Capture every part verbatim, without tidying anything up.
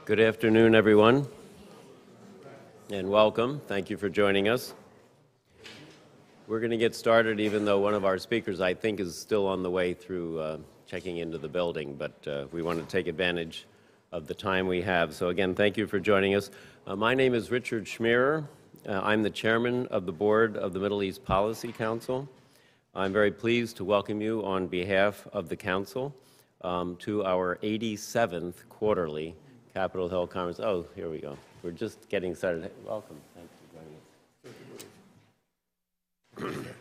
Good afternoon, everyone, and welcome. Thank you for joining us. We're going to get started, even though one of our speakers, I think, is still on the way through uh, checking into the building, but uh, we want to take advantage of the time we have. So again, thank you for joining us. Uh, my name is Richard Schmierer. Uh, I'm the chairman of the board of the Middle East Policy Council. I'm very pleased to welcome you on behalf of the council um, to our eighty-seventh quarterly Capitol Hill Conference. Oh, here we go. We're just getting started. Welcome. Thanks for joining us.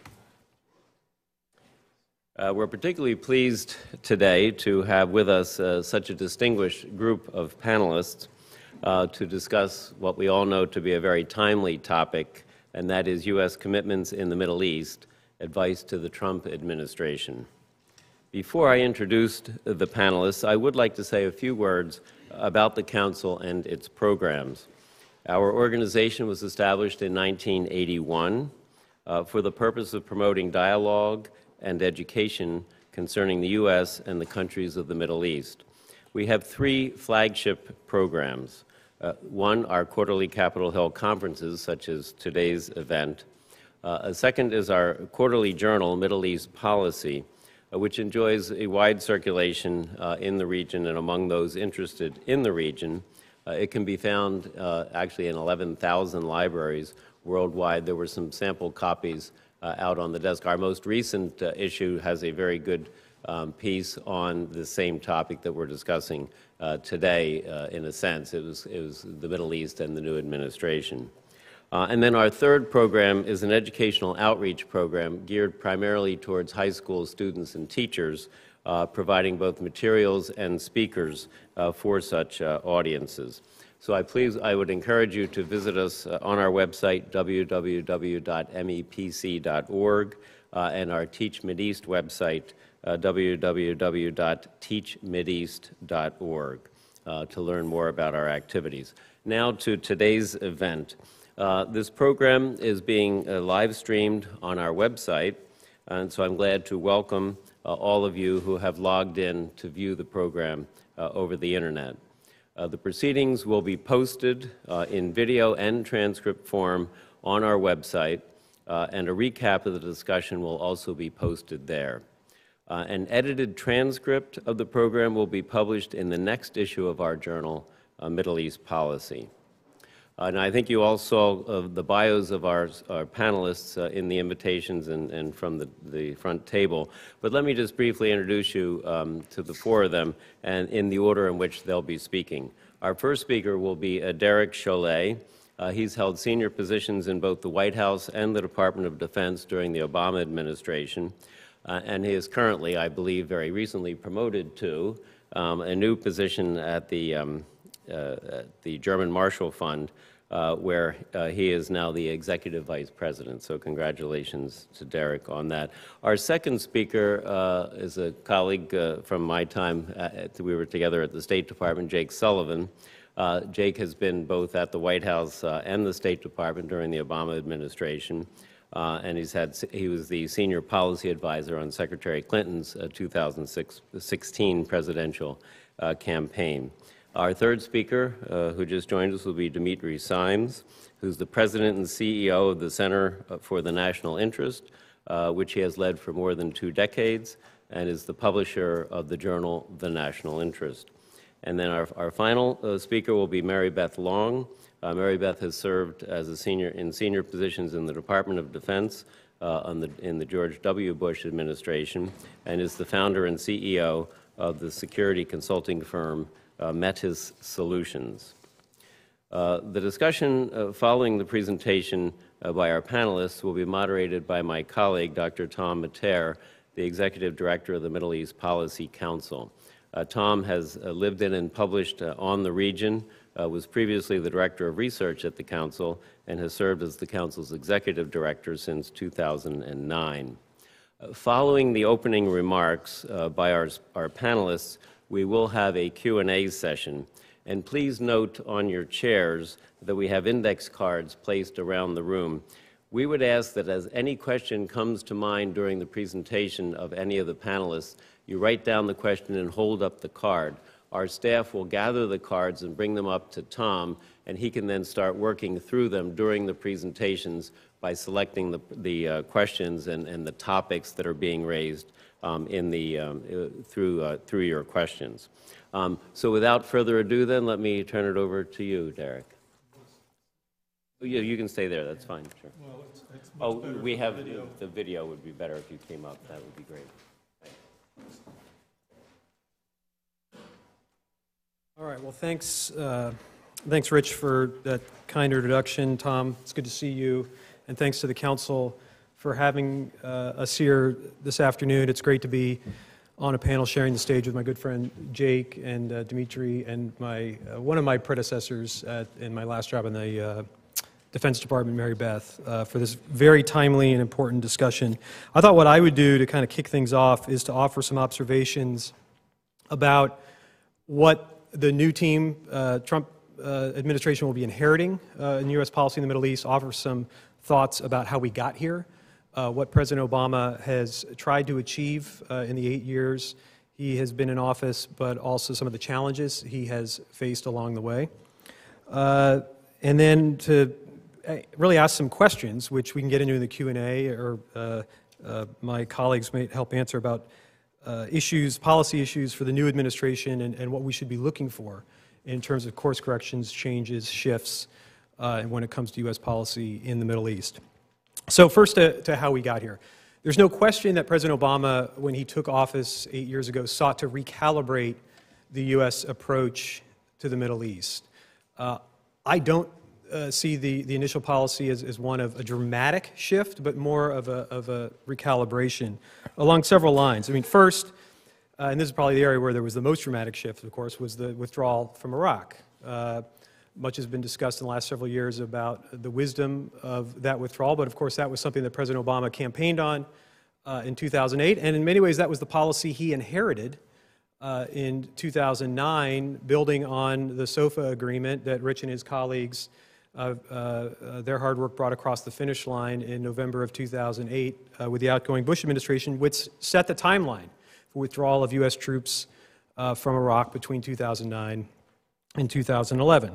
Uh, we're particularly pleased today to have with us uh, such a distinguished group of panelists uh, to discuss what we all know to be a very timely topic, and that is U S commitments in the Middle East, advice to the Trump administration. Before I introduce the panelists, I would like to say a few words about the Council and its programs. Our organization was established in nineteen eighty-one uh, for the purpose of promoting dialogue and education concerning the U S and the countries of the Middle East. We have three flagship programs. Uh, one, our quarterly Capitol Hill conferences, such as today's event. Uh, a second is our quarterly journal, Middle East Policy, uh, which enjoys a wide circulation uh, in the region and among those interested in the region. Uh, it can be found uh, actually in eleven thousand libraries worldwide. There were some sample copies uh, out on the desk. Our most recent uh, issue has a very good um, piece on the same topic that we're discussing uh, today, uh, in a sense. It was, it was the Middle East and the new administration. Uh, and then our third program is an educational outreach program geared primarily towards high school students and teachers, uh, providing both materials and speakers uh, for such uh, audiences. So I please, I would encourage you to visit us uh, on our website, w w w dot m e p c dot org, uh, and our Teach Mideast website, uh, w w w dot teach mideast dot org, uh, to learn more about our activities. Now to today's event. Uh, this program is being uh, live streamed on our website, and so I'm glad to welcome uh, all of you who have logged in to view the program uh, over the internet. Uh, the proceedings will be posted uh, in video and transcript form on our website, uh, and a recap of the discussion will also be posted there. Uh, an edited transcript of the program will be published in the next issue of our journal, uh, Middle East Policy. Uh, and I think you all saw uh, the bios of our, our panelists uh, in the invitations and, and from the, the front table. But let me just briefly introduce you um, to the four of them and in the order in which they'll be speaking. Our first speaker will be uh, Derek Chollet. Uh, he's held senior positions in both the White House and the Department of Defense during the Obama administration. Uh, and he is currently, I believe, very recently promoted to um, a new position at the um, Uh, the German Marshall Fund, uh, where uh, he is now the Executive Vice President. So congratulations to Derek on that. Our second speaker uh, is a colleague uh, from my time. At, we were together at the State Department, Jake Sullivan. Uh, Jake has been both at the White House uh, and the State Department during the Obama administration. Uh, and he's had, he was the senior policy advisor on Secretary Clinton's uh, two thousand sixteen presidential uh, campaign. Our third speaker, uh, who just joined us, will be Dimitri Simes, who's the president and C E O of the Center for the National Interest, uh, which he has led for more than two decades, and is the publisher of the journal The National Interest. And then our, our final uh, speaker will be Mary Beth Long. Uh, Mary Beth has served as a senior in senior positions in the Department of Defense uh, on the, in the George W. Bush administration, and is the founder and C E O of the security consulting firm Uh, Metis Solutions. Uh, the discussion uh, following the presentation uh, by our panelists will be moderated by my colleague, Doctor Tom Mater, the Executive Director of the Middle East Policy Council. Uh, Tom has uh, lived in and published uh, on the region, uh, was previously the Director of Research at the Council, and has served as the Council's Executive Director since two thousand nine. Uh, following the opening remarks uh, by our, our panelists, we will have a Q and A session. And please note on your chairs that we have index cards placed around the room. We would ask that as any question comes to mind during the presentation of any of the panelists, you write down the question and hold up the card. our staff will gather the cards and bring them up to Tom, and he can then start working through them during the presentations by selecting the, the uh, questions and, and the topics that are being raised um, in the, um, uh, through, uh, through your questions. Um, so without further ado then, let me turn it over to you, Derek. Yeah, you can stay there, that's fine, sure. Well, it's, it's oh, we have, the video. the video would be better if you came up, that would be great. All right, well, thanks, uh, thanks, Rich, for that kind introduction. Tom, it's good to see you, and thanks to the council for having uh, us here this afternoon. It's great to be on a panel sharing the stage with my good friend Jake and uh, Dimitri and my uh, one of my predecessors at, in my last job in the uh, Defense Department, Mary Beth, uh, for this very timely and important discussion. I thought what I would do to kind of kick things off is to offer some observations about what the new team, uh, Trump uh, administration, will be inheriting uh, in U S policy in the Middle East, offer some thoughts about how we got here, uh, what President Obama has tried to achieve uh, in the eight years he has been in office, but also some of the challenges he has faced along the way. Uh, and then to really ask some questions, which we can get into in the Q and A, or uh, uh, my colleagues may help answer about uh, issues, policy issues for the new administration and, and what we should be looking for in terms of course corrections, changes, shifts, uh, and when it comes to U S policy in the Middle East. So first to, to how we got here. There's no question that President Obama, when he took office eight years ago, sought to recalibrate the U S approach to the Middle East. Uh, I don't Uh, see the, the initial policy as, as one of a dramatic shift, but more of a, of a recalibration along several lines. I mean, first, uh, and this is probably the area where there was the most dramatic shift, of course, was the withdrawal from Iraq. Uh, much has been discussed in the last several years about the wisdom of that withdrawal, but of course that was something that President Obama campaigned on uh, in two thousand eight, and in many ways that was the policy he inherited uh, in two thousand nine, building on the SOFA agreement that Rich and his colleagues Uh, uh, uh, their hard work brought across the finish line in November of two thousand eight uh, with the outgoing Bush administration, which set the timeline for withdrawal of U S troops uh, from Iraq between two thousand nine and two thousand eleven.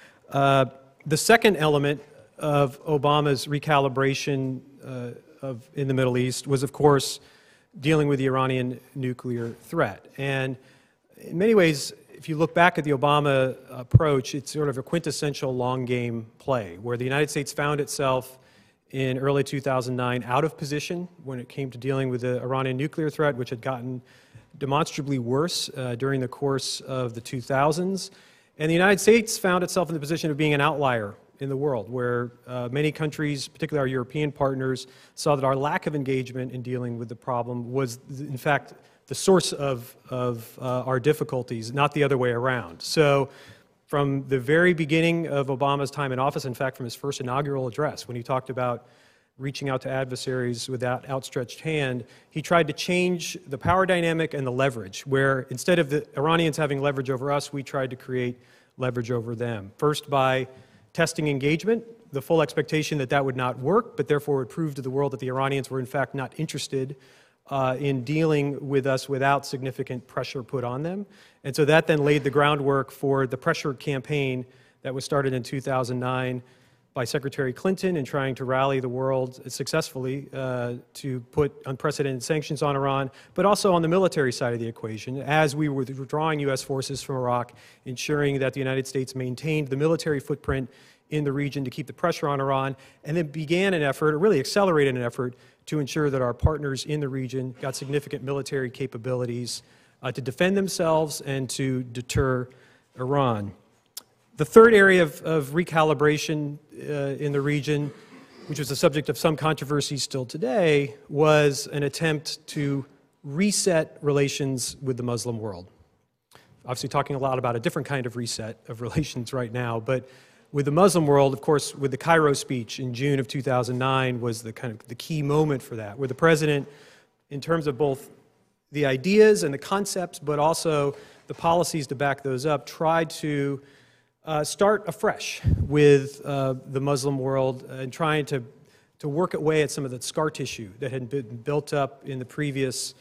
Uh, the second element of Obama's recalibration uh, of, in the Middle East was, of course, dealing with the Iranian nuclear threat. And in many ways, if you look back at the Obama approach, it's sort of a quintessential long game play, where the United States found itself in early two thousand nine out of position when it came to dealing with the Iranian nuclear threat, which had gotten demonstrably worse uh, during the course of the two thousands. And the United States found itself in the position of being an outlier in the world, where uh, many countries, particularly our European partners, saw that our lack of engagement in dealing with the problem was, in fact, the source of, of uh, our difficulties, not the other way around. So from the very beginning of Obama's time in office, in fact, from his first inaugural address, when he talked about reaching out to adversaries with that outstretched hand, he tried to change the power dynamic and the leverage, where instead of the Iranians having leverage over us, we tried to create leverage over them. First by testing engagement, the full expectation that that would not work, but therefore would prove to the world that the Iranians were in fact not interested Uh, in dealing with us without significant pressure put on them. And so that then laid the groundwork for the pressure campaign that was started in two thousand nine by Secretary Clinton in trying to rally the world successfully uh, to put unprecedented sanctions on Iran, but also on the military side of the equation, as we were withdrawing U S forces from Iraq, ensuring that the United States maintained the military footprint in the region to keep the pressure on Iran, and then began an effort, or really accelerated an effort, to ensure that our partners in the region got significant military capabilities uh, to defend themselves and to deter Iran. The third area of, of recalibration uh, in the region, which was the subject of some controversy still today, was an attempt to reset relations with the Muslim world. Obviously talking a lot about a different kind of reset of relations right now, but with the Muslim world, of course, with the Cairo speech in June of two thousand nine was the kind of the key moment for that, where the president, in terms of both the ideas and the concepts, but also the policies to back those up, tried to uh, start afresh with uh, the Muslim world and trying to, to work away at some of the scar tissue that had been built up in the previous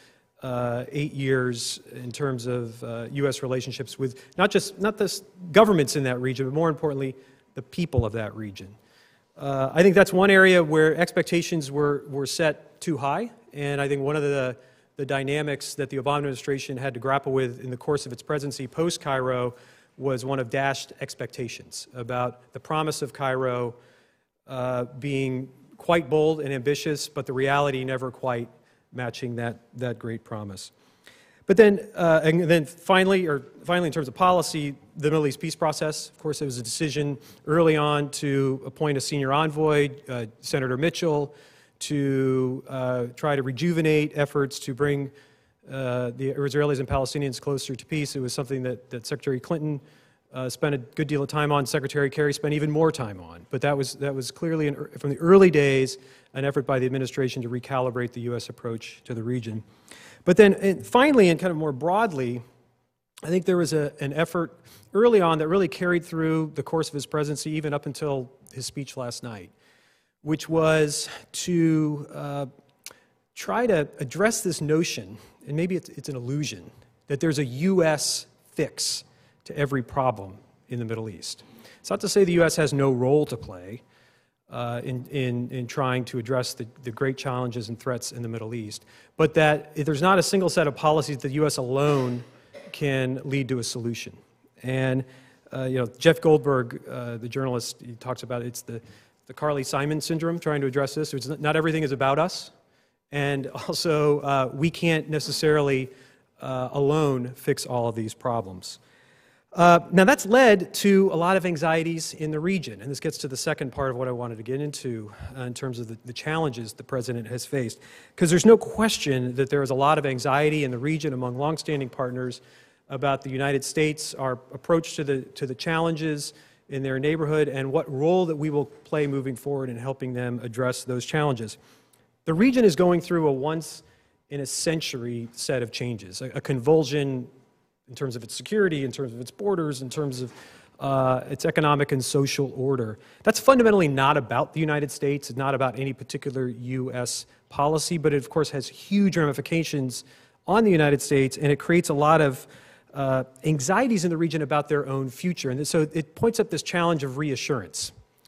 uh, eight years in terms of uh, U S relationships with not just not the governments in that region, but more importantly, the people of that region. Uh, I think that's one area where expectations were, were set too high, and I think one of the, the dynamics that the Obama administration had to grapple with in the course of its presidency post-Cairo was one of dashed expectations about the promise of Cairo uh, being quite bold and ambitious, but the reality never quite matching that, that great promise. But then, uh, and then finally, or finally in terms of policy, the Middle East peace process. Of course, it was a decision early on to appoint a senior envoy, uh, Senator Mitchell, to uh, try to rejuvenate efforts to bring uh, the Israelis and Palestinians closer to peace. It was something that, that Secretary Clinton uh, spent a good deal of time on. Secretary Kerry spent even more time on. But that was, that was clearly, an, from the early days, an effort by the administration to recalibrate the U S approach to the region. But then and finally, and kind of more broadly, I think there was a, an effort early on that really carried through the course of his presidency, even up until his speech last night, which was to uh, try to address this notion, and maybe it's, it's an illusion, that there's a U S fix to every problem in the Middle East. It's not to say the U S has no role to play uh, in, in, in trying to address the, the great challenges and threats in the Middle East, but that there's not a single set of policies that the U S alone can lead to a solution. And uh, you know, Jeff Goldberg, uh, the journalist, he talks about it, it's the, the Carly Simon syndrome, trying to address this. It's not everything is about us, and also uh, we can't necessarily uh, alone fix all of these problems. Uh, now that's led to a lot of anxieties in the region, and this gets to the second part of what I wanted to get into uh, in terms of the, the challenges the president has faced. Because there's no question that there is a lot of anxiety in the region among longstanding partners about the United States, our approach to the, to the challenges in their neighborhood, and what role that we will play moving forward in helping them address those challenges. The region is going through a once-in-a-century set of changes, a, a convulsion in terms of its security, in terms of its borders, in terms of uh, its economic and social order. That's fundamentally not about the United States. It's not about any particular U S policy, but it, of course, has huge ramifications on the United States, and it creates a lot of uh, anxieties in the region about their own future. And so it points up this challenge of reassurance.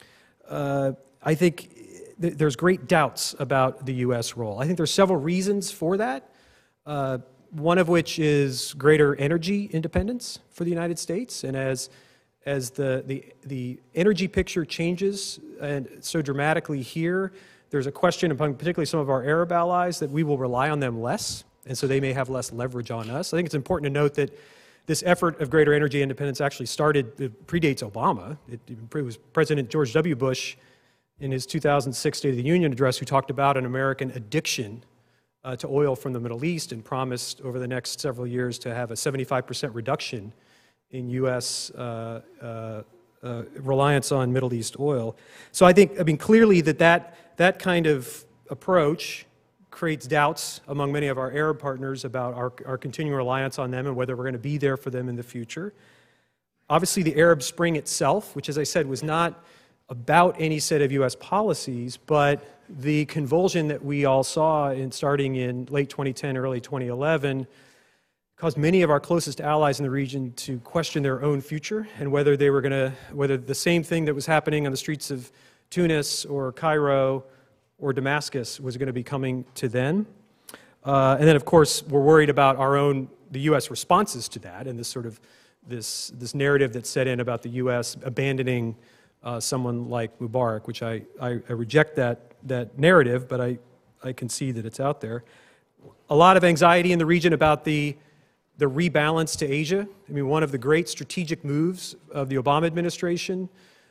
Uh, I think th there's great doubts about the U S role. I think there's several reasons for that. Uh, One of which is greater energy independence for the United States, and as as the the the energy picture changes and so dramatically here, there's a question among particularly some of our Arab allies that we will rely on them less, and so they may have less leverage on us. I think it's important to note that this effort of greater energy independence actually started, it predates Obama. It, it was President George W. Bush in his two thousand six State of the Union address who talked about an American addiction Uh, to oil from the Middle East, and promised over the next several years to have a seventy-five percent reduction in U S uh, uh, uh, reliance on Middle East oil. So I think, I mean, clearly that that, that kind of approach creates doubts among many of our Arab partners about our, our continuing reliance on them and whether we're going to be there for them in the future. Obviously, the Arab Spring itself, which, as I said, was not about any set of U S policies, but the convulsion that we all saw in starting in late twenty ten, early twenty eleven, caused many of our closest allies in the region to question their own future and whether they were going to, whether the same thing that was happening on the streets of Tunis or Cairo or Damascus was going to be coming to them. Uh, and then, of course, we're worried about our own, the U S responses to that, and this sort of, this, this narrative that's set in about the U S abandoning Uh, someone like Mubarak, which I, I, I reject that, that narrative, but I, I can see that it's out there. A lot of anxiety in the region about the, the rebalance to Asia. I mean, one of the great strategic moves of the Obama administration,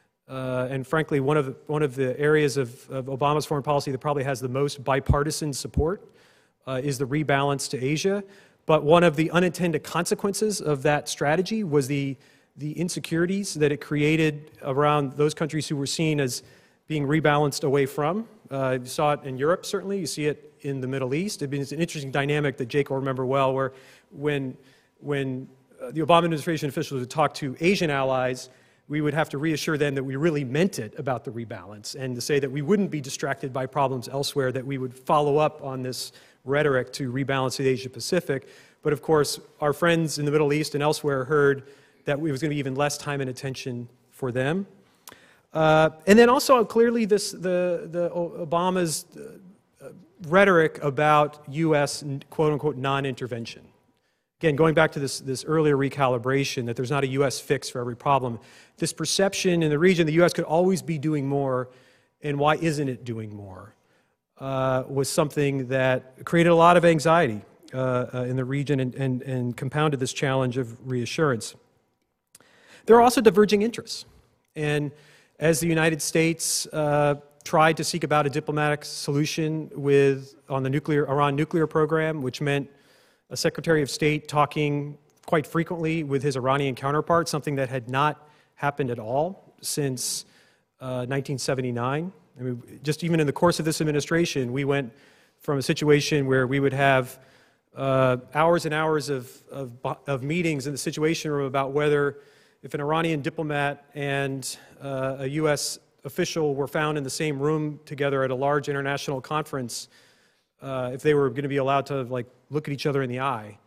uh, and frankly, one of, the, one of the areas of, of Obama's foreign policy that probably has the most bipartisan support uh, is the rebalance to Asia. But one of the unintended consequences of that strategy was the the insecurities that it created around those countries who were seen as being rebalanced away from. Uh, you saw it in Europe, certainly. You see it in the Middle East. I mean, it's an interesting dynamic that Jake will remember well, where when, when uh, the Obama administration officials would talk to Asian allies, we would have to reassure them that we really meant it about the rebalance, and to say that we wouldn't be distracted by problems elsewhere, that we would follow up on this rhetoric to rebalance the Asia-Pacific. But of course, our friends in the Middle East and elsewhere heard that it was going to be even less time and attention for them. Uh, and then also clearly this, the, the Obama's uh, rhetoric about U S quote-unquote non-intervention. Again, going back to this, this earlier recalibration that there's not a U S fix for every problem, this perception in the region the U S could always be doing more, and why isn't it doing more, uh, was something that created a lot of anxiety uh, uh, in the region and, and, and compounded this challenge of reassurance. There are also diverging interests. And as the United States uh, tried to seek about a diplomatic solution with, on the nuclear, Iran nuclear program, which meant a Secretary of State talking quite frequently with his Iranian counterpart, something that had not happened at all since uh, nineteen seventy-nine. I mean, just even in the course of this administration, we went from a situation where we would have uh, hours and hours of, of, of meetings in the Situation Room about whether if an Iranian diplomat and uh, a U S official were found in the same room together at a large international conference, uh, if they were going to be allowed to like look at each other in the eye,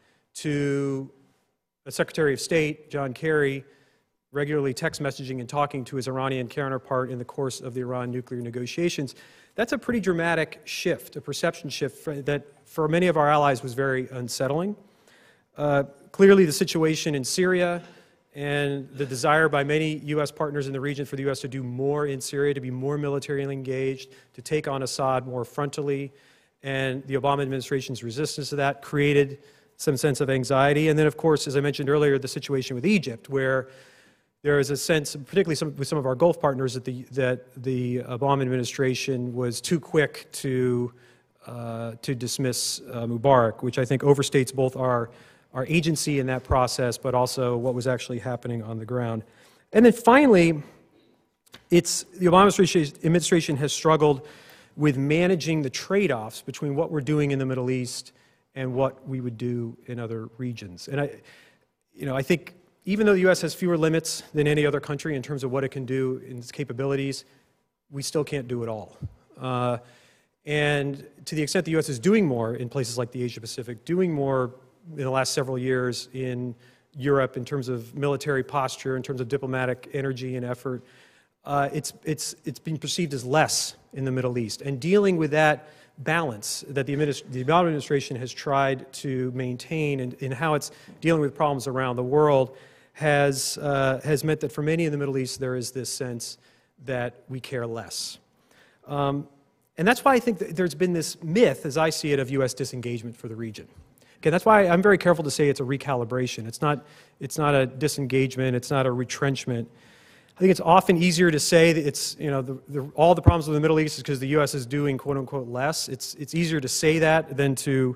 to a Secretary of State, John Kerry, regularly text messaging and talking to his Iranian counterpart in the course of the Iran nuclear negotiations. That's a pretty dramatic shift, a perception shift for, that for many of our allies was very unsettling. Uh, clearly the situation in Syria and the desire by many U S partners in the region for the U S to do more in Syria, to be more militarily engaged, to take on Assad more frontally, and the Obama administration's resistance to that created some sense of anxiety. And then, of course, as I mentioned earlier, the situation with Egypt, where there is a sense, particularly some, with some of our Gulf partners, that the, that the Obama administration was too quick to, uh, to dismiss uh, Mubarak, which I think overstates both our, our agency in that process, but also what was actually happening on the ground. And then finally, it's, the Obama administration has struggled with managing the trade-offs between what we're doing in the Middle East and what we would do in other regions. And I, you know, I think even though the U S has fewer limits than any other country in terms of what it can do in its capabilities, we still can't do it all. Uh, and to the extent the U S is doing more in places like the Asia-Pacific, doing more in the last several years in Europe in terms of military posture, in terms of diplomatic energy and effort, uh, it's, it's, it's being perceived as less in the Middle East. And dealing with that balance that the, administ the Obama administration has tried to maintain in, in how it's dealing with problems around the world has, uh, has meant that for many in the Middle East there is this sense that we care less. Um, and that's why I think that there's been this myth, as I see it, of U S disengagement for the region. Okay, that's why I'm very careful to say it's a recalibration. It's not, it's not a disengagement, it's not a retrenchment. I think it's often easier to say that it's, you know, the, the, all the problems with the Middle East is because the U S is doing quote-unquote less. It's, it's easier to say that than to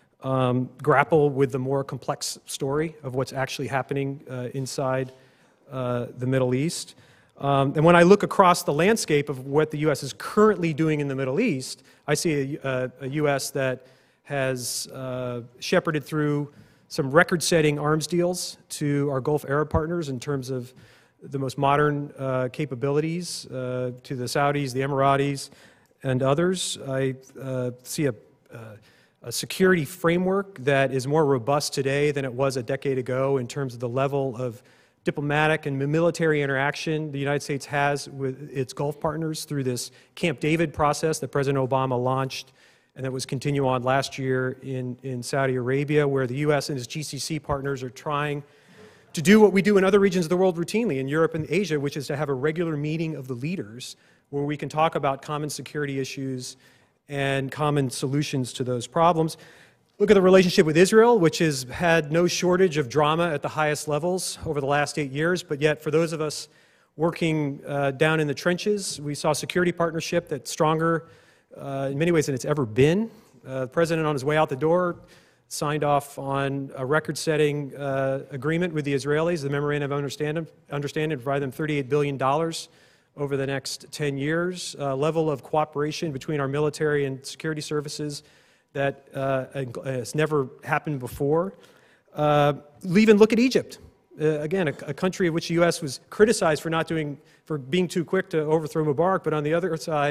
um, grapple with the more complex story of what's actually happening uh, inside uh, the Middle East. Um, and when I look across the landscape of what the U S is currently doing in the Middle East, I see a, a, a U S that has uh, shepherded through some record-setting arms deals to our Gulf Arab partners in terms of the most modern uh, capabilities uh, to the Saudis, the Emiratis, and others. I uh, see a, uh, a security framework that is more robust today than it was a decade ago in terms of the level of diplomatic and military interaction the United States has with its Gulf partners through this Camp David process that President Obama launched and that was continued on last year in, in Saudi Arabia, where the U S and its G C C partners are trying to do what we do in other regions of the world routinely, in Europe and Asia, which is to have a regular meeting of the leaders where we can talk about common security issues and common solutions to those problems. Look at the relationship with Israel, which has had no shortage of drama at the highest levels over the last eight years, but yet for those of us working uh, down in the trenches, we saw a security partnership that's stronger uh, in many ways than it's ever been. Uh, the President on his way out the door signed off on a record-setting uh, agreement with the Israelis, the Memorandum of Understanding, understanding to provide them thirty-eight billion dollars over the next ten years, a level of cooperation between our military and security services that uh, has never happened before. Uh, even look at Egypt. Uh, again, a, a country of which the U S was criticized for not doing, for being too quick to overthrow Mubarak, but on the other side,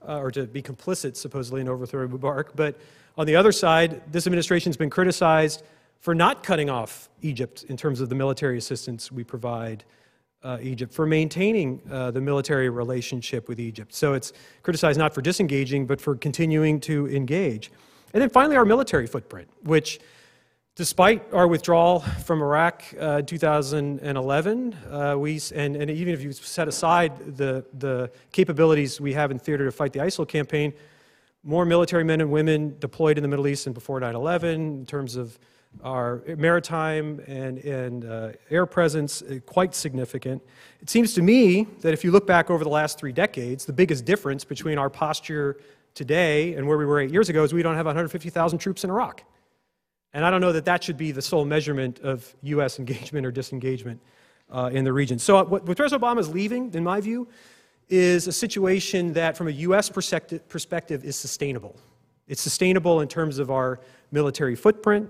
uh, or to be complicit, supposedly, in overthrowing Mubarak. But on the other side, this administration's been criticized for not cutting off Egypt in terms of the military assistance we provide uh, Egypt, for maintaining uh, the military relationship with Egypt. So it's criticized not for disengaging, but for continuing to engage. And then finally, our military footprint, which, despite our withdrawal from Iraq uh, in two thousand eleven, uh, we, and, and even if you set aside the, the capabilities we have in theater to fight the ISIL campaign, more military men and women deployed in the Middle East than before nine eleven in terms of our maritime and, and uh, air presence, uh, quite significant. It seems to me that if you look back over the last three decades, the biggest difference between our posture today and where we were eight years ago is we don't have one hundred fifty thousand troops in Iraq. And I don't know that that should be the sole measurement of U S engagement or disengagement uh, in the region. So what, what President Obama is leaving, in my view, is a situation that from a U S perspective, perspective is sustainable. It's sustainable in terms of our military footprint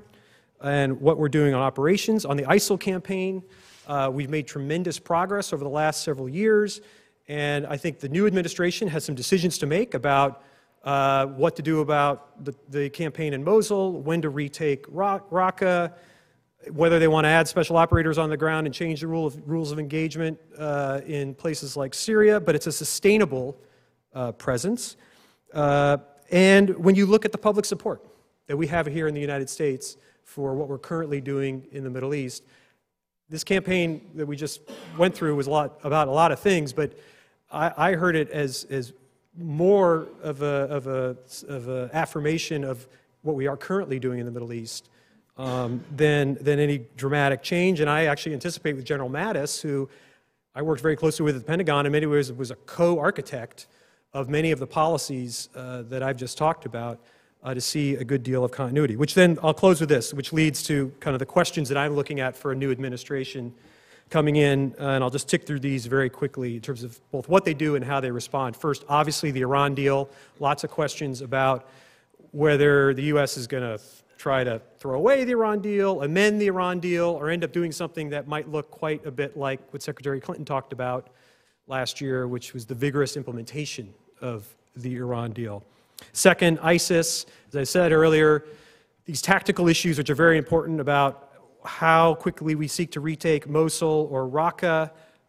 and what we're doing on operations. On the ISIL campaign, uh, we've made tremendous progress over the last several years, and I think the new administration has some decisions to make about uh, what to do about the, the campaign in Mosul, when to retake Raqqa, whether they want to add special operators on the ground and change the rule of, rules of engagement uh, in places like Syria, but it's a sustainable uh, presence. Uh, and when you look at the public support that we have here in the United States for what we're currently doing in the Middle East, this campaign that we just went through was a lot about a lot of things, but I, I heard it as, as more of a, of a of a affirmation of what we are currently doing in the Middle East um, than than any dramatic change. And I actually anticipate with General Mattis, who I worked very closely with at the Pentagon, in many ways was a co-architect of many of the policies uh, that I've just talked about, uh, to see a good deal of continuity. Which then I'll close with this, which leads to kind of the questions that I'm looking at for a new administration coming in, uh, and I'll just tick through these very quickly in terms of both what they do and how they respond. First, obviously, the Iran deal. Lots of questions about whether the U S is going to try to throw away the Iran deal, amend the Iran deal, or end up doing something that might look quite a bit like what Secretary Clinton talked about last year, which was the vigorous implementation of the Iran deal. Second, ISIS. As I said earlier, these tactical issues, which are very important about how quickly we seek to retake Mosul or Raqqa,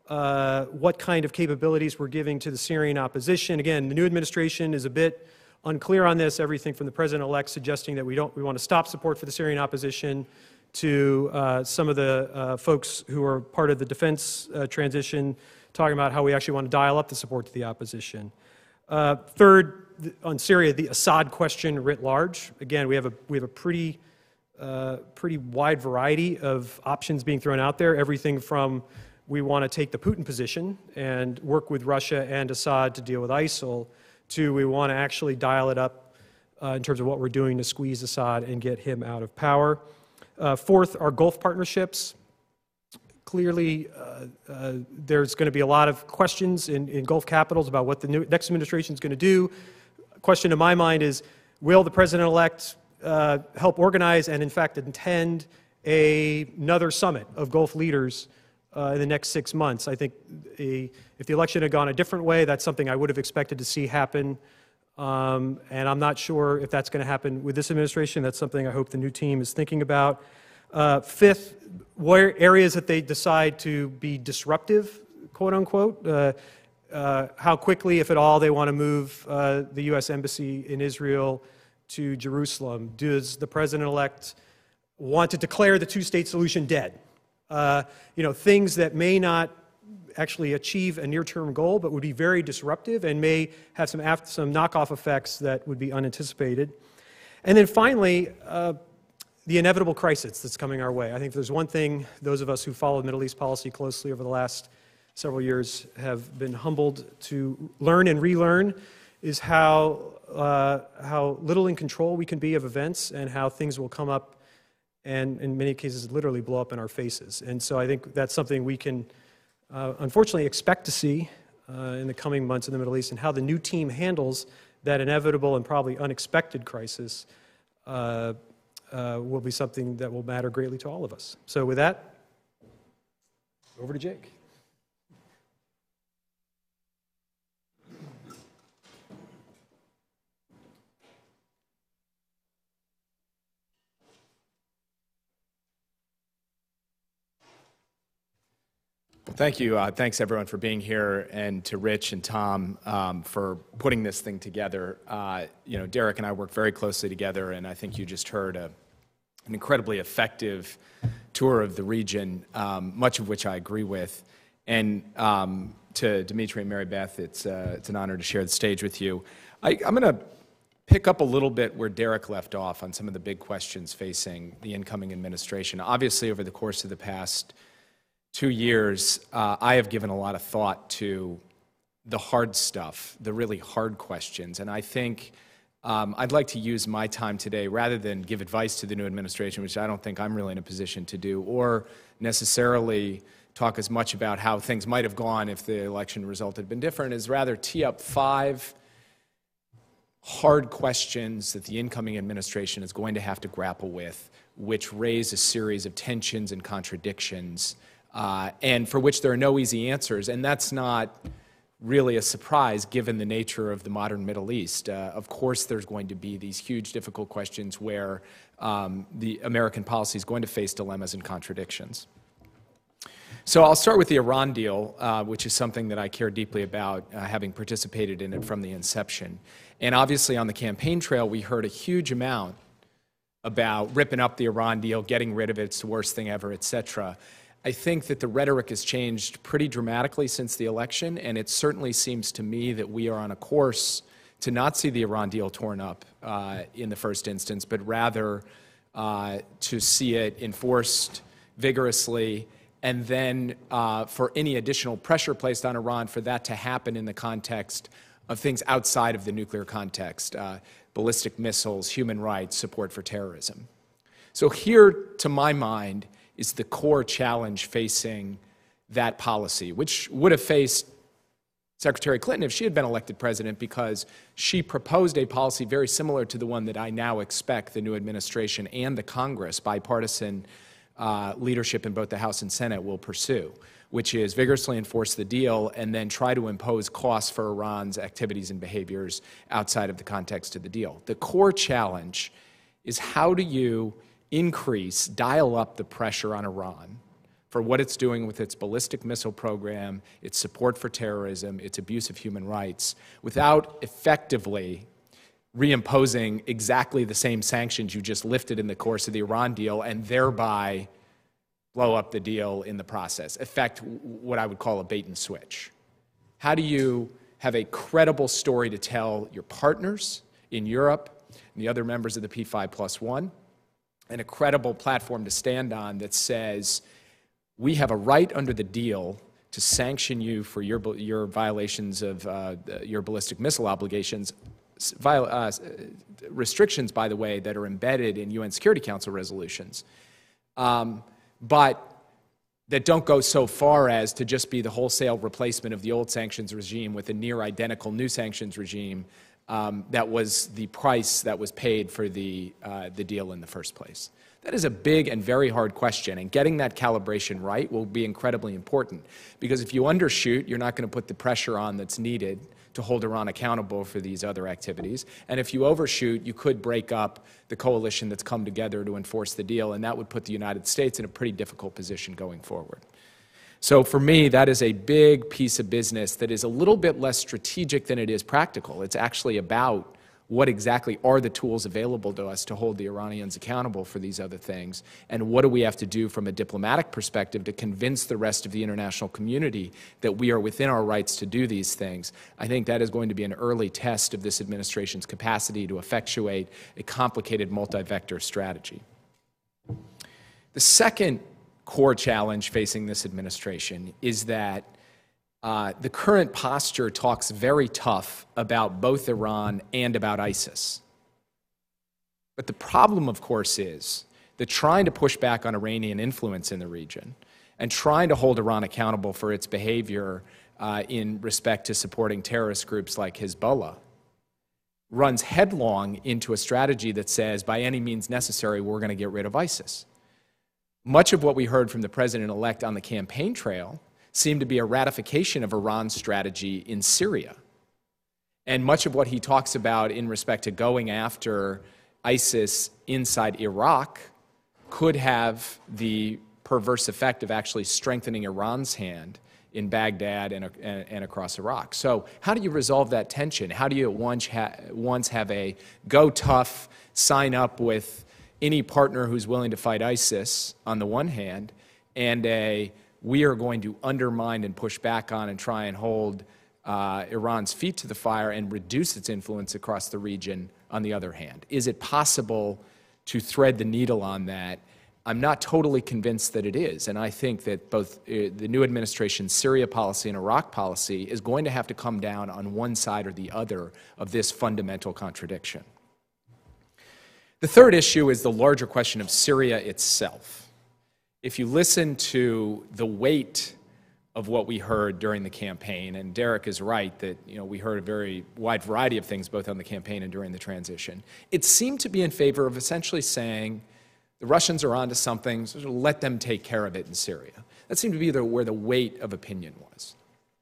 uh, what kind of capabilities we're giving to the Syrian opposition. Again, the new administration is a bit unclear on this, everything from the president-elect suggesting that we don't we want to stop support for the Syrian opposition to uh, some of the uh, folks who are part of the defense uh, transition talking about how we actually want to dial up the support to the opposition. Uh, third, on Syria, the Assad question writ large. Again, we have a we have a pretty uh, pretty wide variety of options being thrown out there. Everything from we want to take the Putin position and work with Russia and Assad to deal with ISIL, to we want to actually dial it up uh, in terms of what we're doing to squeeze Assad and get him out of power. Uh, fourth, our Gulf partnerships. Clearly, uh, uh, there's going to be a lot of questions in, in Gulf capitals about what the new, next administration is going to do. A question in my mind is, will the president-elect uh, help organize and, in fact, attend a, another summit of Gulf leaders uh, in the next six months? I think a, if the election had gone a different way, that's something I would have expected to see happen. Um, and I'm not sure if that's going to happen with this administration. That's something I hope the new team is thinking about. Uh, fifth, where areas that they decide to be disruptive, quote unquote, uh, uh, how quickly, if at all, they want to move uh, the U S Embassy in Israel to Jerusalem. Does the president-elect want to declare the two-state solution dead? Uh, you know, things that may not actually achieve a near-term goal, but would be very disruptive and may have some, after, some knock-off effects that would be unanticipated. And then finally, uh, the inevitable crisis that's coming our way. I think if there's one thing those of us who followed Middle East policy closely over the last several years have been humbled to learn and relearn is how, uh, how little in control we can be of events and how things will come up and in many cases literally blow up in our faces. And so I think that's something we can uh, unfortunately expect to see uh, in the coming months in the Middle East, and how the new team handles that inevitable and probably unexpected crisis uh, Uh, will be something that will matter greatly to all of us. So with that, over to Jake. Thank you. Uh, thanks, everyone, for being here, and to Rich and Tom um, for putting this thing together. Uh, you know, Derek and I work very closely together, and I think you just heard a, an incredibly effective tour of the region, um, much of which I agree with. And um, to Dimitri and Mary Beth, it's, uh, it's an honor to share the stage with you. I, I'm going to pick up a little bit where Derek left off on some of the big questions facing the incoming administration. Obviously, over the course of the past two years, uh, I have given a lot of thought to the hard stuff, the really hard questions, and I think um, I'd like to use my time today, rather than give advice to the new administration, which I don't think I'm really in a position to do, or necessarily talk as much about how things might have gone if the election result had been different, is rather tee up five hard questions that the incoming administration is going to have to grapple with, which raise a series of tensions and contradictions, Uh, and for which there are no easy answers. And that's not really a surprise given the nature of the modern Middle East. Uh, of course, there's going to be these huge, difficult questions where um, the American policy is going to face dilemmas and contradictions. So I'll start with the Iran deal, uh, which is something that I care deeply about, uh, having participated in it from the inception. And obviously on the campaign trail, we heard a huge amount about ripping up the Iran deal, getting rid of it, it's the worst thing ever, et cetera. I think that the rhetoric has changed pretty dramatically since the election, and it certainly seems to me that we are on a course to not see the Iran deal torn up uh, in the first instance, but rather uh, to see it enforced vigorously, and then uh, for any additional pressure placed on Iran for that to happen in the context of things outside of the nuclear context, uh, ballistic missiles, human rights, support for terrorism. So here, to my mind, is the core challenge facing that policy, which would have faced Secretary Clinton if she had been elected president, because she proposed a policy very similar to the one that I now expect the new administration and the Congress, bipartisan uh, leadership in both the House and Senate, will pursue, which is vigorously enforce the deal and then try to impose costs for Iran's activities and behaviors outside of the context of the deal. The core challenge is, how do you increase, dial up the pressure on Iran for what it's doing with its ballistic missile program, its support for terrorism, its abuse of human rights, without effectively reimposing exactly the same sanctions you just lifted in the course of the Iran deal, and thereby blow up the deal in the process, effect what I would call a bait and switch. How do you have a credible story to tell your partners in Europe and the other members of the P five plus one, and a credible platform to stand on that says, we have a right under the deal to sanction you for your, your violations of uh, your ballistic missile obligations, viol uh, restrictions, by the way, that are embedded in U N Security Council resolutions, um, but that don't go so far as to just be the wholesale replacement of the old sanctions regime with a near identical new sanctions regime. Um, that was the price that was paid for the, uh, the deal in the first place. That is a big and very hard question, and getting that calibration right will be incredibly important, because if you undershoot, you're not going to put the pressure on that's needed to hold Iran accountable for these other activities, and if you overshoot, you could break up the coalition that's come together to enforce the deal, and that would put the United States in a pretty difficult position going forward. So for me, that is a big piece of business that is a little bit less strategic than it is practical. It's actually about what exactly are the tools available to us to hold the Iranians accountable for these other things, and what do we have to do from a diplomatic perspective to convince the rest of the international community that we are within our rights to do these things. I think that is going to be an early test of this administration's capacity to effectuate a complicated multi-vector strategy. The second core challenge facing this administration is that uh, the current posture talks very tough about both Iran and about ISIS. But the problem, of course, is that trying to push back on Iranian influence in the region and trying to hold Iran accountable for its behavior uh, in respect to supporting terrorist groups like Hezbollah runs headlong into a strategy that says, by any means necessary, we're going to get rid of ISIS. Much of what we heard from the president-elect on the campaign trail seemed to be a ratification of Iran's strategy in Syria. And much of what he talks about in respect to going after ISIS inside Iraq could have the perverse effect of actually strengthening Iran's hand in Baghdad and, and, and across Iraq. So how do you resolve that tension? How do you once, ha once have a go tough, sign up with any partner who's willing to fight ISIS on the one hand, and a we are going to undermine and push back on and try and hold uh, Iran's feet to the fire and reduce its influence across the region on the other hand? Is it possible to thread the needle on that? I'm not totally convinced that it is, and I think that both uh, the new administration's Syria policy and Iraq policy is going to have to come down on one side or the other of this fundamental contradiction. The third issue is the larger question of Syria itself. If you listen to the weight of what we heard during the campaign, and Derek is right that you know we heard a very wide variety of things both on the campaign and during the transition, it seemed to be in favor of essentially saying the Russians are onto something, so let them take care of it in Syria. That seemed to be the, where the weight of opinion was.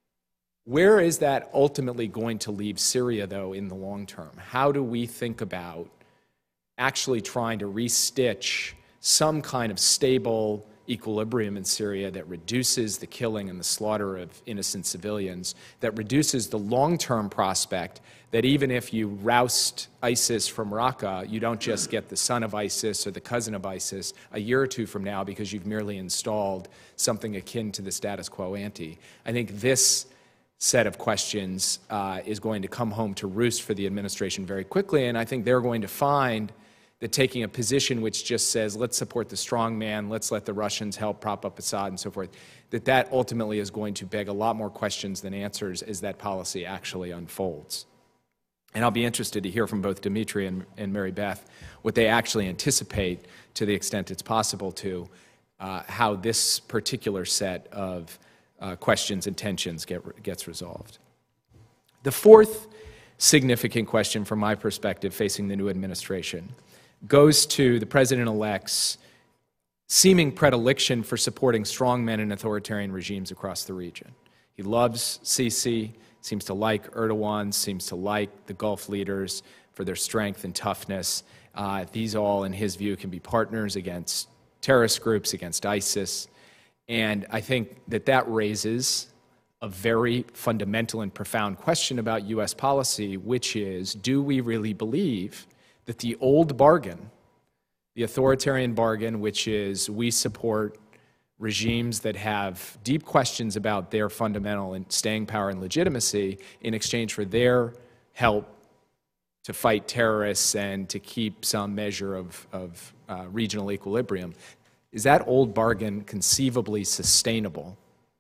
Where is that ultimately going to leave Syria, though, in the long term? How do we think about actually trying to restitch some kind of stable equilibrium in Syria that reduces the killing and the slaughter of innocent civilians, that reduces the long-term prospect that even if you roust ISIS from Raqqa, you don't just get the son of ISIS or the cousin of ISIS a year or two from now because you've merely installed something akin to the status quo ante. I think this set of questions uh, is going to come home to roost for the administration very quickly, and I think they're going to find that taking a position which just says, let's support the strong man, let's let the Russians help prop up Assad and so forth, that that ultimately is going to beg a lot more questions than answers as that policy actually unfolds. And I'll be interested to hear from both Dimitri and, and Mary Beth what they actually anticipate, to the extent it's possible to, uh, how this particular set of uh, questions and tensions get, gets resolved. The fourth significant question from my perspective facing the new administration goes to the president-elect's seeming predilection for supporting strongmen and authoritarian regimes across the region. He loves Sisi, seems to like Erdogan, seems to like the Gulf leaders for their strength and toughness. Uh, these all, in his view, can be partners against terrorist groups, against ISIS. And I think that that raises a very fundamental and profound question about U S policy, which is, do we really believe that the old bargain, the authoritarian bargain, which is we support regimes that have deep questions about their fundamental and staying power and legitimacy in exchange for their help to fight terrorists and to keep some measure of, of uh, regional equilibrium, is that old bargain conceivably sustainable,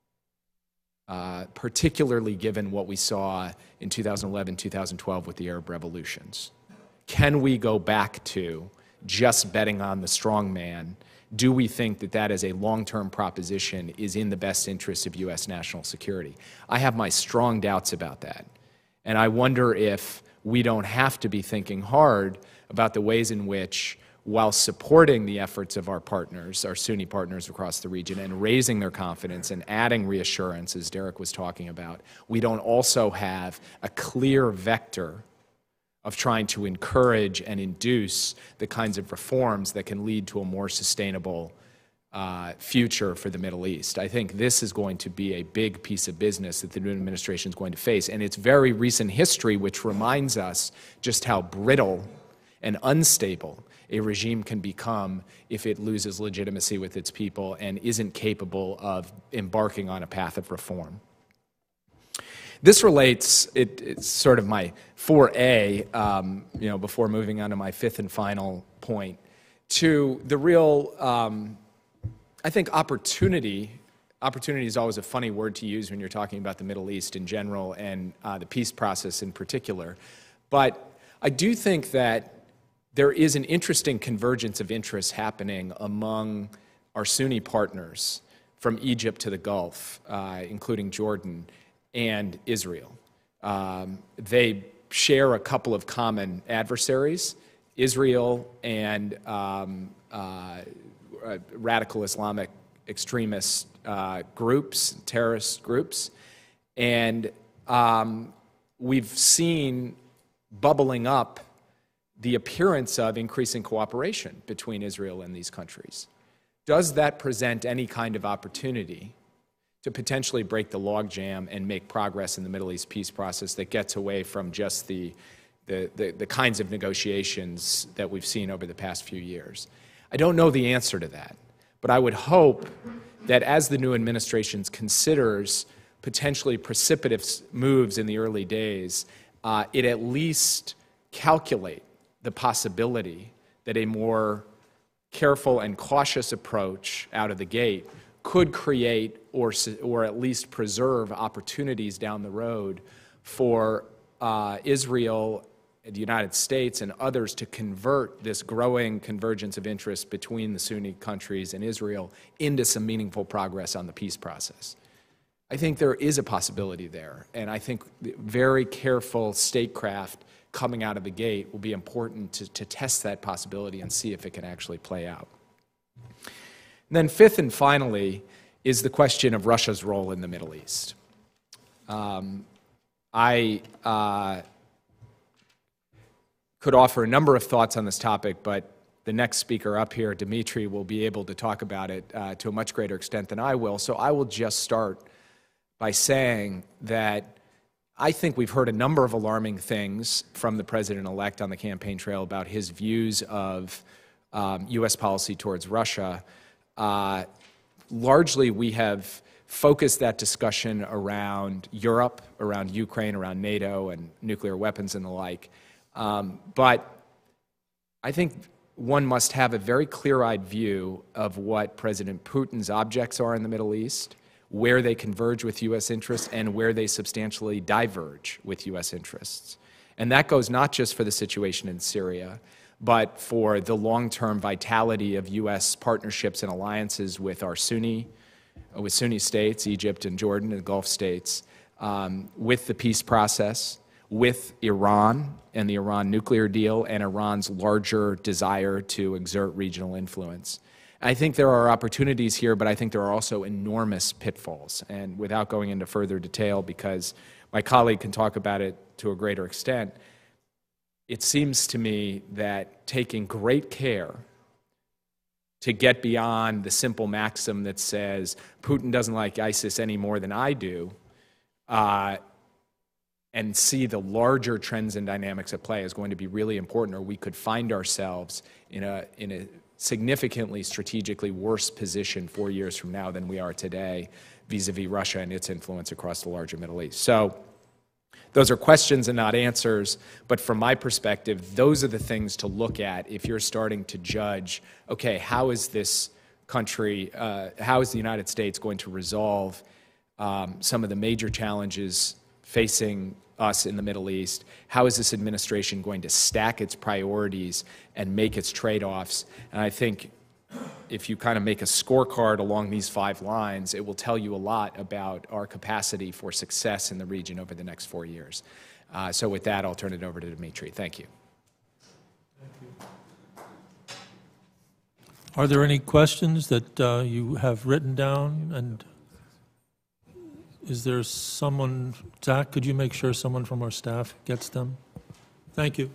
uh, particularly given what we saw in two thousand eleven, two thousand twelve with the Arab revolutions? Can we go back to just betting on the strong man? Do we think that that as a long-term proposition is in the best interest of U S national security? I have my strong doubts about that. And I wonder if we don't have to be thinking hard about the ways in which, while supporting the efforts of our partners, our Sunni partners across the region, and raising their confidence and adding reassurance, as Derek was talking about, we don't also have a clear vector of trying to encourage and induce the kinds of reforms that can lead to a more sustainable uh, future for the Middle East. I think this is going to be a big piece of business that the new administration is going to face, and it's very recent history which reminds us just how brittle and unstable a regime can become if it loses legitimacy with its people and isn't capable of embarking on a path of reform. This relates, it, it's sort of my four A, um, you know, before moving on to my fifth and final point, to the real, um, I think, opportunity. Opportunity is always a funny word to use when you're talking about the Middle East in general and uh, the peace process in particular. But I do think that there is an interesting convergence of interests happening among our Sunni partners from Egypt to the Gulf, uh, including Jordan and Israel. Um, they share a couple of common adversaries, Israel and um, uh, radical Islamic extremist uh, groups, terrorist groups. And um, we've seen bubbling up the appearance of increasing cooperation between Israel and these countries. does that present any kind of opportunity to potentially break the logjam and make progress in the Middle East peace process that gets away from just the, the, the, the kinds of negotiations that we've seen over the past few years? I don't know the answer to that, but I would hope that as the new administration considers potentially precipitous moves in the early days, uh, it at least calculate the possibility that a more careful and cautious approach out of the gate could create or, or at least preserve opportunities down the road for uh, Israel, the United States, and others to convert this growing convergence of interest between the Sunni countries and Israel into some meaningful progress on the peace process. I think there is a possibility there, and I think very careful statecraft coming out of the gate will be important to, to test that possibility and see if it can actually play out. And then fifth and finally is the question of Russia's role in the Middle East. Um, I uh, could offer a number of thoughts on this topic, but the next speaker up here, Dimitri, will be able to talk about it uh, to a much greater extent than I will, so I will just start by saying that I think we've heard a number of alarming things from the president-elect on the campaign trail about his views of um, U S policy towards Russia. Uh, largely, we have focused that discussion around Europe, around Ukraine, around NATO, and nuclear weapons and the like. Um, but I think one must have a very clear-eyed view of what President Putin's objects are in the Middle East, where they converge with U S interests, and where they substantially diverge with U S interests. And that goes not just for the situation in Syria, but for the long-term vitality of U S partnerships and alliances with our Sunni, with Sunni states, Egypt and Jordan and Gulf states, um, with the peace process, with Iran and the Iran nuclear deal, and Iran's larger desire to exert regional influence. I think there are opportunities here, but I think there are also enormous pitfalls. And without going into further detail, because my colleague can talk about it to a greater extent, it seems to me that taking great care to get beyond the simple maxim that says Putin doesn't like ISIS any more than I do, uh, and see the larger trends and dynamics at play is going to be really important, or we could find ourselves in a, in a significantly strategically worse position four years from now than we are today vis-a-vis Russia and its influence across the larger Middle East. So those are questions and not answers, but from my perspective, those are the things to look at if you're starting to judge, okay, how is this country, uh, how is the United States going to resolve um, some of the major challenges facing us in the Middle East? How is this administration going to stack its priorities and make its trade-offs? And I think if you kind of make a scorecard along these five lines, it will tell you a lot about our capacity for success in the region over the next four years. Uh, so with that, I'll turn it over to Dimitri. Thank you. Thank you. Are there any questions that uh, you have written down? And is there someone, Zach, could you make sure someone from our staff gets them? Thank you.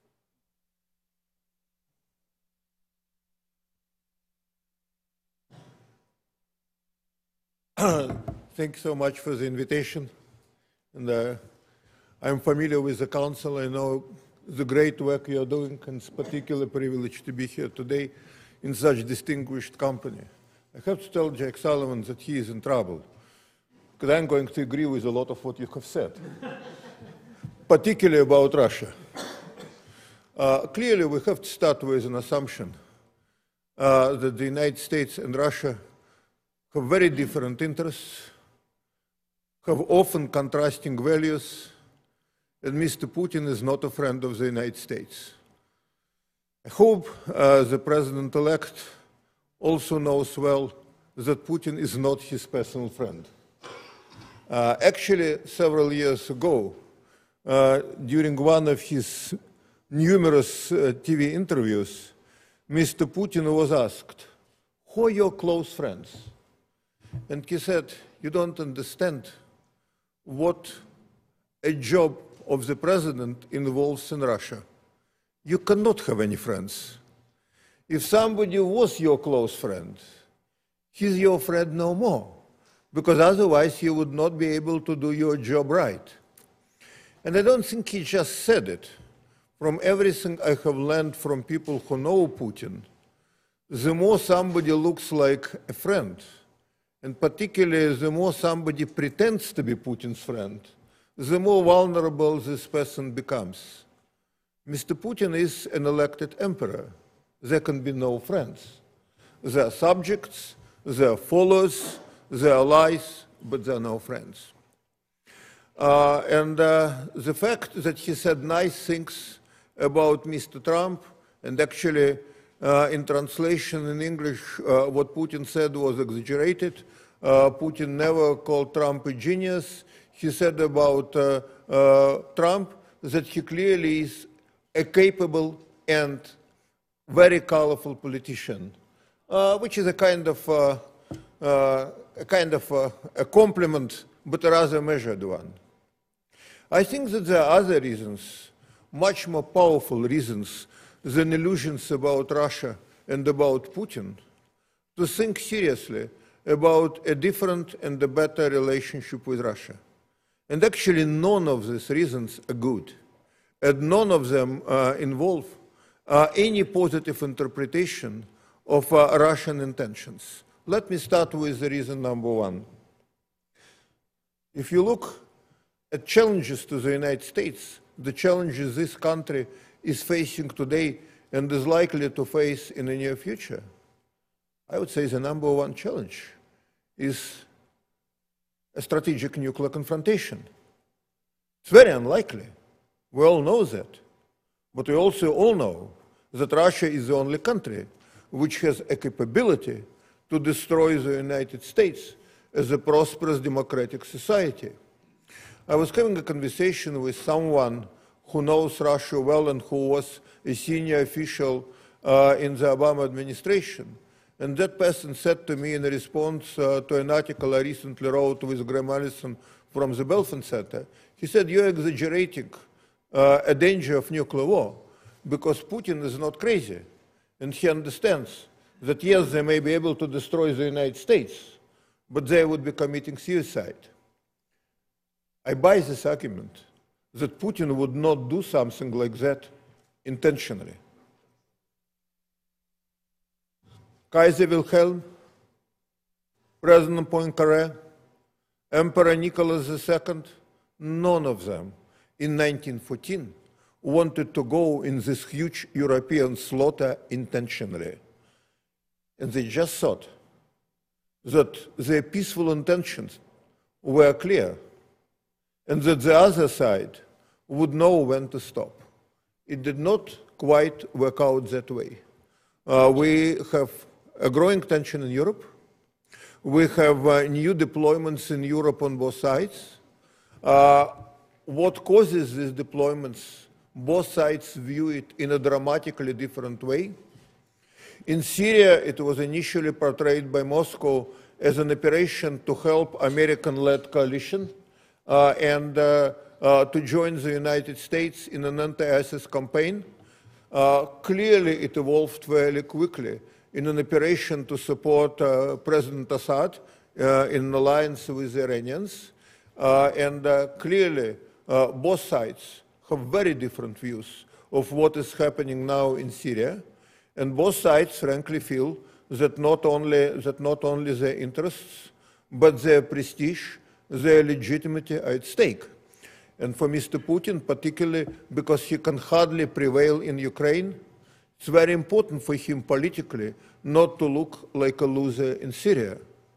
Thank you so much for the invitation. And uh, I'm familiar with the council. I know the great work you're doing, and it's particularly privileged to be here today in such distinguished company. I have to tell Jake Sullivan that he is in trouble, because I'm going to agree with a lot of what you have said, particularly about Russia. Uh, clearly, we have to start with an assumption uh, that the United States and Russia have very different interests, have often contrasting values, and Mister Putin is not a friend of the United States. I hope uh, the president-elect also knows well that Putin is not his personal friend. Uh, actually, several years ago, uh, during one of his numerous uh, T V interviews, Mister Putin was asked, "Who are your close friends?" And he said, "You don't understand what a job of the president involves in Russia. You cannot have any friends. If somebody was your close friend, he's your friend no more, because otherwise you would not be able to do your job right. And I don't think he just said it. From everything I have learned from people who know Putin, the more somebody looks like a friend, and particularly the more somebody pretends to be Putin's friend, the more vulnerable this person becomes. Mister Putin is an elected emperor. There can be no friends. There are subjects, there are followers, there are allies, but there are no friends. Uh, and uh, the fact that he said nice things about Mister Trump, and actually uh, in translation in English, uh, what Putin said was exaggerated. Uh, Putin never called Trump a genius. He said about uh, uh, Trump that he clearly is a capable and very colorful politician, uh, which is a kind of uh, uh, a kind of uh, a compliment, but a rather measured one. I think that there are other reasons, much more powerful reasons than illusions about Russia and about Putin, to think seriously about a different and a better relationship with Russia. And actually none of these reasons are good, and none of them uh, involve uh, any positive interpretation of uh, Russian intentions. Let me start with the reason number one. If you look at challenges to the United States, the challenges this country is facing today and is likely to face in the near future, I would say the number one challenge is a strategic nuclear confrontation. It's very unlikely. We all know that. But we also all know that Russia is the only country which has a capability to destroy the United States as a prosperous democratic society. I was having a conversation with someone who knows Russia well and who was a senior official uh, in the Obama administration. And that person said to me in response uh, to an article I recently wrote with Graham Allison from the Belfast Center, he said, "You're exaggerating uh, a danger of nuclear war, because Putin is not crazy. And he understands that, yes, they may be able to destroy the United States, but they would be committing suicide." I buy this argument that Putin would not do something like that intentionally. Kaiser Wilhelm, President Poincaré, Emperor Nicholas the Second, none of them in nineteen fourteen wanted to go in this huge European slaughter intentionally. And they just thought that their peaceful intentions were clear and that the other side would know when to stop. It did not quite work out that way. Uh, we have a growing tension in Europe. We have uh, new deployments in Europe on both sides. Uh, what causes these deployments? Both sides view it in a dramatically different way. In Syria, it was initially portrayed by Moscow as an operation to help American-led coalition uh, and uh, uh, to join the United States in an anti-ISIS campaign. Uh, clearly, it evolved fairly quickly in an operation to support uh, President Assad uh, in an alliance with the Iranians. Uh, and uh, clearly, uh, both sides have very different views of what is happening now in Syria. And both sides, frankly, feel that not only, that not only their interests, but their prestige, their legitimacy are at stake. And for Mister Putin, particularly because he can hardly prevail in Ukraine, it's very important for him politically not to look like a loser in Syria.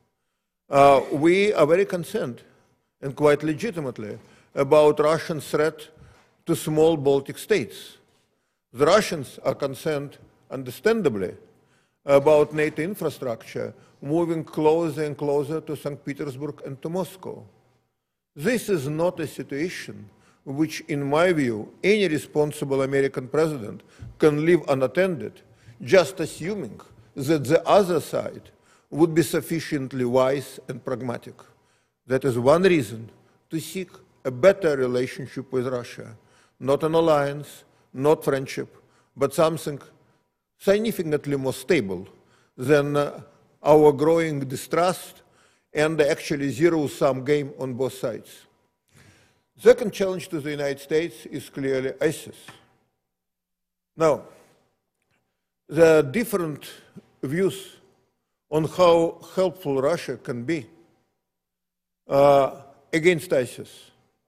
Uh, we are very concerned, and quite legitimately, about Russian threat to small Baltic states. The Russians are concerned, understandably, about NATO infrastructure moving closer and closer to Saint Petersburg and to Moscow. This is not a situation which, in my view, any responsible American president can leave unattended, just assuming that the other side would be sufficiently wise and pragmatic. That is one reason to seek a better relationship with Russia, not an alliance, not friendship, but something significantly more stable than uh, our growing distrust and actually zero-sum game on both sides. Second challenge to the United States is clearly ISIS. Now, there are different views on how helpful Russia can be uh, against ISIS.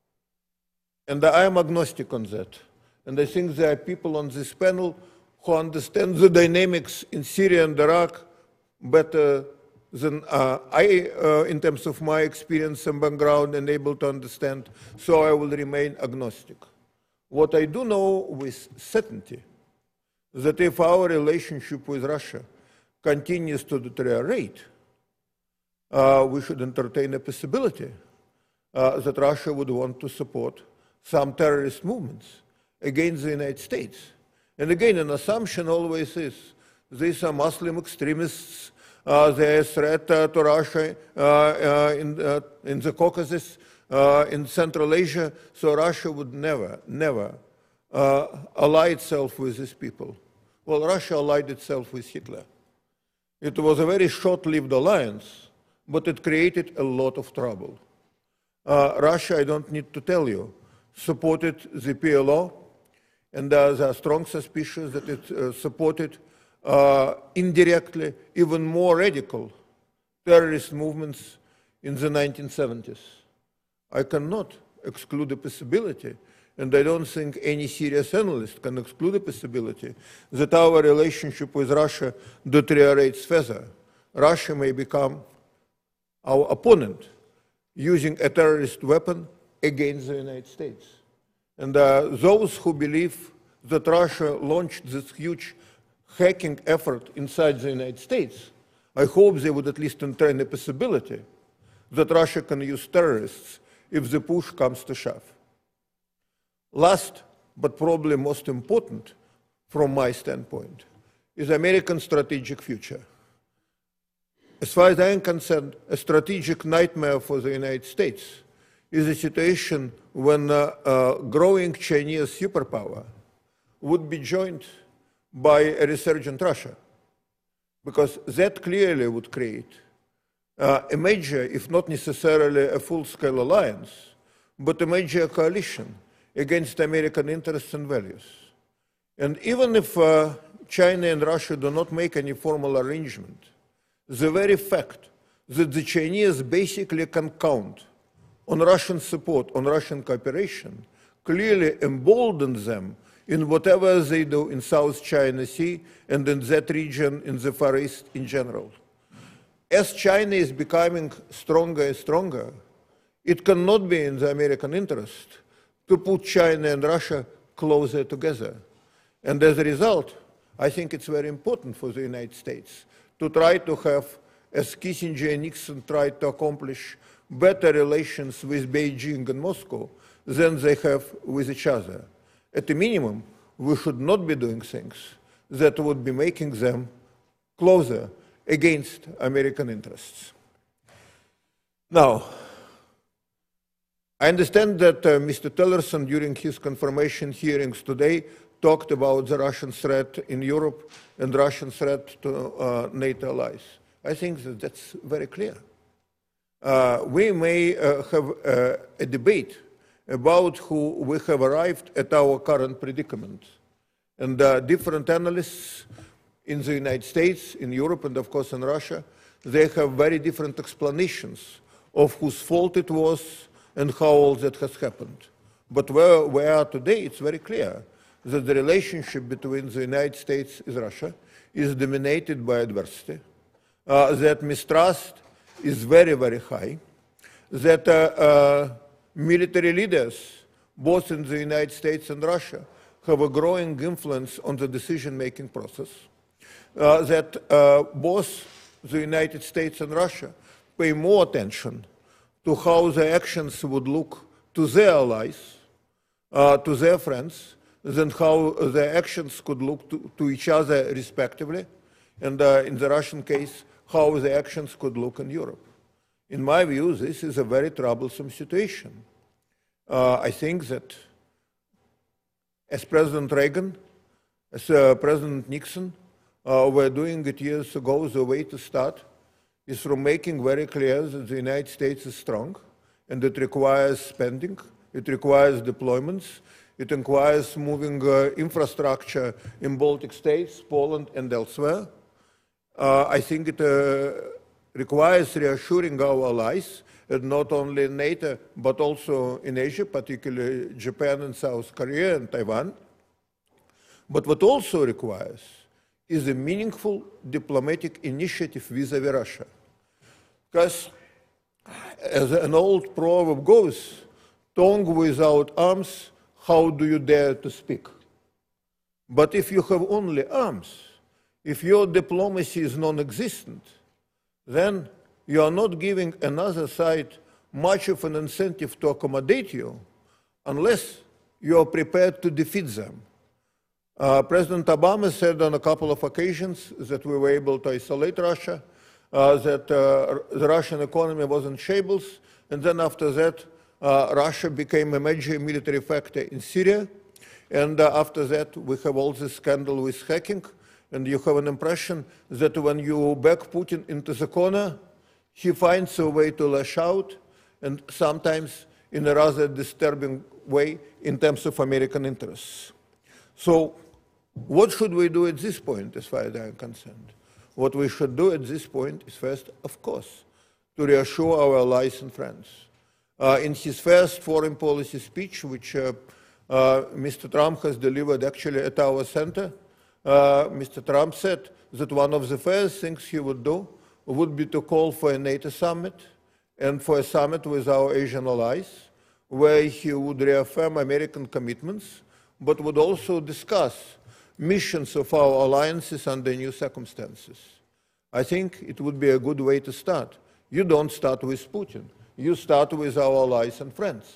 And I am agnostic on that. And I think there are people on this panel who understand the dynamics in Syria and Iraq better than uh, I, uh, in terms of my experience and background, and able to understand, so I will remain agnostic. What I do know with certainty is that if our relationship with Russia continues to deteriorate, uh, we should entertain a possibility uh, that Russia would want to support some terrorist movements against the United States. And again, an assumption always is these are Muslim extremists, uh, they're a threat uh, to Russia uh, uh, in, uh, in the Caucasus, uh, in Central Asia, so Russia would never, never uh, ally itself with these people. Well, Russia allied itself with Hitler. It was a very short-lived alliance, but it created a lot of trouble. Uh, Russia, I don't need to tell you, supported the P L O, and uh, there are strong suspicions that it uh, supported uh, indirectly even more radical terrorist movements in the nineteen seventies. I cannot exclude the possibility, and I don't think any serious analyst can exclude the possibility, that our relationship with Russia deteriorates further. Russia may become our opponent, using a terrorist weapon against the United States. And uh, those who believe that Russia launched this huge hacking effort inside the United States, I hope they would at least entertain the possibility that Russia can use terrorists if the push comes to shove. Last, but probably most important from my standpoint, is American strategic future. As far as I am concerned, a strategic nightmare for the United States is a situation when a uh, uh, growing Chinese superpower would be joined by a resurgent Russia, because that clearly would create uh, a major, if not necessarily a full-scale alliance, but a major coalition against American interests and values. And even if uh, China and Russia do not make any formal arrangement, the very fact that the Chinese basically can count on Russian support, on Russian cooperation, clearly emboldens them in whatever they do in South China Sea and in that region in the Far East in general. As China is becoming stronger and stronger, it cannot be in the American interest to put China and Russia closer together. And as a result, I think it's very important for the United States to try to have, as Kissinger and Nixon tried to accomplish, better relations with Beijing and Moscow than they have with each other. At a minimum, we should not be doing things that would be making them closer against American interests. Now, I understand that uh, Mister Tillerson, during his confirmation hearings today, talked about the Russian threat in Europe and Russian threat to uh, NATO allies. I think that that's very clear. Uh, we may uh, have uh, a debate about who we have arrived at our current predicament. And uh, different analysts in the United States, in Europe, and of course in Russia, they have very different explanations of whose fault it was and how all that has happened. But where we are today, it's very clear that the relationship between the United States and Russia is dominated by adversity, uh, that mistrust is very, very high, that uh, uh, military leaders, both in the United States and Russia, have a growing influence on the decision-making process, uh, that uh, both the United States and Russia pay more attention to how their actions would look to their allies, uh, to their friends, than how their actions could look to, to each other respectively, and uh, in the Russian case, how the actions could look in Europe. In my view, this is a very troublesome situation. Uh, I think that as President Reagan, as uh, President Nixon, uh, were doing it years ago, the way to start is from making very clear that the United States is strong, and it requires spending, it requires deployments, it requires moving uh, infrastructure in Baltic states, Poland, and elsewhere. Uh, I think it uh, requires reassuring our allies, and not only in NATO, but also in Asia, particularly Japan and South Korea and Taiwan. But what also requires is a meaningful diplomatic initiative vis-à-vis Russia. Because, as an old proverb goes, tongue without arms, how do you dare to speak? But if you have only arms, if your diplomacy is non-existent, then you are not giving another side much of an incentive to accommodate you unless you are prepared to defeat them. Uh, President Obama said on a couple of occasions that we were able to isolate Russia, uh, that uh, the Russian economy was in shambles, and then after that, uh, Russia became a major military factor in Syria, and uh, after that, we have all this scandal with hacking, and you have an impression that when you back Putin into the corner, he finds a way to lash out, and sometimes in a rather disturbing way in terms of American interests. So, what should we do at this point, as far as I am concerned? What we should do at this point is first, of course, to reassure our allies and friends. Uh, in his first foreign policy speech, which uh, uh, Mister Trump has delivered actually at our center, uh, Mister Trump said that one of the first things he would do would be to call for a NATO summit and for a summit with our Asian allies, where he would reaffirm American commitments, but would also discuss missions of our alliances under new circumstances. I think it would be a good way to start. You don't start with Putin. You start with our allies and friends.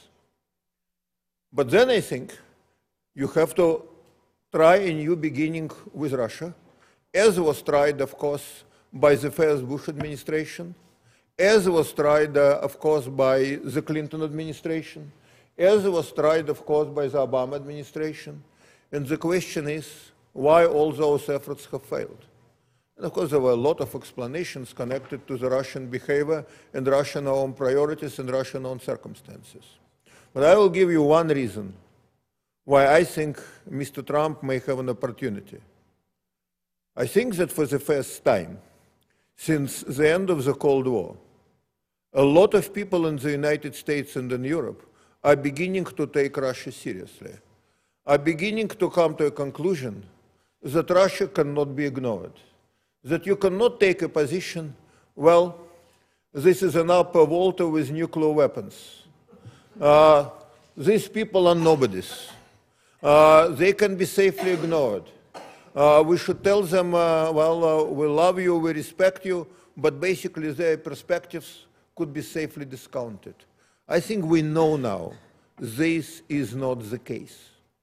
But then I think you have to try a new beginning with Russia, as was tried, of course, by the first Bush administration, as was tried, uh, of course, by the Clinton administration, as was tried, of course, by the Obama administration. And the question is, why all those efforts have failed? And of course, there were a lot of explanations connected to the Russian behavior and Russian own priorities and Russian own circumstances. But I will give you one reason why I think Mister Trump may have an opportunity. I think that for the first time since the end of the Cold War, a lot of people in the United States and in Europe are beginning to take Russia seriously, are beginning to come to a conclusion that Russia cannot be ignored, that you cannot take a position, well, this is an upper water with nuclear weapons. Uh, these people are nobodies. Uh, they can be safely ignored. Uh, we should tell them, uh, well, uh, we love you, we respect you, but basically their perspectives could be safely discounted. I think we know now this is not the case.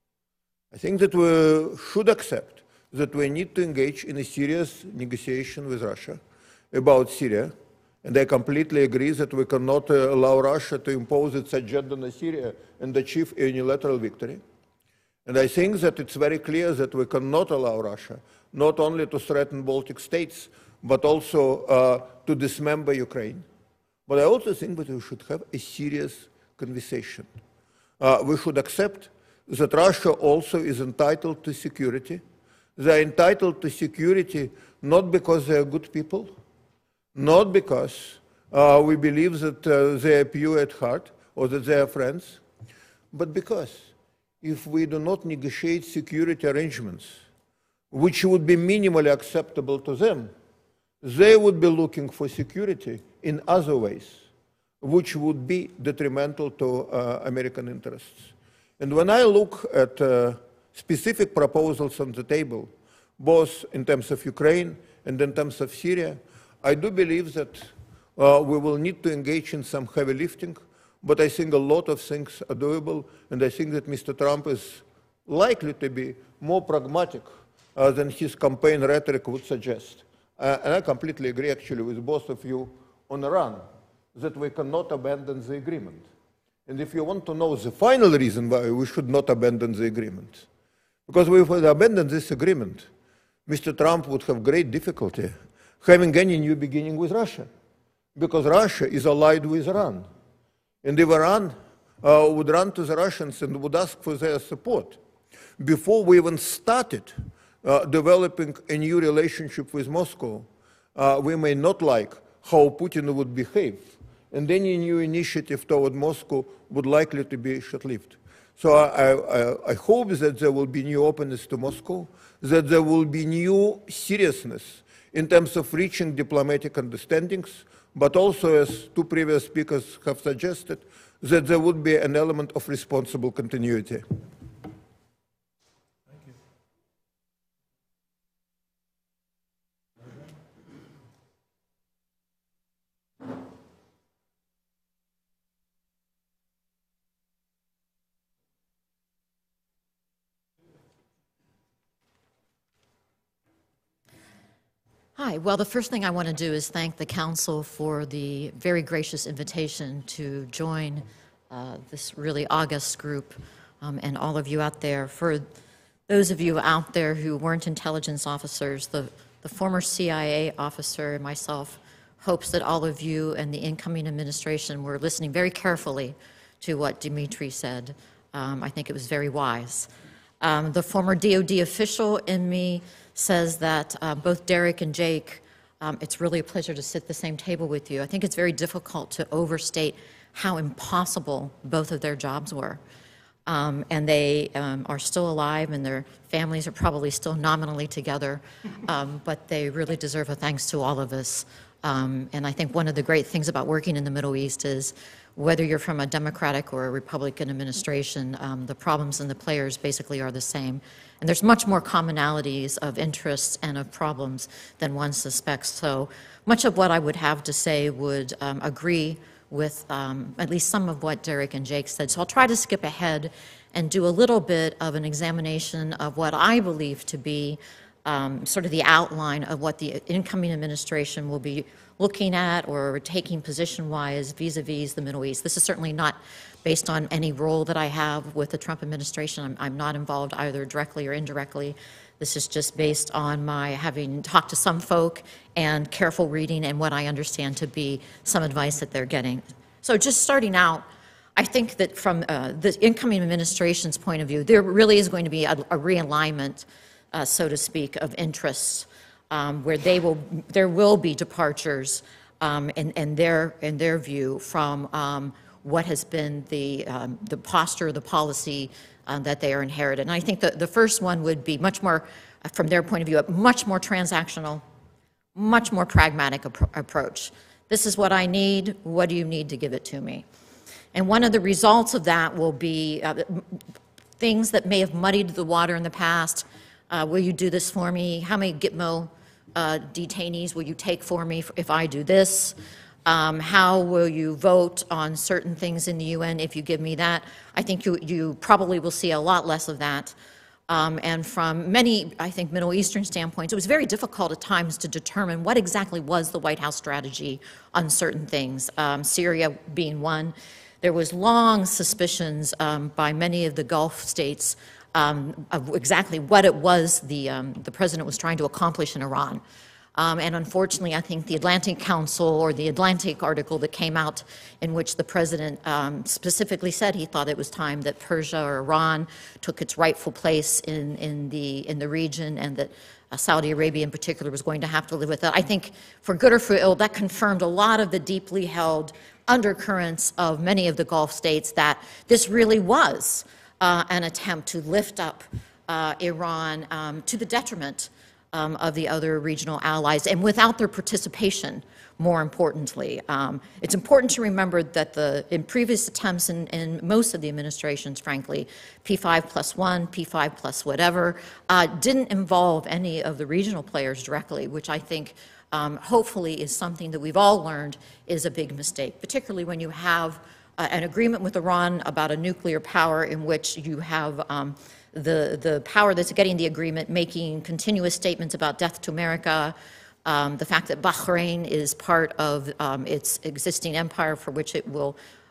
I think that we should accept that we need to engage in a serious negotiation with Russia about Syria, and I completely agree that we cannot uh, allow Russia to impose its agenda on Syria and achieve a unilateral victory. And I think that it's very clear that we cannot allow Russia not only to threaten Baltic states, but also uh, to dismember Ukraine. But I also think that we should have a serious conversation. Uh, we should accept that Russia also is entitled to security. They are entitled to security not because they are good people, not because uh, we believe that uh, they are pure at heart or that they are friends, but because if we do not negotiate security arrangements which would be minimally acceptable to them, they would be looking for security in other ways, which would be detrimental to uh, American interests. And when I look at uh, specific proposals on the table, both in terms of Ukraine and in terms of Syria, I do believe that uh, we will need to engage in some heavy lifting, but I think a lot of things are doable, and I think that Mister Trump is likely to be more pragmatic uh, than his campaign rhetoric would suggest. Uh, and I completely agree, actually, with both of you on Iran, that we cannot abandon the agreement. And if you want to know the final reason why we should not abandon the agreement, because if we abandon this agreement, Mister Trump would have great difficulty having any new beginning with Russia, because Russia is allied with Iran. And if Iran uh, would run to the Russians and would ask for their support, before we even started uh, developing a new relationship with Moscow, uh, we may not like how Putin would behave, and any new initiative toward Moscow would likely to be short-lived. So I, I, I hope that there will be new openness to Moscow, that there will be new seriousness in terms of reaching diplomatic understandings, but also, as two previous speakers have suggested, that there would be an element of responsible continuity. Hi. Well, the first thing I want to do is thank the Council for the very gracious invitation to join uh, this really august group, um, and all of you out there. For those of you out there who weren't intelligence officers, the, the former C I A officer and myself hopes that all of you and the incoming administration were listening very carefully to what Dmitry said. Um, I think it was very wise. Um, the former D O D official in me says that uh, both Derek and Jake, um, it's really a pleasure to sit at the same table with you. I think it's very difficult to overstate how impossible both of their jobs were. Um, and they um, are still alive, and their families are probably still nominally together, um, but they really deserve a thanks to all of us. Um, and I think one of the great things about working in the Middle East is whether you're from a Democratic or a Republican administration, um, the problems and the players basically are the same. And there's much more commonalities of interests and of problems than one suspects. So much of what I would have to say would um, agree with um, at least some of what Derek and Jake said. So I'll try to skip ahead and do a little bit of an examination of what I believe to be um, sort of the outline of what the incoming administration will be looking at or taking position-wise vis-a-vis the Middle East. This is certainly not based on any role that I have with the Trump administration. I'm, I'm not involved either directly or indirectly. This is just based on my having talked to some folk and careful reading and what I understand to be some advice that they're getting. So just starting out, I think that from uh, the incoming administration's point of view, there really is going to be a, a realignment, uh, so to speak, of interests, um, where they will, there will be departures um, in, in, their, in their view from um, what has been the, um, the posture, the policy um, that they are inherited. And I think the, the first one would be much more, from their point of view, a much more transactional, much more pragmatic ap approach. This is what I need. What do you need to give it to me? And one of the results of that will be uh, things that may have muddied the water in the past. Uh, will you do this for me? How many Gitmo uh, detainees will you take for me if I do this? Um, how will you vote on certain things in the U N if you give me that? I think you, you probably will see a lot less of that. Um, and from many, I think, Middle Eastern standpoints, it was very difficult at times to determine what exactly was the White House strategy on certain things, um, Syria being one. There was long suspicions um, by many of the Gulf states um, of exactly what it was the, um, the president was trying to accomplish in Iran. Um, and unfortunately, I think the Atlantic Council or the Atlantic article that came out in which the president um, specifically said he thought it was time that Persia or Iran took its rightful place in, in, the, in the region, and that uh, Saudi Arabia in particular was going to have to live with it. I think for good or for ill, that confirmed a lot of the deeply held undercurrents of many of the Gulf states that this really was uh, an attempt to lift up uh, Iran um, to the detriment Um, of the other regional allies, and without their participation, more importantly. Um, it's important to remember that the, in previous attempts in, in most of the administrations, frankly, P five plus one, P five plus whatever, uh, didn't involve any of the regional players directly, which I think um, hopefully is something that we've all learned is a big mistake, particularly when you have uh, an agreement with Iran about a nuclear power in which you have um, The, the power that's getting the agreement making continuous statements about death to America, um, the fact that Bahrain is part of um, its existing empire for which it will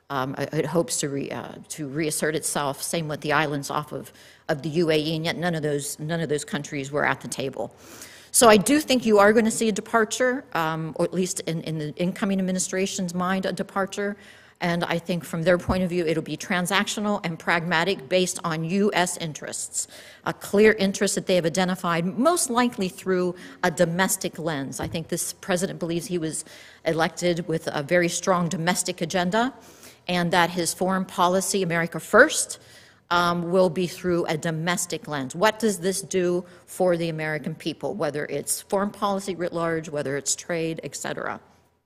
Um, it hopes to, re, uh, to reassert itself. Same with the islands off of, of the U A E, and yet none of those, none of those countries were at the table. So I do think you are going to see a departure, um, or at least in, in the incoming administration's mind, a departure. And I think from their point of view, it'll be transactional and pragmatic based on U S interests, a clear interest that they have identified, most likely through a domestic lens. I think this president believes he was elected with a very strong domestic agenda, and that his foreign policy, America First, um, will be through a domestic lens. What does this do for the American people, whether it's foreign policy writ large, whether it's trade, et cetera?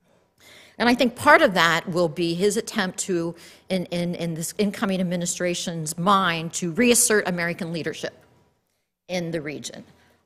And I think part of that will be his attempt to, in, in, in this incoming administration's mind, to reassert American leadership in the region.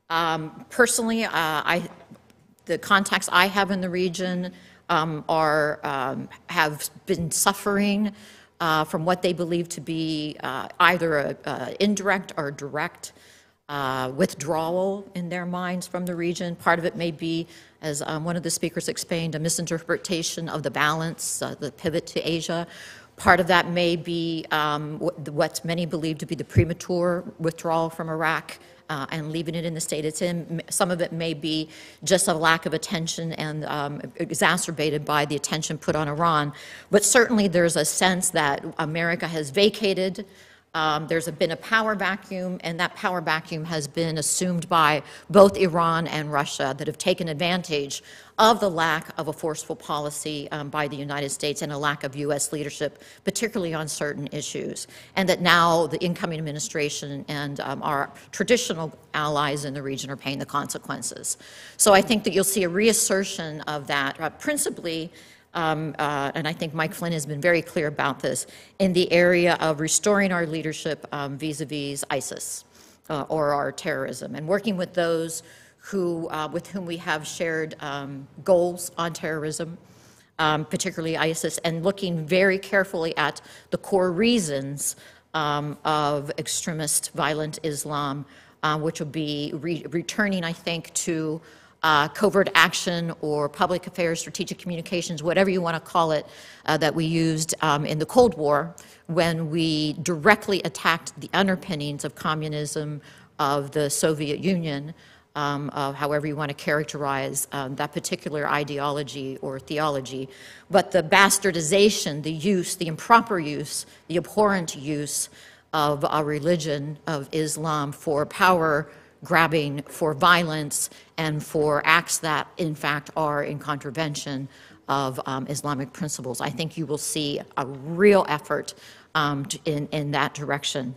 Um, personally, uh, I, the contacts I have in the region um, are, um, have been suffering uh, from what they believe to be uh, either a, a indirect or direct uh, withdrawal in their minds from the region. Part of it may be, as um, one of the speakers explained, a misinterpretation of the balance, uh, the pivot to Asia. Part of that may be um, what, what many believe to be the premature withdrawal from Iraq uh, and leaving it in the state it's in. Some of it may be just a lack of attention and um, exacerbated by the attention put on Iran. But certainly there's a sense that America has vacated. Um, there's been a power vacuum, and that power vacuum has been assumed by both Iran and Russia that have taken advantage of the lack of a forceful policy um, by the United States and a lack of U S leadership, particularly on certain issues, and that now the incoming administration and um, our traditional allies in the region are paying the consequences. So I think that you'll see a reassertion of that, uh, principally Um, uh, and I think Mike Flynn has been very clear about this, in the area of restoring our leadership um, vis-a-vis ISIS uh, or our terrorism, and working with those who, uh, with whom we have shared um, goals on terrorism, um, particularly ISIS, and looking very carefully at the core reasons um, of extremist violent Islam, uh, which will be re returning, I think, to Uh, covert action or public affairs, strategic communications, whatever you want to call it, uh, that we used um, in the Cold War when we directly attacked the underpinnings of communism, of the Soviet Union, um, of however you want to characterize um, that particular ideology or theology. But the bastardization, the use, the improper use, the abhorrent use of our religion, of Islam, for power grabbing, for violence, and for acts that, in fact, are in contravention of um, Islamic principles. I think you will see a real effort um, to, in, in that direction.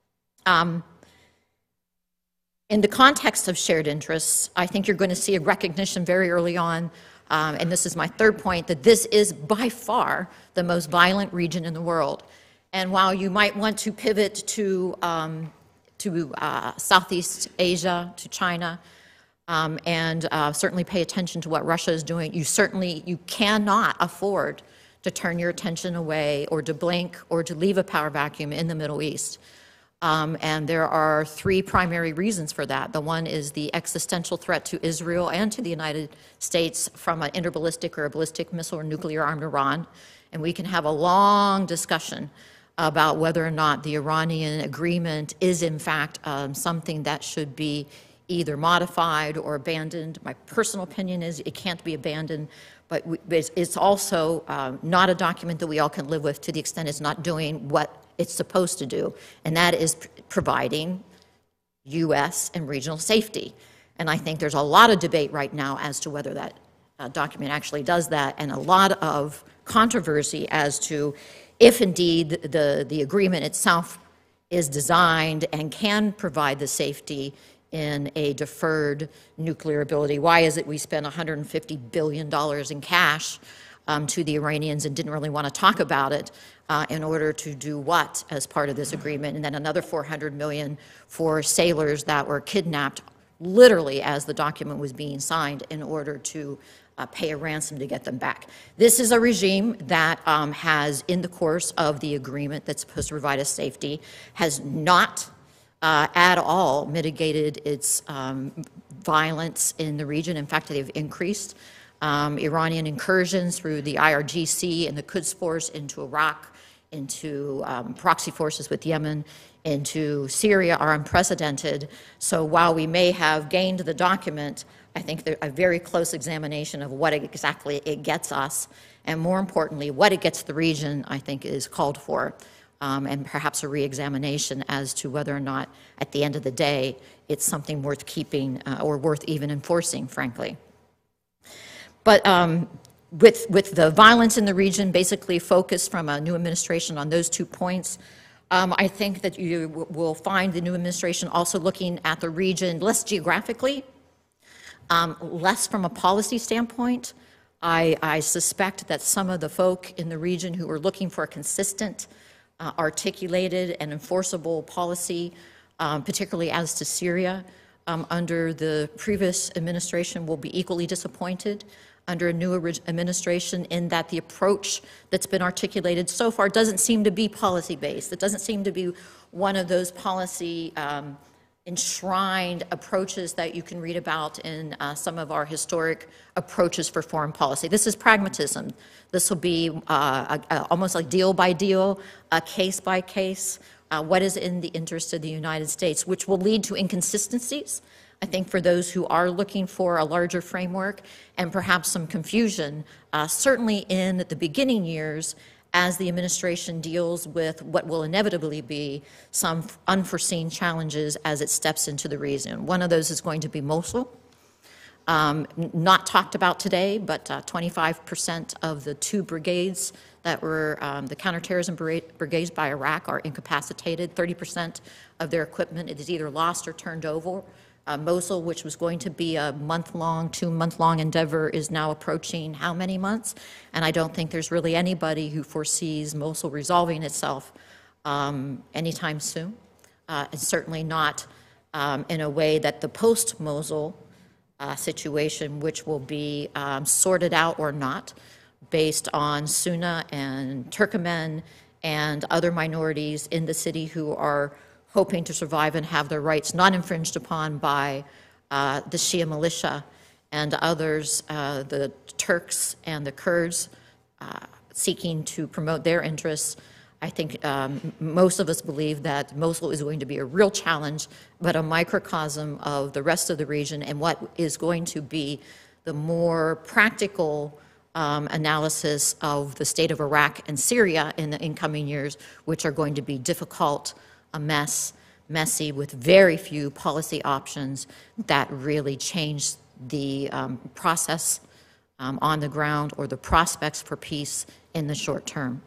Um, in the context of shared interests, I think you're going to see a recognition very early on, um, and this is my third point, that this is by far the most violent region in the world. And while you might want to pivot to um, to uh, Southeast Asia, to China, um, and uh, certainly pay attention to what Russia is doing, you certainly, you cannot afford to turn your attention away or to blink or to leave a power vacuum in the Middle East. Um, and there are three primary reasons for that. The one is the existential threat to Israel and to the United States from an interballistic or a ballistic missile or nuclear armed Iran. And we can have a long discussion about whether or not the Iranian agreement is in fact um, something that should be either modified or abandoned. My personal opinion is it can't be abandoned, but it's also uh, not a document that we all can live with to the extent it's not doing what it's supposed to do, and that is providing U S and regional safety. And I think there's a lot of debate right now as to whether that uh, document actually does that, and a lot of controversy as to if indeed the, the agreement itself is designed and can provide the safety in a deferred nuclear ability. Why is it we spent one hundred fifty billion dollars in cash um, to the Iranians and didn't really want to talk about it uh, in order to do what as part of this agreement, and then another four hundred million dollars for sailors that were kidnapped literally as the document was being signed in order to Uh, pay a ransom to get them back. This is a regime that um, has, in the course of the agreement that's supposed to provide us safety, has not uh, at all mitigated its um, violence in the region. In fact, they've increased um, Iranian incursions through the I R G C and the Quds Force into Iraq, into um, proxy forces with Yemen, into Syria are unprecedented. So while we may have gained the document, I think that a very close examination of what exactly it gets us, and more importantly, what it gets the region, I think is called for, um, and perhaps a re-examination as to whether or not, at the end of the day, it's something worth keeping uh, or worth even enforcing, frankly. But um, with, with the violence in the region basically focused from a new administration on those two points, um, I think that you w will find the new administration also looking at the region less geographically, um, less from a policy standpoint. I, I suspect that some of the folk in the region who are looking for a consistent, uh, articulated, and enforceable policy, um, particularly as to Syria, um, under the previous administration will be equally disappointed under a new administration in that the approach that's been articulated so far doesn't seem to be policy-based. It doesn't seem to be one of those policy um, enshrined approaches that you can read about in uh, some of our historic approaches for foreign policy. This is pragmatism. This will be uh, a, a, almost like deal by deal, uh, case by case, uh, what is in the interest of the United States, which will lead to inconsistencies, I think, for those who are looking for a larger framework, and perhaps some confusion, uh, certainly in the beginning years as the administration deals with what will inevitably be some unforeseen challenges as it steps into the region. One of those is going to be Mosul. Um, not talked about today, but twenty-five percent of the two brigades that were um, the counterterrorism brigades by Iraq are incapacitated. thirty percent of their equipment is either lost or turned over. Uh, Mosul, which was going to be a month-long, two-month-long endeavor, is now approaching how many months? And I don't think there's really anybody who foresees Mosul resolving itself um, anytime soon, uh, and certainly not um, in a way that the post-Mosul uh, situation, which will be um, sorted out or not, based on Sunni and Turkmen and other minorities in the city who are hoping to survive and have their rights not infringed upon by uh, the Shia militia and others, uh, the Turks and the Kurds, uh, seeking to promote their interests. I think um, most of us believe that Mosul is going to be a real challenge, but a microcosm of the rest of the region and what is going to be the more practical um, analysis of the state of Iraq and Syria in the incoming years, which are going to be difficult, a mess, messy, with very few policy options that really change the um, process um, on the ground or the prospects for peace in the short term.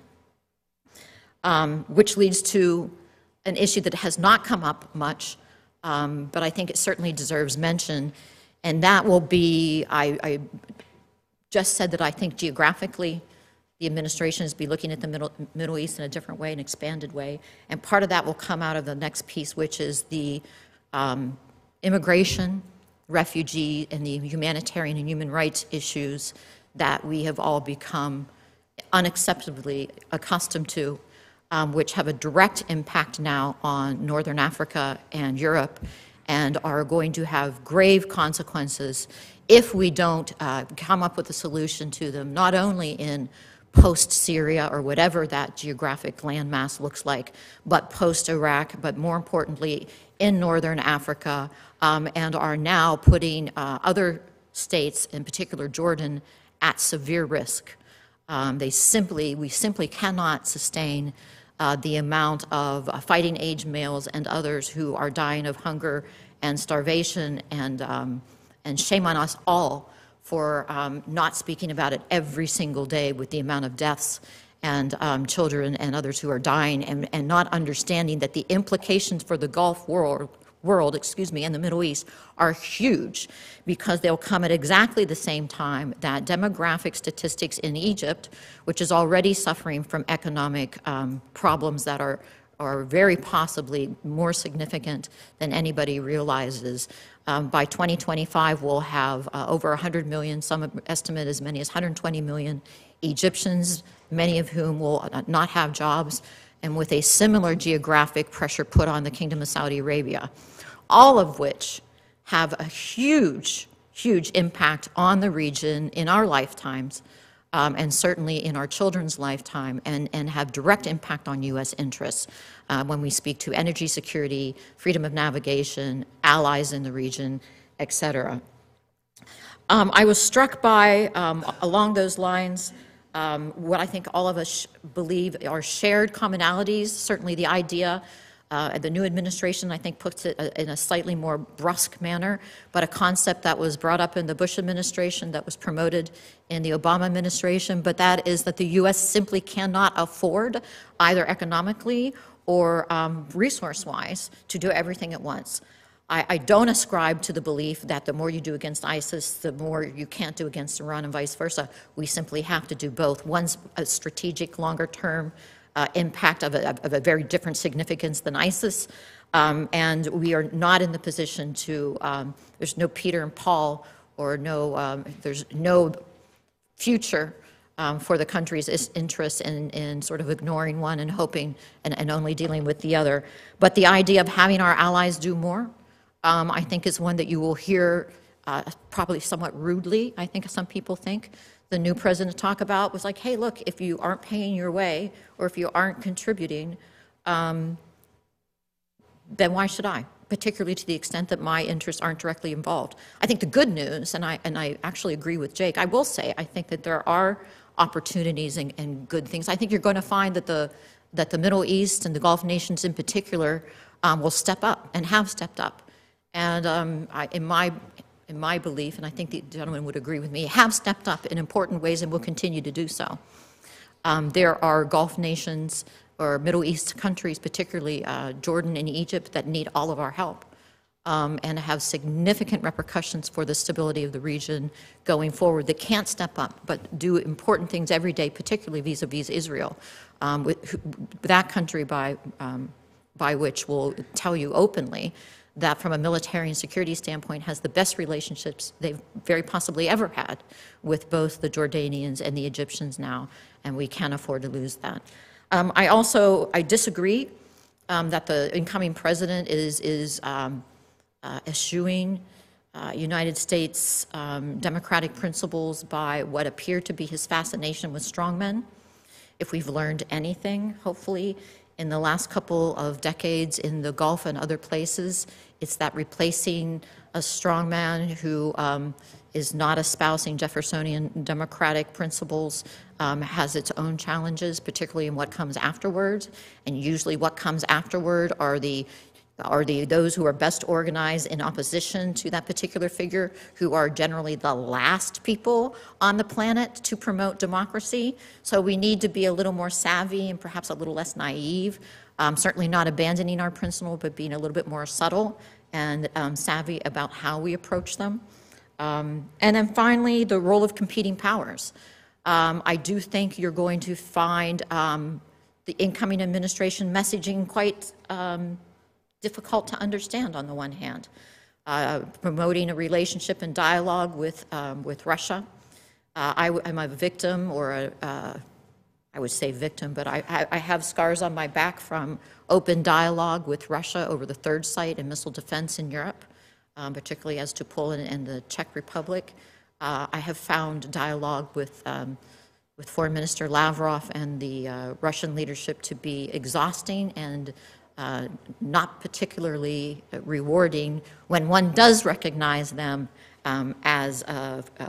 Um, which leads to an issue that has not come up much, um, but I think it certainly deserves mention, and that will be, I, I just said that I think geographically the administration is be looking at the Middle, Middle East in a different way, an expanded way. And part of that will come out of the next piece, which is the um, immigration, refugee, and the humanitarian and human rights issues that we have all become unacceptably accustomed to, um, which have a direct impact now on Northern Africa and Europe, and are going to have grave consequences if we don't uh, come up with a solution to them, not only in post-Syria or whatever that geographic landmass looks like, but post-Iraq, but more importantly in Northern Africa, um, and are now putting uh, other states, in particular Jordan, at severe risk. Um, they simply, we simply cannot sustain uh, the amount of uh, fighting-age males and others who are dying of hunger and starvation, and, um, and shame on us all for um, not speaking about it every single day with the amount of deaths and um, children and others who are dying, and, and not understanding that the implications for the Gulf world, world, excuse me, and the Middle East are huge, because they'll come at exactly the same time that demographic statistics in Egypt, which is already suffering from economic um, problems that are, are very possibly more significant than anybody realizes. Um, by twenty twenty-five, we'll have uh, over one hundred million, some estimate as many as one hundred twenty million Egyptians, many of whom will not have jobs, and with a similar geographic pressure put on the Kingdom of Saudi Arabia, all of which have a huge, huge impact on the region in our lifetimes, um, and certainly in our children's lifetime, and, and have direct impact on U S interests uh, when we speak to energy security, freedom of navigation, allies in the region, et cetera. Um, I was struck by, um, along those lines, um, what I think all of us believe are shared commonalities, certainly the idea. Uh, the new administration, I think, puts it in a slightly more brusque manner, but a concept that was brought up in the Bush administration, that was promoted in the Obama administration, but that is that the U S simply cannot afford, either economically or um, resource-wise, to do everything at once. I, I don't ascribe to the belief that the more you do against ISIS, the more you can't do against Iran, and vice versa. We simply have to do both. One's a strategic, longer-term Uh, impact of a, of a very different significance than ISIS, um, and we are not in the position to, um, there's no Peter and Paul, or no, um, there's no future um, for the country's interests in, in sort of ignoring one and hoping and, and only dealing with the other. But the idea of having our allies do more, um, I think is one that you will hear uh, probably somewhat rudely, I think some people think, the new president talk about was like, hey, look, if you aren't paying your way or if you aren't contributing, um, then why should I? Particularly to the extent that my interests aren't directly involved. I think the good news, and I, and I actually agree with Jake, I will say, I think that there are opportunities and, and good things. I think you're going to find that the, that the Middle East and the Gulf nations in particular um, will step up and have stepped up. And um, I, in my in my belief, and I think the gentleman would agree with me, have stepped up in important ways and will continue to do so. Um, there are Gulf nations or Middle East countries, particularly uh, Jordan and Egypt, that need all of our help um, and have significant repercussions for the stability of the region going forward, that can't step up but do important things every day, particularly vis-a-vis Israel. Um, with, that country by, um, by which will tell you openly that from a military and security standpoint has the best relationships they've very possibly ever had with both the Jordanians and the Egyptians now, and we can't afford to lose that. Um, I also, I disagree um, that the incoming president is, is um, uh, eschewing uh, United States um, democratic principles by what appear to be his fascination with strongmen. If we've learned anything, hopefully, in the last couple of decades in the Gulf and other places, it's that replacing a strongman who um, is not espousing Jeffersonian democratic principles um, has its own challenges, particularly in what comes afterwards. And usually what comes afterward are the are the those who are best organized in opposition to that particular figure, who are generally the last people on the planet to promote democracy. So we need to be a little more savvy and perhaps a little less naive, um, certainly not abandoning our principle, but being a little bit more subtle and um, savvy about how we approach them. Um, and then finally, the role of competing powers. Um, I do think you're going to find um, the incoming administration messaging quite um, difficult to understand on the one hand, uh, promoting a relationship and dialogue with, um, with Russia. Uh, I am a victim, or a, uh, I would say victim, but I, I have scars on my back from open dialogue with Russia over the third site in missile defense in Europe, um, particularly as to Poland and the Czech Republic. Uh, I have found dialogue with, um, with Foreign Minister Lavrov and the uh, Russian leadership to be exhausting and Uh, not particularly rewarding when one does recognize them um, as a, a,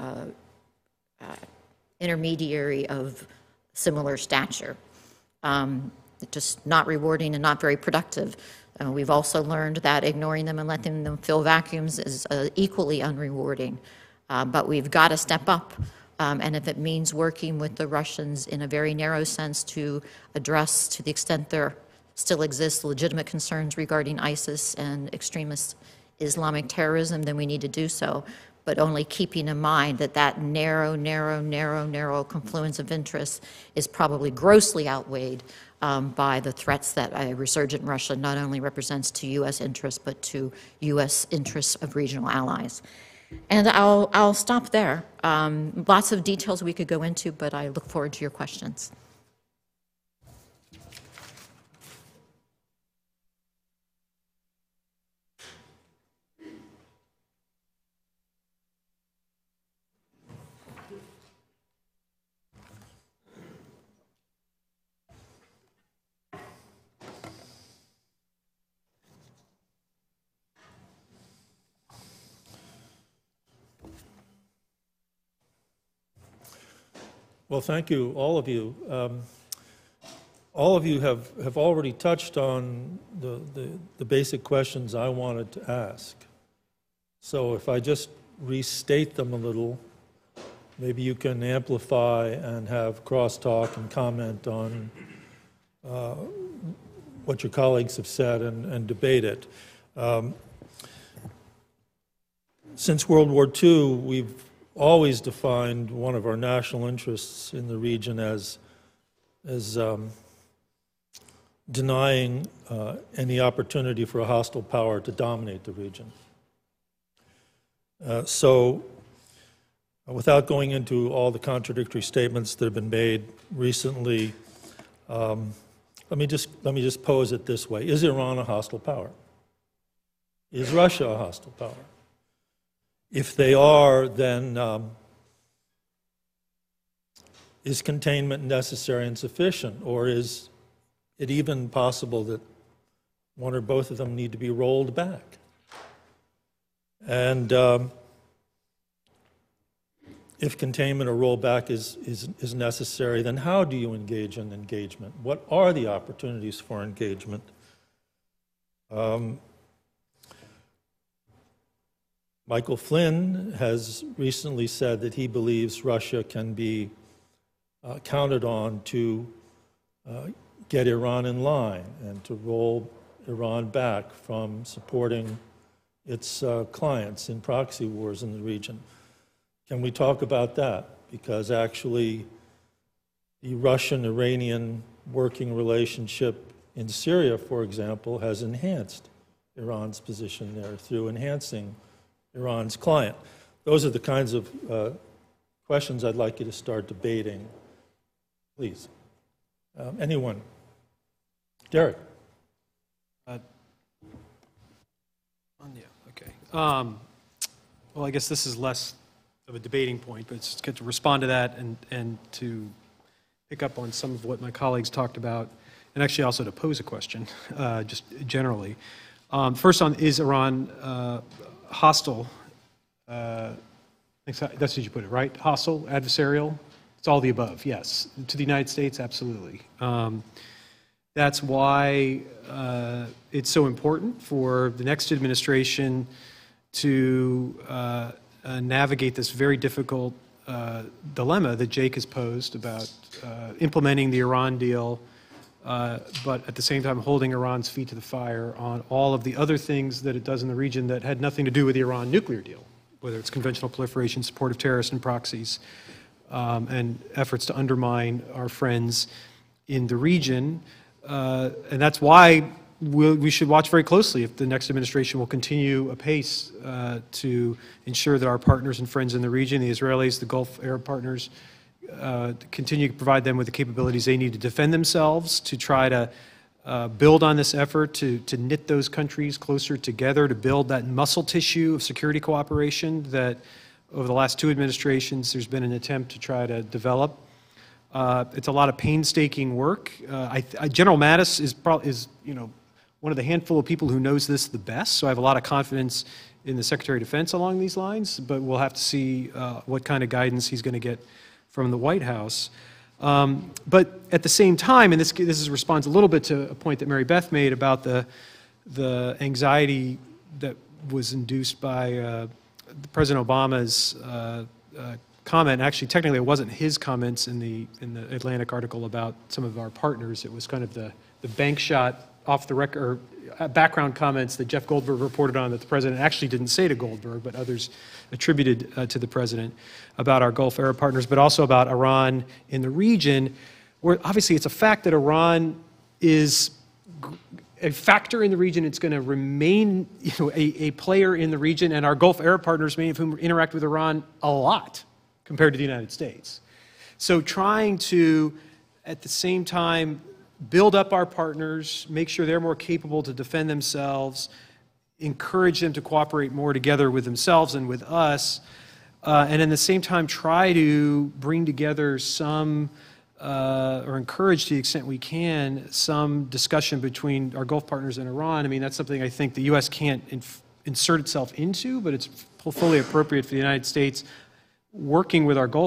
a intermediary of similar stature. Um, just not rewarding and not very productive. Uh, we've also learned that ignoring them and letting them fill vacuums is uh, equally unrewarding. Uh, but we've got to step up. Um, and if it means working with the Russians in a very narrow sense to address, to the extent they're still exist legitimate concerns regarding ISIS and extremist Islamic terrorism, then we need to do so, but only keeping in mind that that narrow, narrow, narrow, narrow confluence of interests is probably grossly outweighed um, by the threats that a resurgent Russia not only represents to U S interests, but to U S interests of regional allies. And I'll, I'll stop there. Um, lots of details we could go into, but I look forward to your questions. Well, thank you, all of you. Um, all of you have, have already touched on the, the, the basic questions I wanted to ask. So if I just restate them a little, maybe you can amplify and have crosstalk and comment on uh, what your colleagues have said and, and debate it. Um, since World War Two, we've always defined one of our national interests in the region as, as um, denying uh, any opportunity for a hostile power to dominate the region. Uh, so, without going into all the contradictory statements that have been made recently, um, let me just let me just pose it this way: is Iran a hostile power? Is Russia a hostile power? If they are, then um, is containment necessary and sufficient, or is it even possible that one or both of them need to be rolled back? And um, if containment or rollback is, is, is necessary, then how do you engage in engagement? What are the opportunities for engagement? Um, Michael Flynn has recently said that he believes Russia can be uh, counted on to uh, get Iran in line and to roll Iran back from supporting its uh, clients in proxy wars in the region. Can we talk about that? Because actually the Russian-Iranian working relationship in Syria, for example, has enhanced Iran's position there through enhancing Iran's client. Those are the kinds of uh, questions I'd like you to start debating. Please. Um, anyone? Derek. Uh, yeah, okay. Um, well, I guess this is less of a debating point, but it's good to respond to that and, and to pick up on some of what my colleagues talked about, and actually also to pose a question, uh, just generally. Um, first on, is Iran uh, hostile? Uh, that's how you put it, right? Hostile, adversarial? It's all the above, yes. To the United States, absolutely. Um, that's why uh, it's so important for the next administration to uh, uh, navigate this very difficult uh, dilemma that Jake has posed about uh, implementing the Iran deal, uh, but at the same time holding Iran's feet to the fire on all of the other things that it does in the region that had nothing to do with the Iran nuclear deal, whether it's conventional proliferation, support of terrorists and proxies, um, and efforts to undermine our friends in the region. Uh, and that's why we'll, we should watch very closely if the next administration will continue apace uh, to ensure that our partners and friends in the region, the Israelis, the Gulf Arab partners, uh, continue to provide them with the capabilities they need to defend themselves, to try to uh, build on this effort, to, to knit those countries closer together, to build that muscle tissue of security cooperation that over the last two administrations there's been an attempt to try to develop. Uh, it's a lot of painstaking work. Uh, I, I, General Mattis is, probably, is, you know, one of the handful of people who knows this the best, so I have a lot of confidence in the Secretary of Defense along these lines, but we'll have to see uh, what kind of guidance he's going to get from the White House. Um, but at the same time, and this, this is, responds a little bit to a point that Mary Beth made about the, the anxiety that was induced by uh, President Obama's uh, uh, comment. Actually, technically, it wasn't his comments in the in the Atlantic article about some of our partners. It was kind of the the bank shot off the record, or background comments that Jeff Goldberg reported on that the president actually didn't say to Goldberg, but others attributed uh, to the president about our Gulf Arab partners, but also about Iran in the region, where obviously it's a fact that Iran is a factor in the region. It's going to remain, you know, a, a player in the region, and our Gulf Arab partners, many of whom interact with Iran a lot compared to the United States. So trying to, at the same time, build up our partners, make sure they're more capable to defend themselves, encourage them to cooperate more together with themselves and with us, uh, and at the same time try to bring together some, uh, or encourage to the extent we can, some discussion between our Gulf partners and Iran. I mean, that's something I think the U S can't inf insert itself into, but it's fully appropriate for the United States, working with our Gulf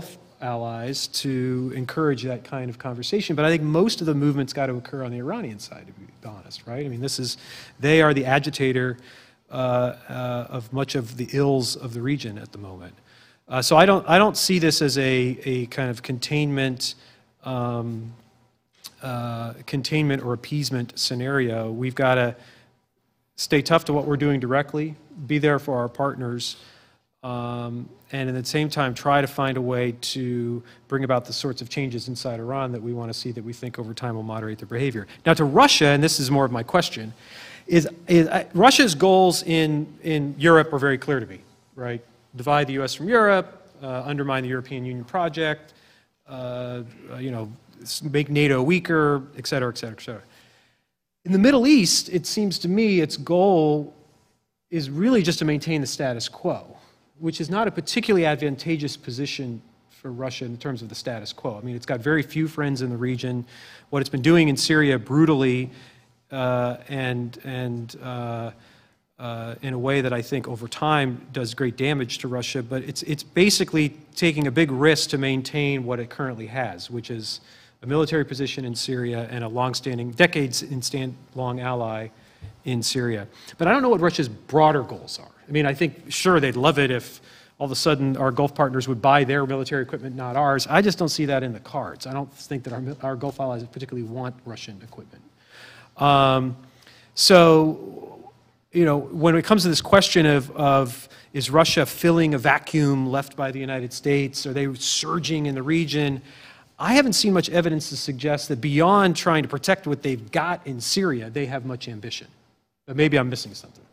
allies to encourage that kind of conversation. But I think most of the movement's got to occur on the Iranian side, to be honest, right? I mean, this is, they are the agitator uh, uh, of much of the ills of the region at the moment. Uh, so I don't, I don't see this as a, a kind of containment, um, uh, containment or appeasement scenario. We've got to stay tough to what we're doing directly, be there for our partners, um, and at the same time try to find a way to bring about the sorts of changes inside Iran that we want to see, that we think over time will moderate their behavior. Now to Russia, and this is more of my question, is, is uh, Russia's goals in, in Europe are very clear to me, right? Divide the U S from Europe, uh, undermine the European Union project, uh, you know, make NATO weaker, et cetera, et cetera, et cetera. In the Middle East, it seems to me its goal is really just to maintain the status quo, which is not a particularly advantageous position for Russia in terms of the status quo. I mean, it's got very few friends in the region. What it's been doing in Syria brutally uh, and, and uh, uh, in a way that I think over time does great damage to Russia, but it's, it's basically taking a big risk to maintain what it currently has, which is a military position in Syria and a long-standing, decades in stand, long ally in Syria. But I don't know what Russia's broader goals are. I mean, I think, sure, they'd love it if all of a sudden our Gulf partners would buy their military equipment, not ours. I just don't see that in the cards. I don't think that our, our Gulf allies particularly want Russian equipment. Um, so, you know, when it comes to this question of, of is Russia filling a vacuum left by the United States? Are they surging in the region? I haven't seen much evidence to suggest that beyond trying to protect what they've got in Syria, they have much ambition. But maybe I'm missing something.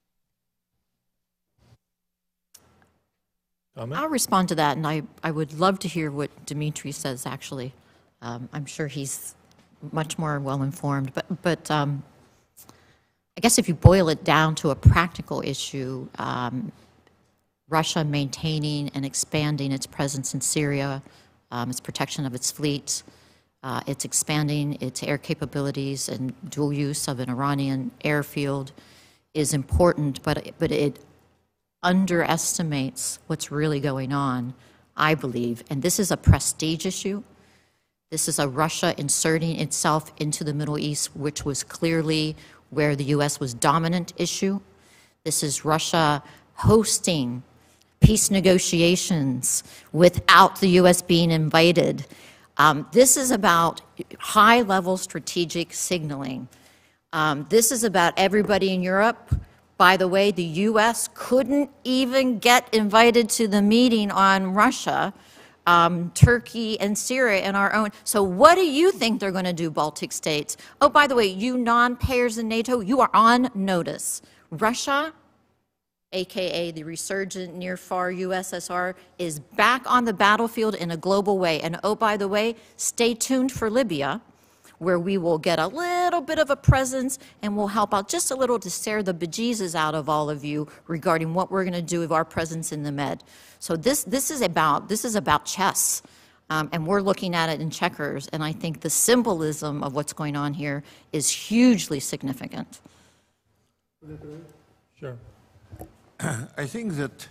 Comment? I'll respond to that, and I, I would love to hear what Dmitry says, actually. Um, I'm sure he's much more well-informed. But, but um, I guess if you boil it down to a practical issue, um, Russia maintaining and expanding its presence in Syria, um, its protection of its fleet, uh, it's expanding its air capabilities and dual use of an Iranian airfield is important, but, but it underestimates what's really going on, I believe. And this is a prestige issue. This is a Russia inserting itself into the Middle East, which was clearly where the U S was dominant issue. This is Russia hosting peace negotiations without the U S being invited. Um, this is about high-level strategic signaling. Um, this is about everybody in Europe. By the way, the U S couldn't even get invited to the meeting on Russia, um, Turkey, and Syria and our own. So what do you think they're going to do, Baltic states? Oh, by the way, you non-payers in NATO, you are on notice. Russia, A K A the resurgent near-far U S S R, is back on the battlefield in a global way. And oh, by the way, stay tuned for Libya, where we will get a little bit of a presence and we'll help out just a little to scare the bejesus out of all of you regarding what we're going to do with our presence in the Med. So this, this is about, this is about chess, um, and we're looking at it in checkers, and I think the symbolism of what's going on here is hugely significant. Sure. I think that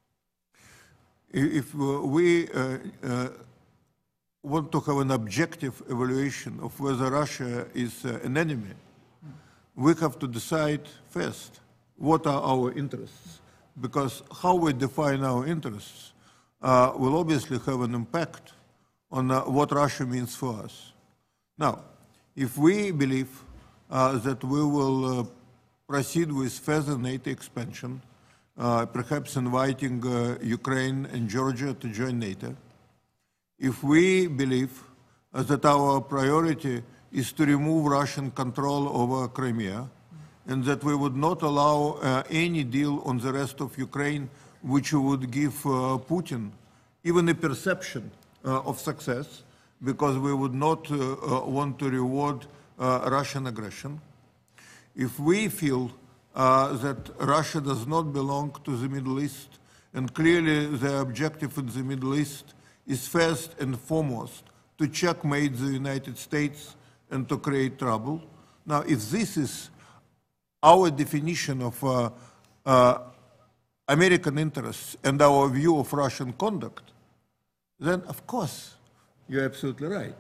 if we uh, uh, want to have an objective evaluation of whether Russia is uh, an enemy, we have to decide first what are our interests, because how we define our interests uh, will obviously have an impact on uh, what Russia means for us. Now, if we believe uh, that we will uh, proceed with further NATO expansion, uh, perhaps inviting uh, Ukraine and Georgia to join NATO, if we believe uh, that our priority is to remove Russian control over Crimea, and that we would not allow uh, any deal on the rest of Ukraine which would give uh, Putin even a perception uh, of success, because we would not uh, uh, want to reward uh, Russian aggression. If we feel uh, that Russia does not belong to the Middle East, and clearly the objective in the Middle East is first and foremost to checkmate the United States and to create trouble. Now, if this is our definition of uh, uh, American interests and our view of Russian conduct, then of course you're absolutely right.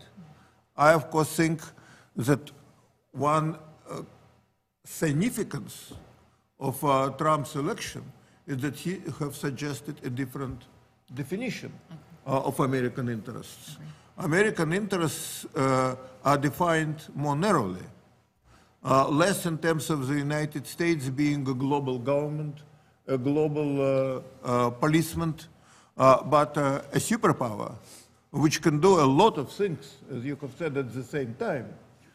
I, of course, think that one uh, significance of uh, Trump's election is that he have suggested a different definition uh, of American interests. American interests uh, are defined more narrowly, uh, less in terms of the United States being a global government, a global uh, uh, policeman, uh, but uh, a superpower which can do a lot of things, as you have said, at the same time.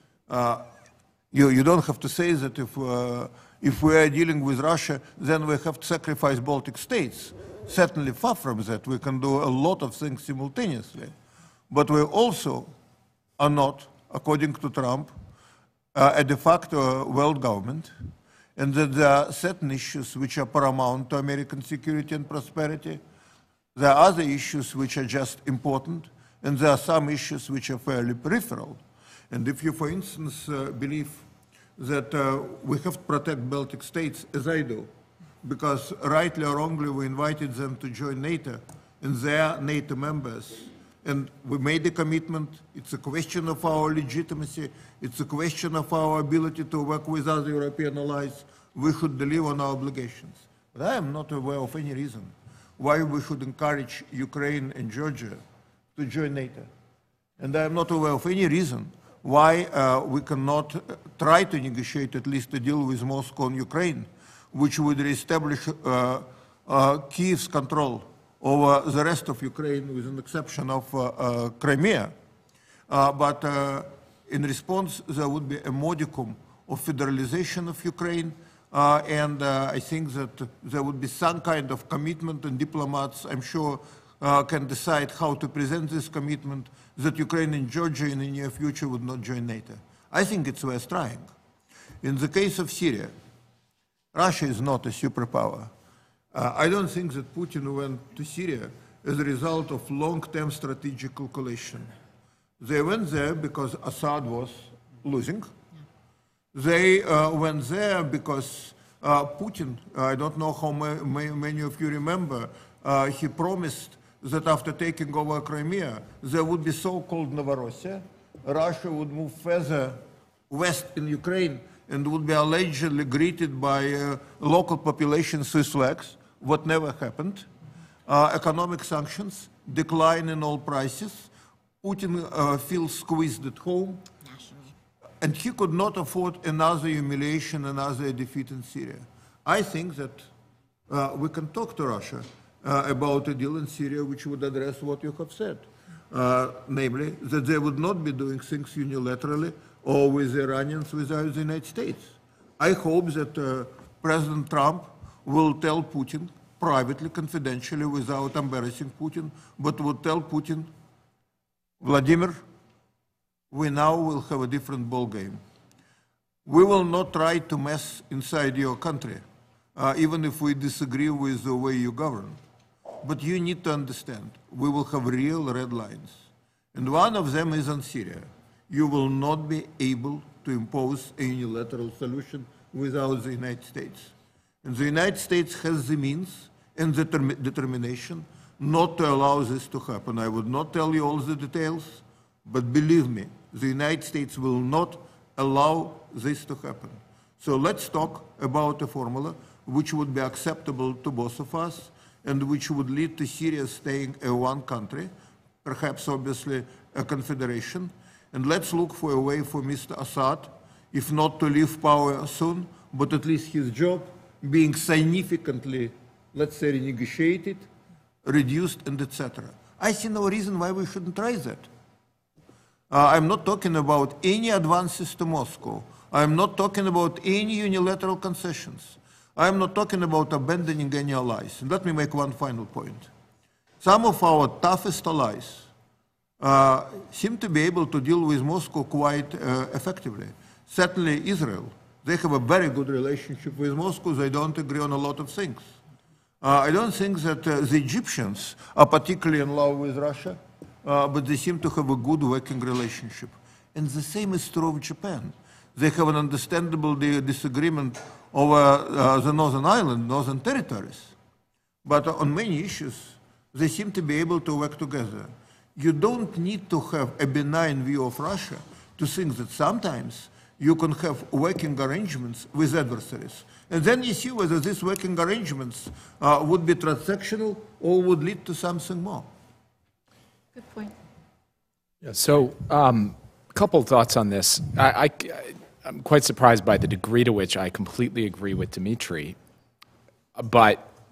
Uh, you, you don't have to say that if, uh, if we are dealing with Russia, then we have to sacrifice Baltic states. Certainly far from that. We can do a lot of things simultaneously. But we also are not, according to Trump, uh, a de facto world government, and that there are certain issues which are paramount to American security and prosperity. There are other issues which are just important, and there are some issues which are fairly peripheral. And if you, for instance, uh, believe that uh, we have to protect Baltic states, as I do, because rightly or wrongly we invited them to join NATO, and they are NATO members, and we made a commitment. It's a question of our legitimacy. It's a question of our ability to work with other European allies. We should deliver on our obligations. But I am not aware of any reason why we should encourage Ukraine and Georgia to join NATO. And I am not aware of any reason why uh, we cannot try to negotiate at least a deal with Moscow and Ukraine, which would reestablish uh, uh, Kiev's control over the rest of Ukraine, with an exception of uh, uh, Crimea. Uh, but uh, in response, there would be a modicum of federalization of Ukraine, uh, and uh, I think that there would be some kind of commitment, and diplomats, I'm sure, uh, can decide how to present this commitment, that Ukraine and Georgia in the near future would not join NATO. I think it's worth trying. In the case of Syria, Russia is not a superpower. Uh, I don't think that Putin went to Syria as a result of long-term strategic calculation. They went there because Assad was losing. They uh, went there because uh, Putin, I don't know how ma ma many of you remember, uh, he promised that after taking over Crimea, there would be so-called Novorossiya. Russia would move further west in Ukraine and would be allegedly greeted by uh, local populations with flags, what never happened. Uh, economic sanctions, decline in oil prices, Putin uh, feels squeezed at home, and he could not afford another humiliation, another defeat in Syria. I think that uh, we can talk to Russia uh, about a deal in Syria which would address what you have said, uh, namely that they would not be doing things unilaterally or with the Iranians without the United States. I hope that uh, President Trump will tell Putin privately, confidentially, without embarrassing Putin, but will tell Putin, Vladimir, we now will have a different ball game. We will not try to mess inside your country, uh, even if we disagree with the way you govern. But you need to understand, we will have real red lines. And one of them is on Syria. You will not be able to impose a unilateral solution without the United States. And the United States has the means and the determination not to allow this to happen. I would not tell you all the details, but believe me, the United States will not allow this to happen. So let's talk about a formula which would be acceptable to both of us and which would lead to Syria staying a one country, perhaps obviously a confederation. And let's look for a way for Mister Assad, if not to leave power soon, but at least his job being significantly, let's say, renegotiated, reduced, and et cetera. I see no reason why we shouldn't try that. Uh, I'm not talking about any advances to Moscow. I'm not talking about any unilateral concessions. I'm not talking about abandoning any allies. And let me make one final point. Some of our toughest allies uh, seem to be able to deal with Moscow quite uh, effectively. Certainly Israel. They have a very good relationship with Moscow. They don't agree on a lot of things. Uh, I don't think that uh, the Egyptians are particularly in love with Russia, uh, but they seem to have a good working relationship. And the same is true of Japan. They have an understandable disagreement over uh, the Northern Ireland, Northern territories. But on many issues, they seem to be able to work together. You don't need to have a benign view of Russia to think that sometimes you can have working arrangements with adversaries. And then you see whether these working arrangements uh, would be transactional or would lead to something more. Good point. So, um, a couple thoughts on this. I, I, I'm quite surprised by the degree to which I completely agree with Dmitry, but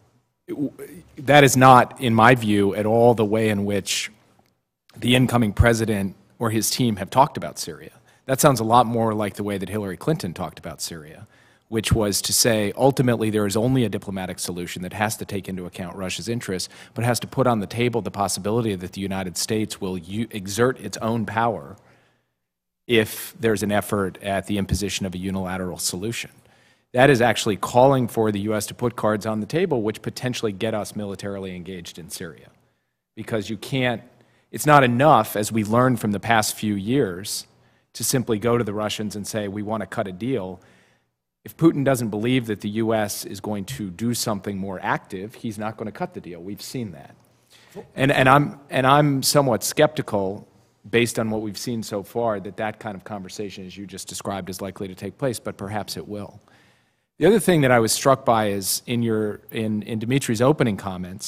that is not, in my view, at all the way in which the incoming president or his team have talked about Syria. That sounds a lot more like the way that Hillary Clinton talked about Syria, which was to say, ultimately, there is only a diplomatic solution that has to take into account Russia's interests, but has to put on the table the possibility that the United States will u- exert its own power if there's an effort at the imposition of a unilateral solution. That is actually calling for the U S to put cards on the table, which potentially get us militarily engaged in Syria. Because you can't, it's not enough, as we learned from the past few years, to simply go to the Russians and say, we want to cut a deal. If Putin doesn't believe that the U S is going to do something more active, he's not going to cut the deal. We've seen that. And, and, I'm, and I'm somewhat skeptical, based on what we've seen so far, that that kind of conversation, as you just described, is likely to take place, but perhaps it will. The other thing that I was struck by is in, your, in, in Dmitry's opening comments,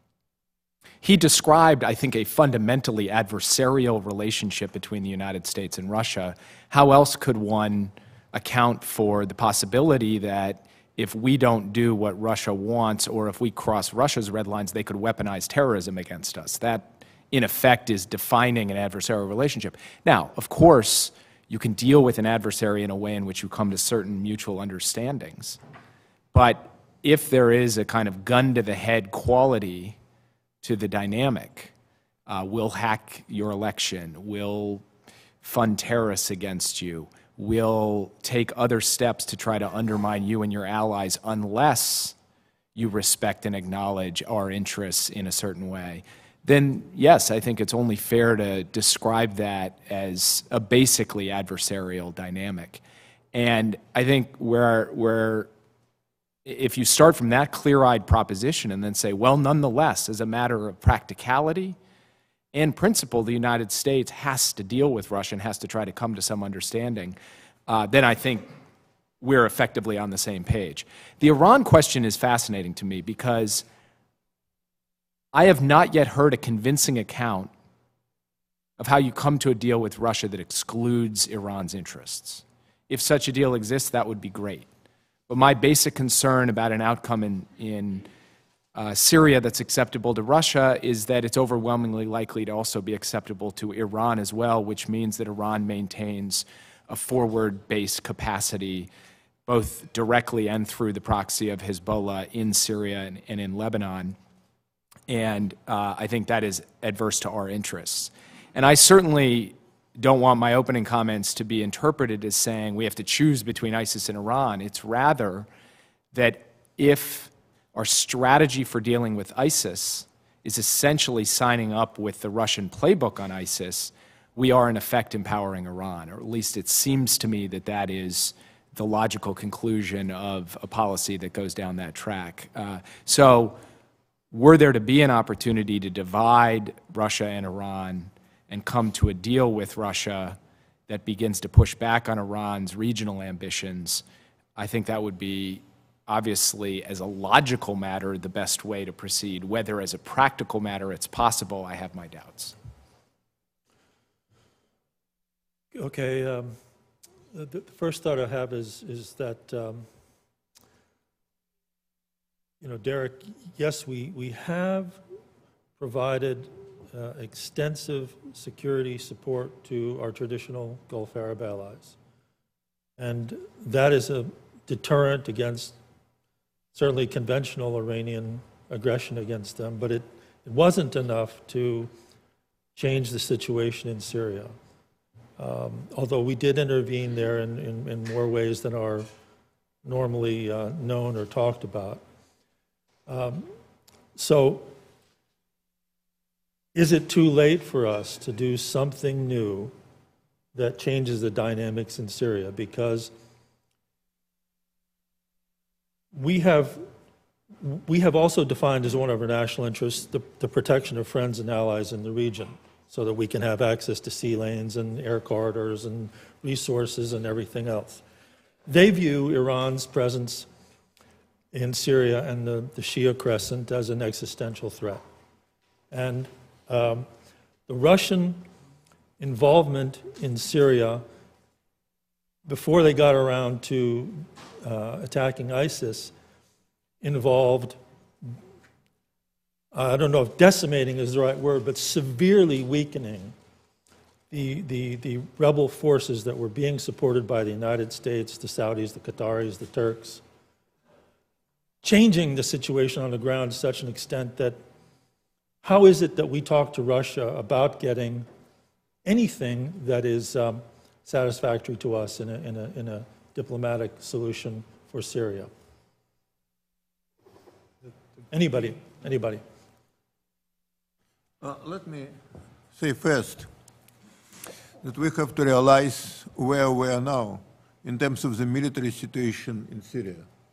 he described, I think, a fundamentally adversarial relationship between the United States and Russia. How else could one account for the possibility that if we don't do what Russia wants, or if we cross Russia's red lines, they could weaponize terrorism against us? That, in effect, is defining an adversarial relationship. Now, of course, you can deal with an adversary in a way in which you come to certain mutual understandings. But if there is a kind of gun-to-the-head quality to the dynamic, uh, we'll hack your election, we'll fund terrorists against you, we'll take other steps to try to undermine you and your allies unless you respect and acknowledge our interests in a certain way, then yes, I think it's only fair to describe that as a basically adversarial dynamic. And I think where, where if you start from that clear-eyed proposition and then say, well, nonetheless, as a matter of practicality and principle, the United States has to deal with Russia and has to try to come to some understanding, uh, then I think we're effectively on the same page. The Iran question is fascinating to me because I have not yet heard a convincing account of how you come to a deal with Russia that excludes Iran's interests. If such a deal exists, that would be great. But my basic concern about an outcome in, in uh, Syria that's acceptable to Russia is that it's overwhelmingly likely to also be acceptable to Iran as well, which means that Iran maintains a forward-based capacity, both directly and through the proxy of Hezbollah in Syria and, and in Lebanon. And uh, I think that is adverse to our interests. And I certainly don't want my opening comments to be interpreted as saying we have to choose between ISIS and Iran. It's rather that if our strategy for dealing with ISIS is essentially signing up with the Russian playbook on ISIS, we are in effect empowering Iran, or at least it seems to me that that is the logical conclusion of a policy that goes down that track. Uh, so were there to be an opportunity to divide Russia and Iran and come to a deal with Russia that begins to push back on Iran's regional ambitions, I think that would be obviously, as a logical matter, the best way to proceed. Whether as a practical matter it's possible, I have my doubts. Okay, um, the, the first thought I have is, is that, um, you know, Derek, yes, we, we have provided uh, extensive security support to our traditional Gulf Arab allies. And that is a deterrent against certainly conventional Iranian aggression against them, but it, it wasn't enough to change the situation in Syria. Um, although we did intervene there in, in, in more ways than are normally uh, known or talked about. Um, so, is it too late for us to do something new that changes the dynamics in Syria? Because we have we have also defined as one of our national interests the, the protection of friends and allies in the region, so that we can have access to sea lanes and air corridors and resources and everything else. They view Iran's presence in Syria and the, the Shia Crescent as an existential threat. And um, the Russian involvement in Syria, before they got around to uh, attacking ISIS, involved, I don't know if decimating is the right word, but severely weakening the, the, the rebel forces that were being supported by the United States, the Saudis, the Qataris, the Turks, changing the situation on the ground to such an extent that how is it that we talk to Russia about getting anything that is um, satisfactory to us in a, in, a, in a diplomatic solution for Syria? Anybody? Anybody? Uh, let me say first that we have to realize where we are now in terms of the military situation in Syria.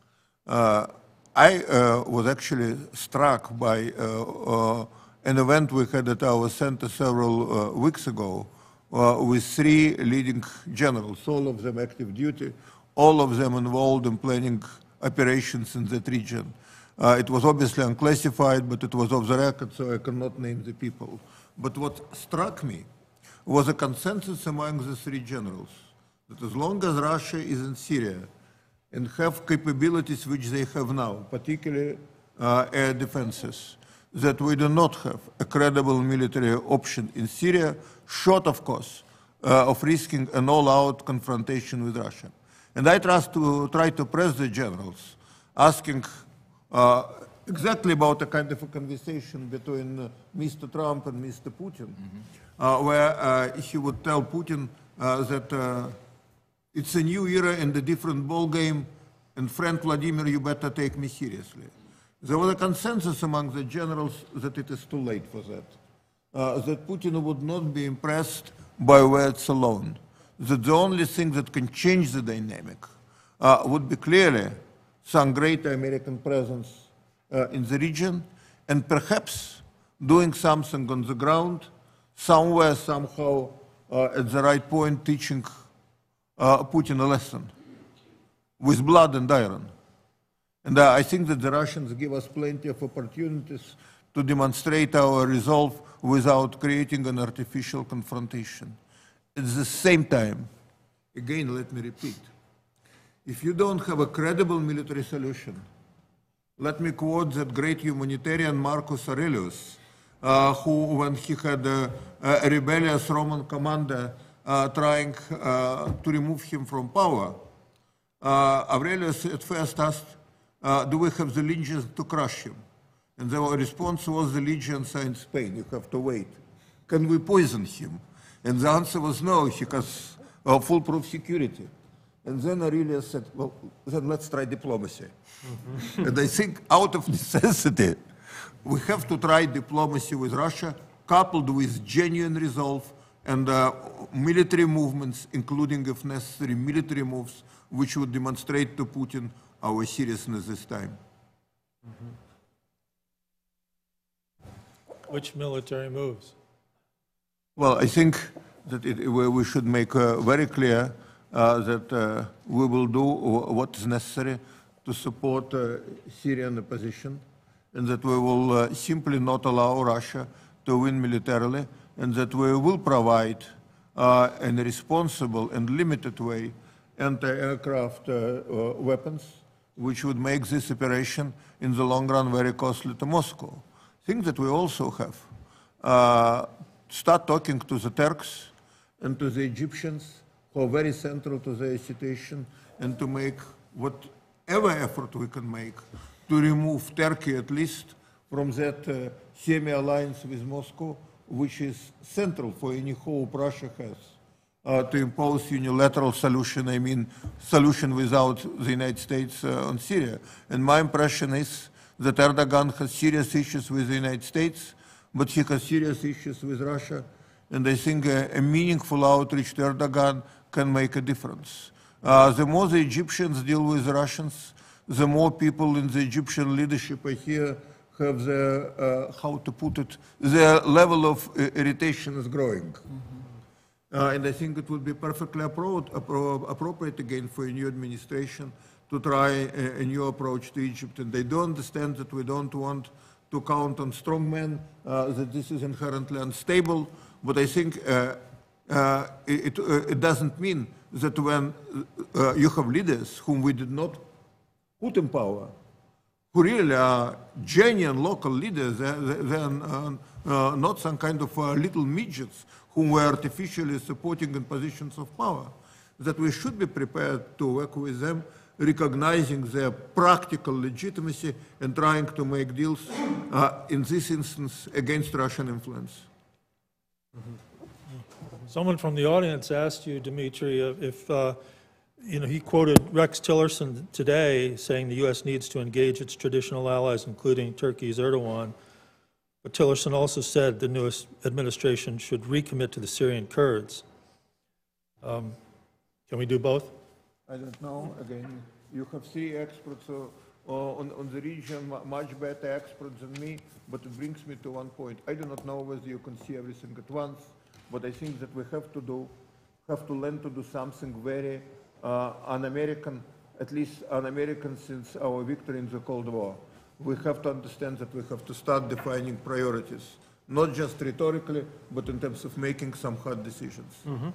Uh, I uh, was actually struck by uh, uh, an event we had at our center several uh, weeks ago uh, with three leading generals, all of them active duty, all of them involved in planning operations in that region. Uh, it was obviously unclassified, but it was off the record, so I cannot name the people. But what struck me was a consensus among the three generals that as long as Russia is in Syria and have capabilities which they have now, particularly uh, air defenses, that we do not have a credible military option in Syria, short, of course, uh, of risking an all-out confrontation with Russia. And I trust to try to press the generals, asking Uh, exactly about a kind of a conversation between uh, Mister Trump and Mister Putin, mm-hmm. uh, where uh, he would tell Putin uh, that uh, it's a new era and a different ball game, and friend Vladimir, you better take me seriously. There was a consensus among the generals that it is too late for that, uh, that Putin would not be impressed by words alone, that the only thing that can change the dynamic uh, would be clearly some greater American presence uh, in the region, and perhaps doing something on the ground, somewhere, somehow, uh, at the right point, teaching uh, Putin a lesson with blood and iron. And uh, I think that the Russians give us plenty of opportunities to demonstrate our resolve without creating an artificial confrontation. At the same time, again, let me repeat, if you don't have a credible military solution, let me quote that great humanitarian Marcus Aurelius, uh, who, when he had a, a rebellious Roman commander uh, trying uh, to remove him from power, uh, Aurelius at first asked, uh, do we have the legions to crush him? And the response was, the legions are in Spain, you have to wait. Can we poison him? And the answer was no, he has uh, foolproof security. And then Aurelius said, well, then let's try diplomacy. Mm-hmm. And I think out of necessity, we have to try diplomacy with Russia, coupled with genuine resolve and uh, military movements, including, if necessary, military moves, which would demonstrate to Putin our seriousness this time. Mm-hmm. Which military moves? Well, I think that it, we should make uh, very clear Uh, that uh, we will do what is necessary to support uh, Syrian opposition, and that we will uh, simply not allow Russia to win militarily, and that we will provide uh, in a responsible and limited way anti-aircraft uh, uh, weapons, which would make this operation in the long run very costly to Moscow. I think that we also have uh, start talking to the Turks and to the Egyptians, who are very central to the situation, and to make whatever effort we can make to remove Turkey at least from that uh, semi-alliance with Moscow, which is central for any hope Russia has uh, to impose unilateral solution, I mean solution without the United States uh, on Syria. And my impression is that Erdogan has serious issues with the United States, but he has serious issues with Russia, and I think a, a meaningful outreach to Erdogan can make a difference. Uh, the more the Egyptians deal with the Russians, the more people in the Egyptian leadership I hear have the, uh, how to put it, their level of uh, irritation is growing. Mm-hmm. uh, and I think it would be perfectly appro appro appropriate again for a new administration to try a, a new approach to Egypt. And they do understand that we don't want to count on strong men, uh, that this is inherently unstable. But I think uh, uh, it, uh, it doesn't mean that when uh, you have leaders whom we did not put in power, who really are genuine local leaders, they're, they're uh, uh, not some kind of uh, little midgets whom we're artificially supporting in positions of power, that we should be prepared to work with them, recognizing their practical legitimacy and trying to make deals, uh, in this instance, against Russian influence. Mm-hmm. Someone from the audience asked you, Dmitry, if, uh, you know, he quoted Rex Tillerson today saying the U S needs to engage its traditional allies, including Turkey's Erdogan. But Tillerson also said the newest administration should recommit to the Syrian Kurds. Um, can we do both? I don't know. Again, you have three experts uh, on, on the region, much better experts than me, but it brings me to one point. I do not know whether you can see everything at once, but I think that we have to do, have to learn to do something very uh, un-American, at least un-American since our victory in the Cold War. We have to understand that we have to start defining priorities, not just rhetorically, but in terms of making some hard decisions. Mm-hmm.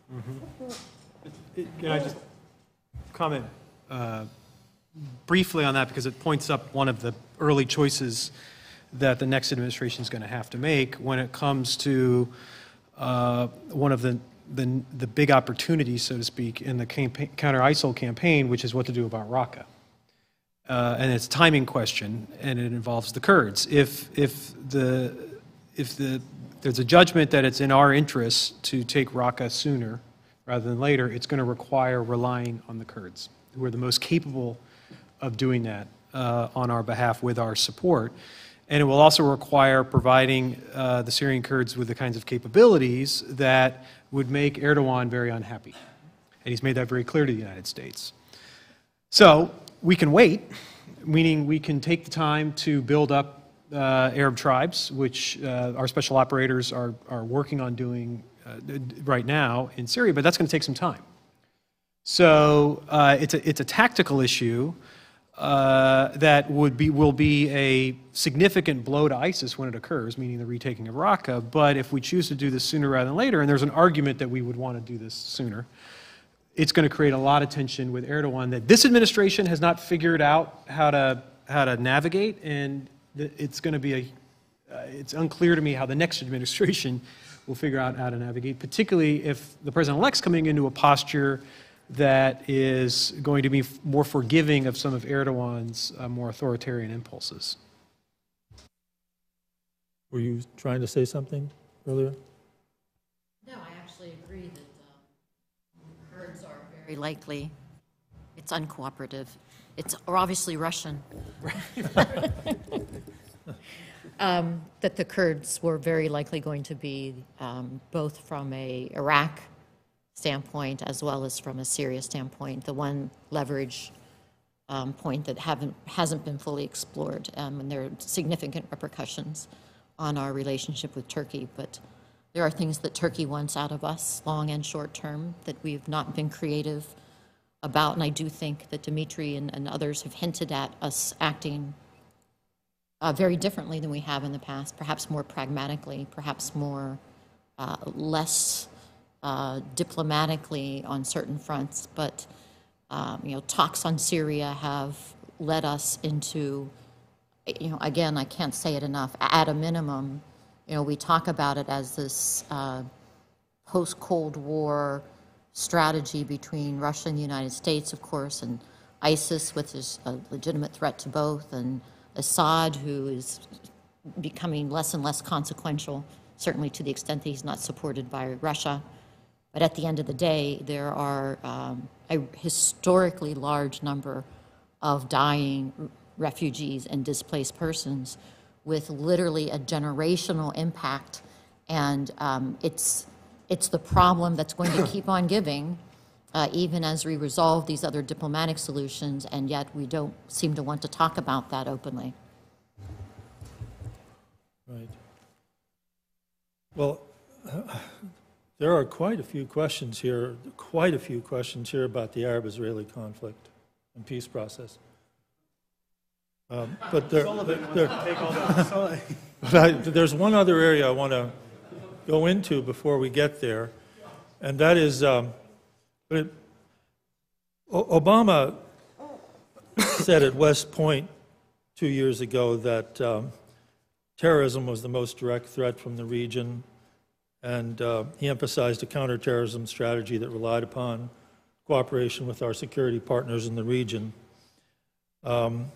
Mm-hmm. Can I just comment uh, briefly on that, because it points up one of the early choices that the next administration is going to have to make when it comes to uh, one of the, the the big opportunities, so to speak, in the campaign, counter-ISIL campaign, which is what to do about Raqqa. Uh, and it's a timing question, and it involves the Kurds. If if the if the there's a judgment that it's in our interest to take Raqqa sooner rather than later, it's going to require relying on the Kurds, who are the most capable of doing that uh, on our behalf with our support. And it will also require providing uh, the Syrian Kurds with the kinds of capabilities that would make Erdogan very unhappy. And he's made that very clear to the United States. So we can wait, meaning we can take the time to build up uh, Arab tribes, which uh, our special operators are, are working on doing uh, right now in Syria, but that's going to take some time. So uh, it's, a, it's a tactical issue uh, that would be, will be a significant blow to ISIS when it occurs, meaning the retaking of Raqqa. But if we choose to do this sooner rather than later, and there's an argument that we would want to do this sooner, it's going to create a lot of tension with Erdogan that this administration has not figured out how to, how to navigate, and it's going to be a, uh, it's unclear to me how the next administration will figure out how to navigate, particularly if the president-elect's coming into a posture that is going to be more forgiving of some of Erdogan's uh, more authoritarian impulses. Were you trying to say something earlier? No, I actually agree that uh, Kurds are very likely, it's uncooperative. It's or obviously Russian. um, that the Kurds were very likely going to be, um, both from a Iraq standpoint as well as from a Syria standpoint, the one leverage um, point that haven't, hasn't been fully explored, um, and there are significant repercussions on our relationship with Turkey, but there are things that Turkey wants out of us, long and short term, that we've not been creative about, and I do think that Dmitry and, and others have hinted at us acting uh, very differently than we have in the past, perhaps more pragmatically, perhaps more, uh, less Uh, diplomatically on certain fronts, but um, you know, talks on Syria have led us into, you know, again, I can't say it enough, at a minimum, you know, we talk about it as this uh, post-Cold War strategy between Russia and the United States, of course, and ISIS, which is a legitimate threat to both, and Assad, who is becoming less and less consequential, certainly to the extent that he's not supported by Russia. But at the end of the day, there are um, a historically large number of dying refugees and displaced persons with literally a generational impact. And um, it's, it's the problem that's going to keep on giving uh, even as we resolve these other diplomatic solutions, and yet we don't seem to want to talk about that openly. Right. Well, there are quite a few questions here, quite a few questions here about the Arab-Israeli conflict and peace process. Um, but there, there, but I, there's one other area I want to go into before we get there, and that is, um, but o Obama said at West Point two years ago that um, terrorism was the most direct threat from the region, and uh, he emphasized a counterterrorism strategy that relied upon cooperation with our security partners in the region. Um,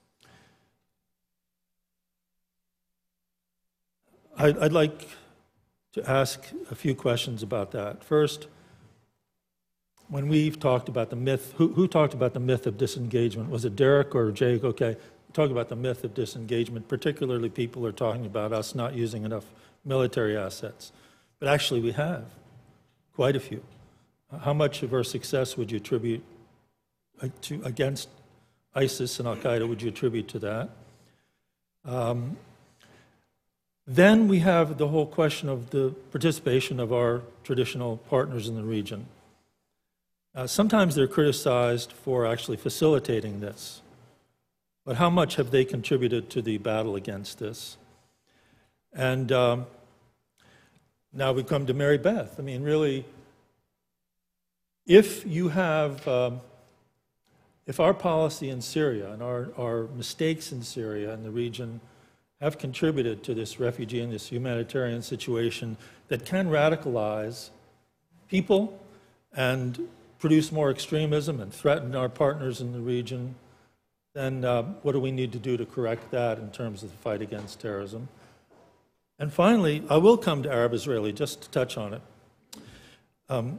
I'd, I'd like to ask a few questions about that. First, when we've talked about the myth, who, who talked about the myth of disengagement? Was it Derek or Jake? Okay, talk about the myth of disengagement. Particularly, people are talking about us not using enough military assets. But actually, we have quite a few. How much of our success would you attribute to, against ISIS and Al-Qaeda, would you attribute to that? Um, Then we have the whole question of the participation of our traditional partners in the region. Uh, sometimes they're criticized for actually facilitating this, but how much have they contributed to the battle against this? And um, now we come to Mary Beth. I mean, really, if you have, um, if our policy in Syria and our, our mistakes in Syria and the region have contributed to this refugee and this humanitarian situation that can radicalize people and produce more extremism and threaten our partners in the region, then uh, what do we need to do to correct that in terms of the fight against terrorism? And finally, I will come to Arab-Israeli, just to touch on it. Um,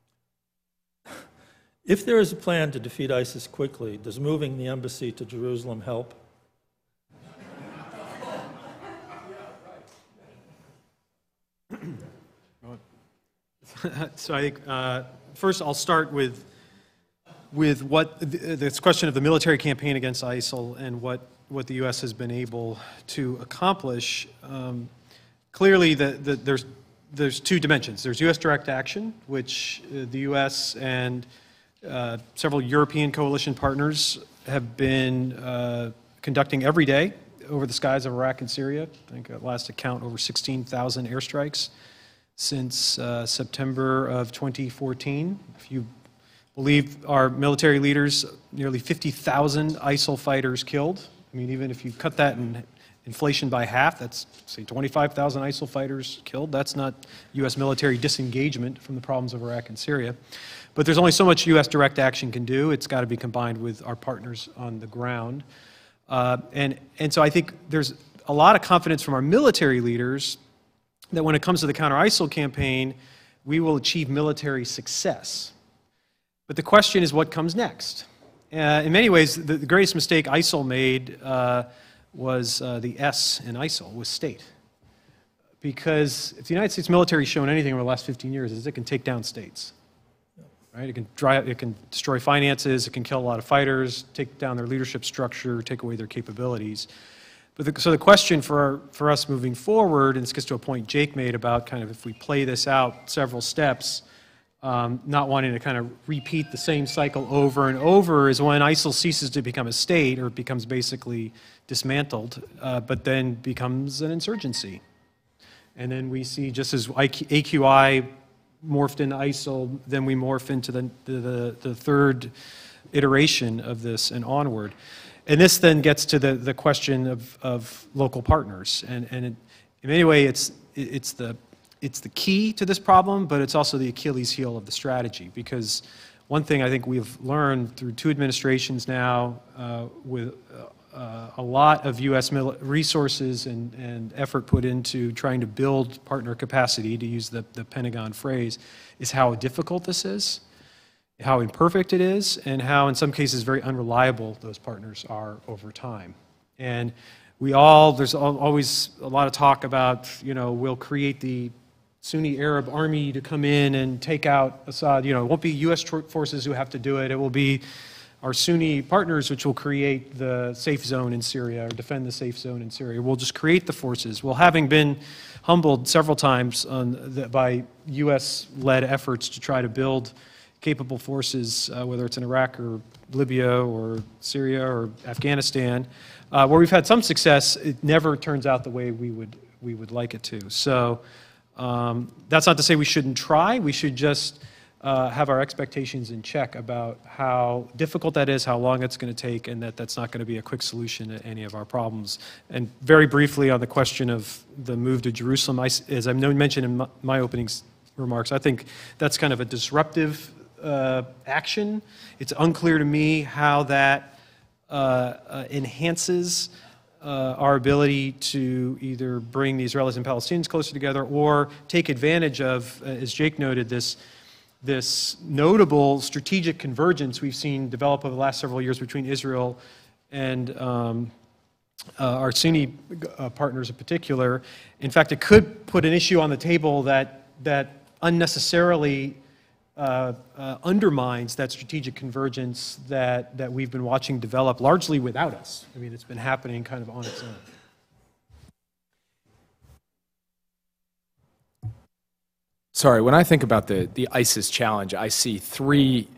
if there is a plan to defeat ISIS quickly, does moving the embassy to Jerusalem help? So I think, uh, first I'll start with, with what, this question of the military campaign against ISIL and what, what the U S has been able to accomplish. Um, clearly, the, the, there's, there's two dimensions. There's U S direct action, which uh, the U S and uh, several European coalition partners have been uh, conducting every day over the skies of Iraq and Syria. I think at last account, over sixteen thousand airstrikes since uh, September of twenty fourteen. If you believe our military leaders, nearly fifty thousand ISIL fighters killed. I mean, even if you cut that in inflation by half, that's, say, twenty-five thousand ISIL fighters killed. That's not U S military disengagement from the problems of Iraq and Syria. But there's only so much U S direct action can do. It's got to be combined with our partners on the ground. Uh, and, and so I think there's a lot of confidence from our military leaders that when it comes to the counter-ISIL campaign, we will achieve military success. But the question is what comes next? Uh, in many ways, the, the greatest mistake ISIL made uh, was uh, the S in ISIL, was state. Because if the United States military has shown anything over the last fifteen years, is it can take down states. Right? It can, drive, it can destroy finances, it can kill a lot of fighters, take down their leadership structure, take away their capabilities. But the, so the question for, our, for us moving forward, and this gets to a point Jake made about kind of if we play this out several steps, um, not wanting to kind of repeat the same cycle over and over, is when ISIL ceases to become a state, or it becomes basically dismantled, uh, but then becomes an insurgency. And then we see, just as A Q I morphed into ISIL, then we morph into the, the, the third iteration of this and onward. And this then gets to the, the question of, of local partners. And, and it, in many ways, it's, it's, the, it's the key to this problem, but it's also the Achilles heel of the strategy. Because one thing I think we've learned through two administrations now, uh, with uh, a lot of U S resources and, and effort put into trying to build partner capacity, to use the, the Pentagon phrase, is how difficult this is, how imperfect it is, and how in some cases very unreliable those partners are over time. And we all, there's always a lot of talk about, you know, we'll create the Sunni Arab army to come in and take out Assad. You know, it won't be U S forces who have to do it. It will be our Sunni partners which will create the safe zone in Syria or defend the safe zone in Syria. We'll just create the forces. Well, having been humbled several times on the, by U S-led efforts to try to build capable forces, uh, whether it's in Iraq or Libya or Syria or Afghanistan, uh, where we've had some success, it never turns out the way we would, we would like it to. So um, that's not to say we shouldn't try. We should just uh, have our expectations in check about how difficult that is, how long it's going to take, and that that's not going to be a quick solution to any of our problems. And very briefly on the question of the move to Jerusalem, I, as I mentioned in my, my opening remarks, I think that's kind of a disruptive uh, action. It's unclear to me how that uh, uh, enhances Uh, our ability to either bring the Israelis and Palestinians closer together or take advantage of, uh, as Jake noted, this, this notable strategic convergence we've seen develop over the last several years between Israel and um, uh, our Sunni uh, partners in particular. In fact, it could put an issue on the table that, that unnecessarily Uh, uh, undermines that strategic convergence that, that we've been watching develop largely without us. I mean, it's been happening kind of on its own. Sorry, when I think about the, the ISIS challenge, I see three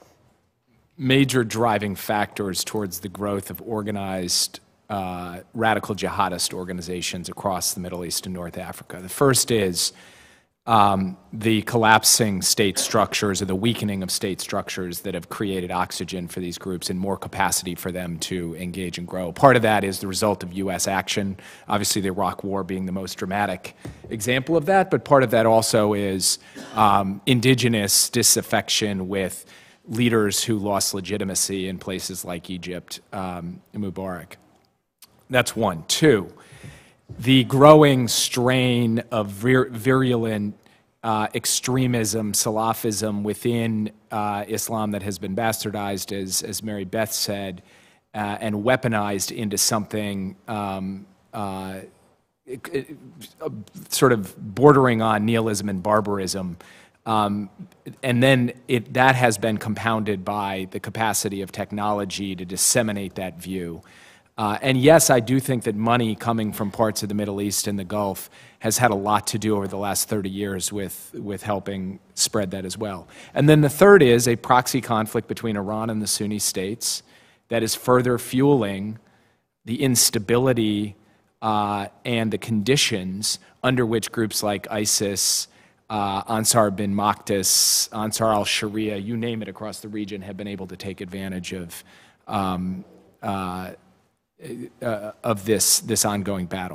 major driving factors towards the growth of organized uh, radical jihadist organizations across the Middle East and North Africa. The first is Um, the collapsing state structures or the weakening of state structures that have created oxygen for these groups and more capacity for them to engage and grow. Part of that is the result of U S action, obviously the Iraq War being the most dramatic example of that, but part of that also is um, indigenous disaffection with leaders who lost legitimacy in places like Egypt, um, Mubarak. That's one. Two, the growing strain of vir virulent uh, extremism, Salafism within uh, Islam that has been bastardized, as, as Mary Beth said, uh, and weaponized into something um, uh, it, it, uh, sort of bordering on nihilism and barbarism. Um, and then it, that has been compounded by the capacity of technology to disseminate that view. Uh, and yes, I do think that money coming from parts of the Middle East and the Gulf has had a lot to do over the last thirty years with, with helping spread that as well. And then the third is a proxy conflict between Iran and the Sunni states that is further fueling the instability uh, and the conditions under which groups like ISIS, uh, Ansar bin Maktis, Ansar al-Sharia, you name it, across the region have been able to take advantage of um, uh, Uh, of this, this ongoing battle.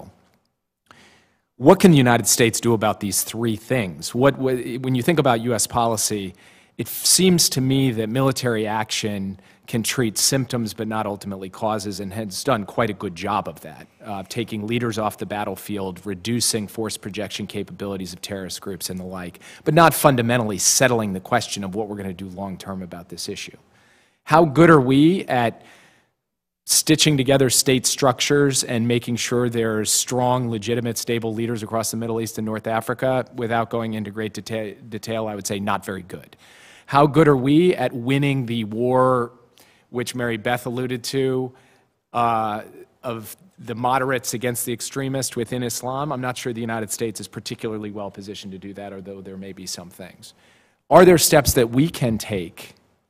What can the United States do about these three things? What, what, when you think about U S policy, it seems to me that military action can treat symptoms but not ultimately causes, and has done quite a good job of that, uh, taking leaders off the battlefield, reducing force projection capabilities of terrorist groups and the like, but not fundamentally settling the question of what we're going to do long term about this issue. How good are we at stitching together state structures and making sure there's strong, legitimate, stable leaders across the Middle East and North Africa? Without going into great deta detail, I would say not very good. How good are we at winning the war, which Mary Beth alluded to, uh, of the moderates against the extremists within Islam? I'm not sure the United States is particularly well positioned to do that, although there may be some things. Are there steps that we can take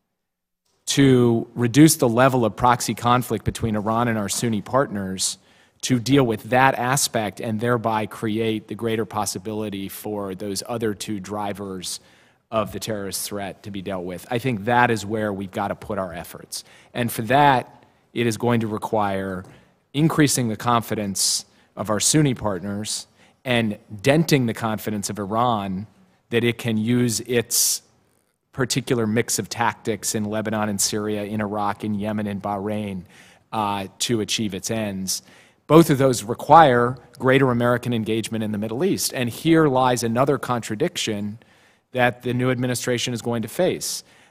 to reduce the level of proxy conflict between Iran and our Sunni partners to deal with that aspect and thereby create the greater possibility for those other two drivers of the terrorist threat to be dealt with? I think that is where we've got to put our efforts. And for that, it is going to require increasing the confidence of our Sunni partners and denting the confidence of Iran that it can use its particular mix of tactics in Lebanon and Syria, in Iraq, in Yemen, and Bahrain uh, to achieve its ends. Both of those require greater American engagement in the Middle East. And here lies another contradiction that the new administration is going to face.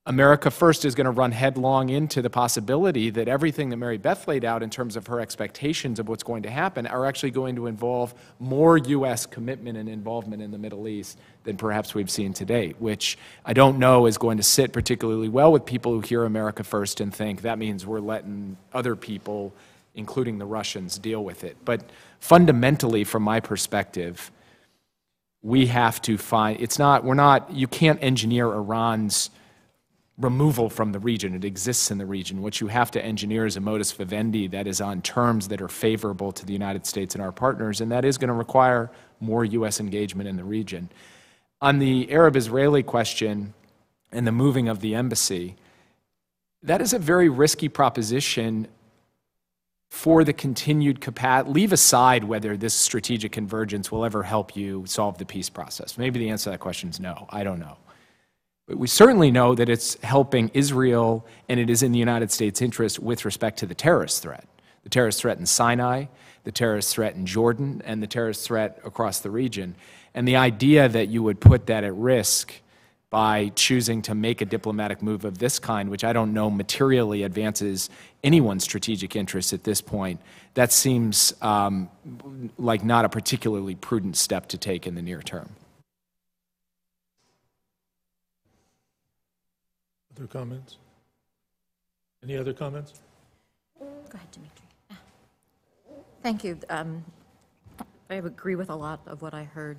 America First is going to run headlong into the possibility that everything that Mary Beth laid out in terms of her expectations of what's going to happen are actually going to involve more U S commitment and involvement in the Middle East than perhaps we've seen to date, which I don't know is going to sit particularly well with people who hear America First and think that means we're letting other people, including the Russians, deal with it. But fundamentally, from my perspective, we have to find, it's not, we're not, you can't engineer Iran's removal from the region. It exists in the region. What you have to engineer is a modus vivendi that is on terms that are favorable to the United States and our partners, and that is going to require more U S engagement in the region. On the Arab-Israeli question and the moving of the embassy, that is a very risky proposition for the continued capacity. Leave aside whether this strategic convergence will ever help you solve the peace process. Maybe the answer to that question is no. I don't know. But we certainly know that it's helping Israel, and it is in the United States' interest with respect to the terrorist threat. The terrorist threat in Sinai, the terrorist threat in Jordan, and the terrorist threat across the region. And the idea that you would put that at risk by choosing to make a diplomatic move of this kind, which I don't know materially advances anyone's strategic interests at this point, that seems um, like not a particularly prudent step to take in the near term. Other comments? Any other comments? Go ahead, Dimitri. Thank you. Um, I agree with a lot of what I heard.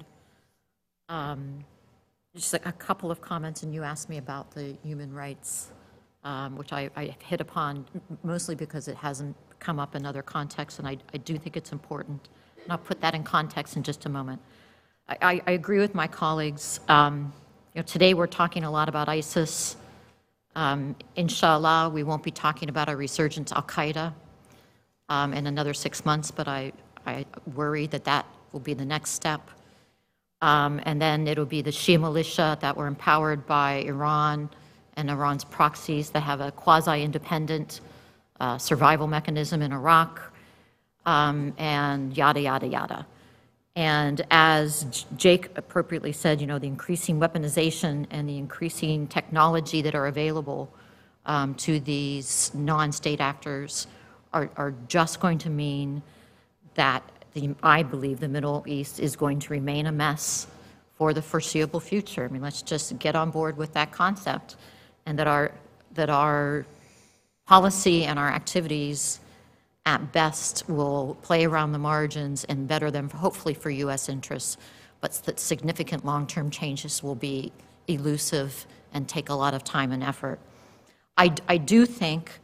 Um, just a, a couple of comments, and you asked me about the human rights, um, which I, I hit upon mostly because it hasn't come up in other contexts, and I, I do think it's important. And I'll put that in context in just a moment. I, I, I agree with my colleagues. Um, you know, today we're talking a lot about ISIS. Um, inshallah, we won't be talking about a resurgent al-Qaeda um, in another six months, but I, I worry that that will be the next step. Um, and then it'll be the Shia militia that were empowered by Iran and Iran's proxies that have a quasi-independent uh, survival mechanism in Iraq, um, and yada, yada, yada. And as Jake appropriately said, you know, the increasing weaponization and the increasing technology that are available um, to these non-state actors are, are just going to mean that the, I believe the Middle East is going to remain a mess for the foreseeable future. I mean, let's just get on board with that concept, and that our, that our policy and our activities at best will play around the margins and better them, hopefully for U S interests, but that significant long-term changes will be elusive and take a lot of time and effort. I, I do think,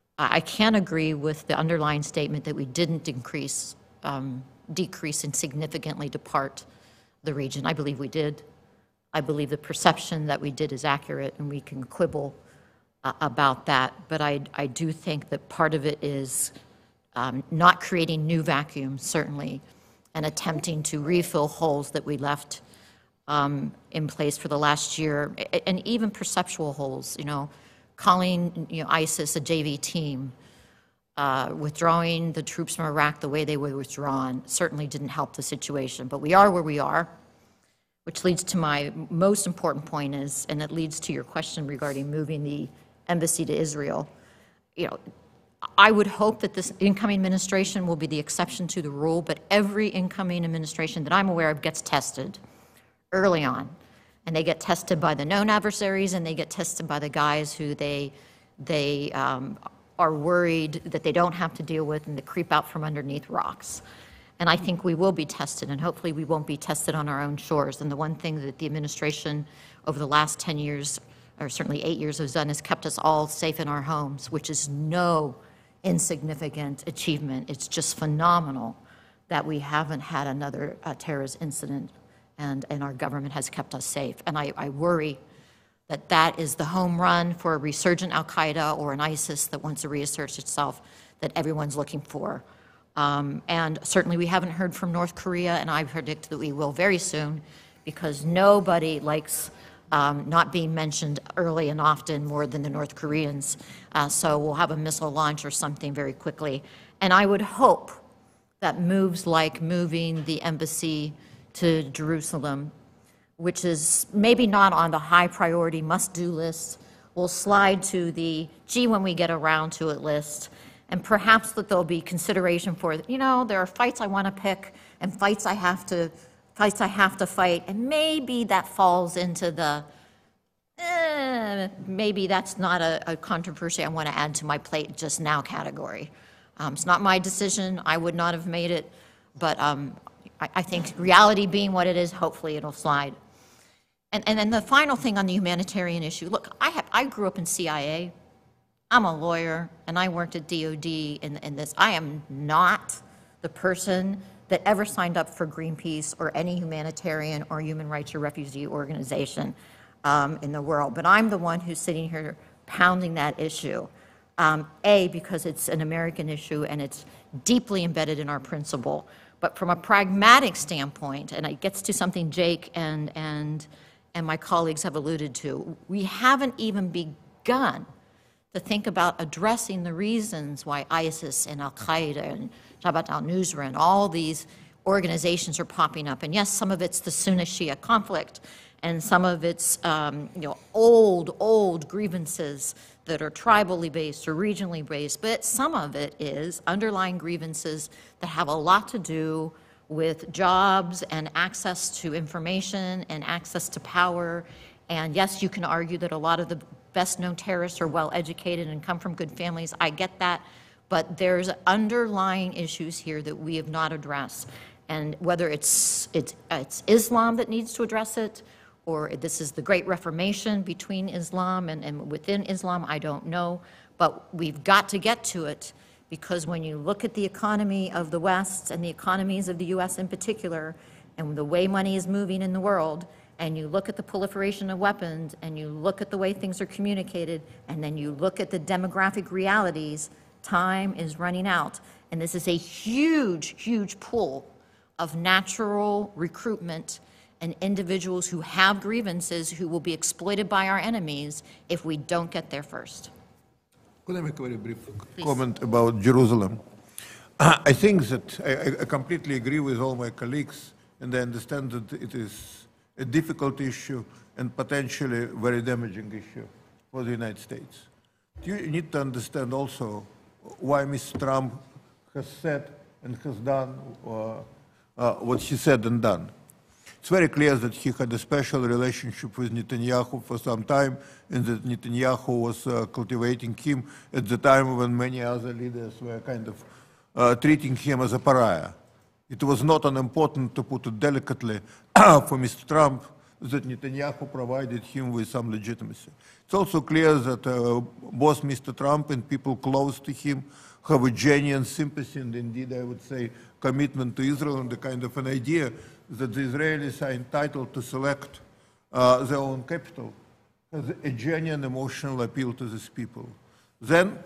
I can agree with the underlying statement that we didn't increase, um, decrease and significantly depart the region. I believe we did. I believe the perception that we did is accurate, and we can quibble uh, about that, but I, I do think that part of it is Um, not creating new vacuums, certainly, and attempting to refill holes that we left um, in place for the last year, and even perceptual holes, you know, calling you know, ISIS a J V team, uh, withdrawing the troops from Iraq the way they were withdrawn certainly didn't help the situation. But we are where we are, which leads to my most important point is, and it leads to your question regarding moving the embassy to Israel. You know, I would hope that this incoming administration will be the exception to the rule, but every incoming administration that I'm aware of gets tested early on. And they get tested by the known adversaries, and they get tested by the guys who they, they um, are worried that they don't have to deal with, and they creep out from underneath rocks. And I think we will be tested, and hopefully we won't be tested on our own shores. And the one thing that the administration over the last ten years, or certainly eight years, has done is kept us all safe in our homes, which is no insignificant achievement. It's just phenomenal that we haven't had another uh, terrorist incident, and, and our government has kept us safe. And I, I worry that that is the home run for a resurgent al-Qaeda or an ISIS that wants to reassert itself that everyone's looking for. Um, and certainly we haven't heard from North Korea, and I predict that we will very soon, because nobody likes Um, not being mentioned early and often more than the North Koreans. Uh, so we'll have a missile launch or something very quickly. And I would hope that moves like moving the embassy to Jerusalem, which is maybe not on the high priority must-do list, will slide to the gee when we get around to it list, and perhaps that there'll be consideration for, you know, there are fights I want to pick and fights I have to, fights I have to fight, and maybe that falls into the, eh, maybe that's not a, a controversy I want to add to my plate just now category. Um, it's not my decision. I would not have made it, but um, I, I think reality being what it is, hopefully it'll slide. And, and then the final thing on the humanitarian issue, look, I, have, I grew up in C I A. I'm a lawyer, and I worked at D O D in, in this. I am not the person that ever signed up for Greenpeace or any humanitarian or human rights or refugee organization um, in the world. But I'm the one who's sitting here pounding that issue. Um, A, because it's an American issue and it's deeply embedded in our principle. But from a pragmatic standpoint, and it gets to something Jake and, and, and my colleagues have alluded to, we haven't even begun to think about addressing the reasons why ISIS and Al-Qaeda and Jabhat al-Nusra and all these organizations are popping up. And yes, some of it's the Sunni-Shia conflict, and some of it's um, you know, old, old grievances that are tribally based or regionally based, but some of it is underlying grievances that have a lot to do with jobs and access to information and access to power. And yes, you can argue that a lot of the best-known terrorists are well-educated and come from good families. I get that. But there's underlying issues here that we have not addressed. And whether it's, it's, it's Islam that needs to address it, or this is the Great Reformation between Islam and, and within Islam, I don't know. But we've got to get to it, because when you look at the economy of the West and the economies of the U S in particular, and the way money is moving in the world, and you look at the proliferation of weapons, and you look at the way things are communicated, and then you look at the demographic realities, time is running out. And this is a huge, huge pool of natural recruitment and individuals who have grievances who will be exploited by our enemies if we don't get there first. Could I make a very brief Please. comment about Jerusalem? I think that I, I completely agree with all my colleagues, and I understand that it is a difficult issue and potentially very damaging issue for the United States. You need to understand also why Mister Trump has said and has done uh, uh, what he said and done. It's very clear that he had a special relationship with Netanyahu for some time, and that Netanyahu was uh, cultivating him at the time when many other leaders were kind of uh, treating him as a pariah. It was not unimportant, to put it delicately, for Mister Trump that Netanyahu provided him with some legitimacy. It's also clear that uh, both Mister Trump and people close to him have a genuine sympathy and indeed, I would say, commitment to Israel, and the kind of an idea that the Israelis are entitled to select uh, their own capital has a genuine emotional appeal to these people. Then,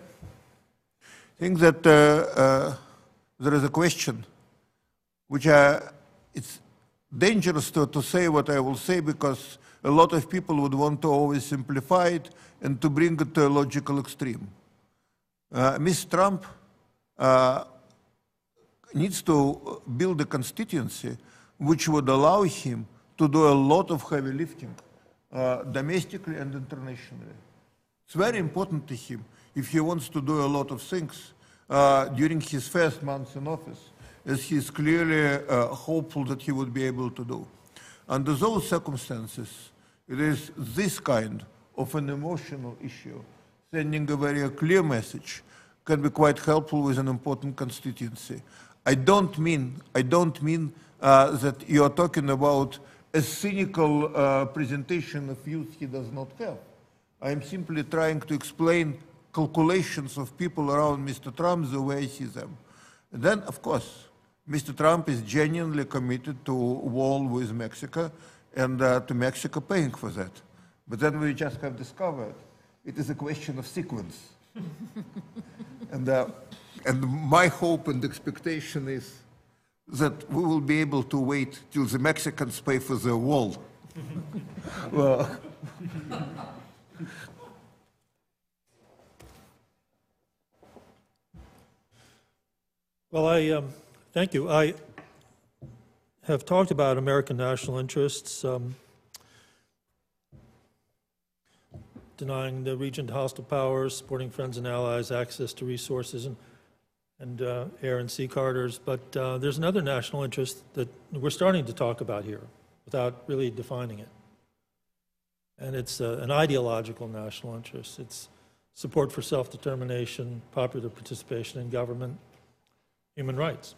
I think that uh, uh, there is a question which uh, it's dangerous to, to say what I will say, because a lot of people would want to always simplify it and to bring it to a logical extreme. Uh, Mister Trump uh, needs to build a constituency which would allow him to do a lot of heavy lifting, uh, domestically and internationally. It's very important to him if he wants to do a lot of things uh, during his first months in office, as he is clearly uh, hopeful that he would be able to do. Under those circumstances, it is this kind of an emotional issue, sending a very clear message, can be quite helpful with an important constituency. I don't mean, I don't mean uh, that you are talking about a cynical uh, presentation of views he does not have. I am simply trying to explain calculations of people around Mister Trump the way I see them. And then, of course, Mister Trump is genuinely committed to war with Mexico, and uh, to Mexico paying for that. But then we just have discovered it is a question of sequence. and, uh, and my hope and expectation is that we will be able to wait till the Mexicans pay for the wall. well, Well, I um, thank you. I have talked about American national interests. Um, denying the region to hostile powers, supporting friends and allies, access to resources and, and uh, air and sea corridors. But uh, there's another national interest that we're starting to talk about here without really defining it. And it's uh, an ideological national interest. It's support for self-determination, popular participation in government, human rights.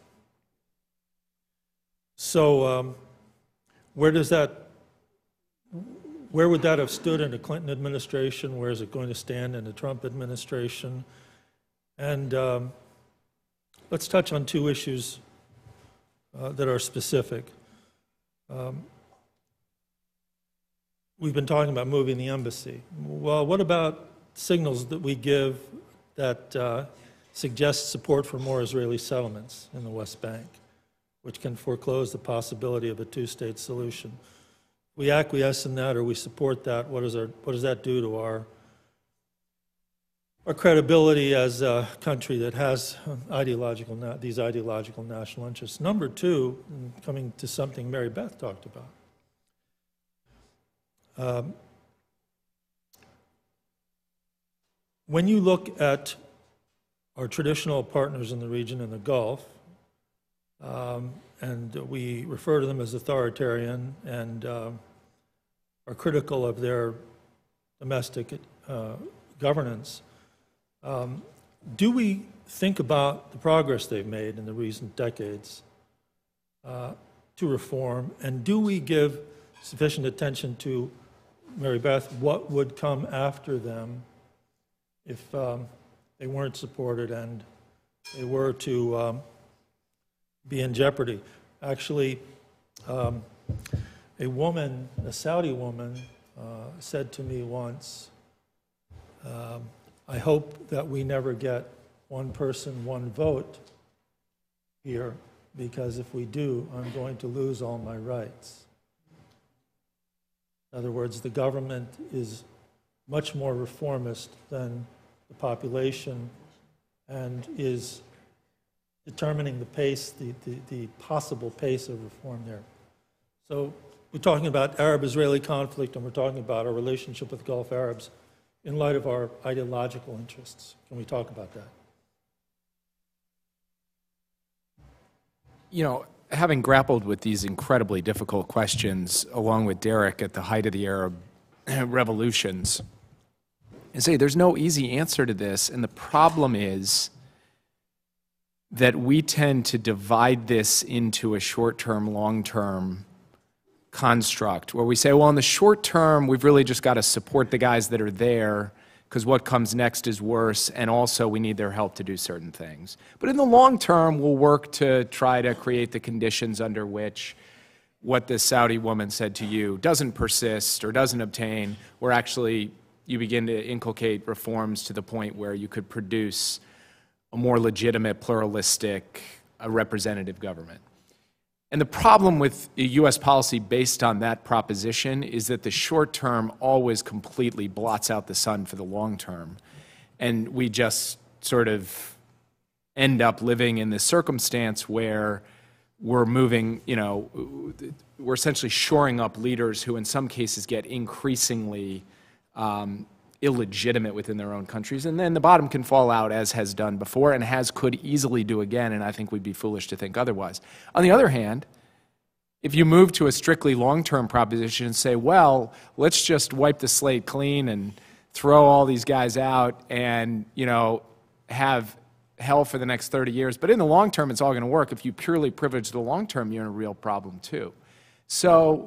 So um, where does that, where would that have stood in the Clinton administration? Where is it going to stand in the Trump administration? And um, let's touch on two issues uh, that are specific. Um, we've been talking about moving the embassy. Well, what about signals that we give that uh, suggest support for more Israeli settlements in the West Bank, which can foreclose the possibility of a two-state solution? We acquiesce in that or we support that. What, is our, what does that do to our, our credibility as a country that has ideological, these ideological national interests? Number two, coming to something Mary Beth talked about, um, when you look at our traditional partners in the region in the Gulf, um, and we refer to them as authoritarian and uh, are critical of their domestic uh, governance, um, do we think about the progress they've made in the recent decades uh, to reform, and do we give sufficient attention to, Mary Beth, what would come after them if um, they weren't supported and they were to um, be in jeopardy? Actually, um, a woman, a Saudi woman, uh, said to me once, um, I hope that we never get one person, one vote here, because if we do, I'm going to lose all my rights. In other words, the government is much more reformist than the population and is determining the pace, the, the, the possible pace of reform there. So we're talking about Arab-Israeli conflict, and we're talking about our relationship with Gulf Arabs in light of our ideological interests. Can we talk about that? You know, having grappled with these incredibly difficult questions, along with Derek at the height of the Arab revolutions, and say there's no easy answer to this, and the problem is that we tend to divide this into a short-term, long-term construct, where we say, well, in the short term, we've really just got to support the guys that are there, because what comes next is worse, and also we need their help to do certain things. But in the long term, we'll work to try to create the conditions under which what this Saudi woman said to you doesn't persist or doesn't obtain, where actually you begin to inculcate reforms to the point where you could produce a more legitimate, pluralistic, a representative government. And the problem with U S policy based on that proposition is that the short term always completely blots out the sun for the long term. And we just sort of end up living in this circumstance where we're moving, you know, we're essentially shoring up leaders who in some cases get increasingly um, illegitimate within their own countries, and then the bottom can fall out, as has done before and has could easily do again, and I think we'd be foolish to think otherwise. On the other hand, if you move to a strictly long-term proposition and say, well, let's just wipe the slate clean and throw all these guys out and, you know, have hell for the next thirty years, but in the long term it's all going to work, if you purely privilege the long term, you're in a real problem too. So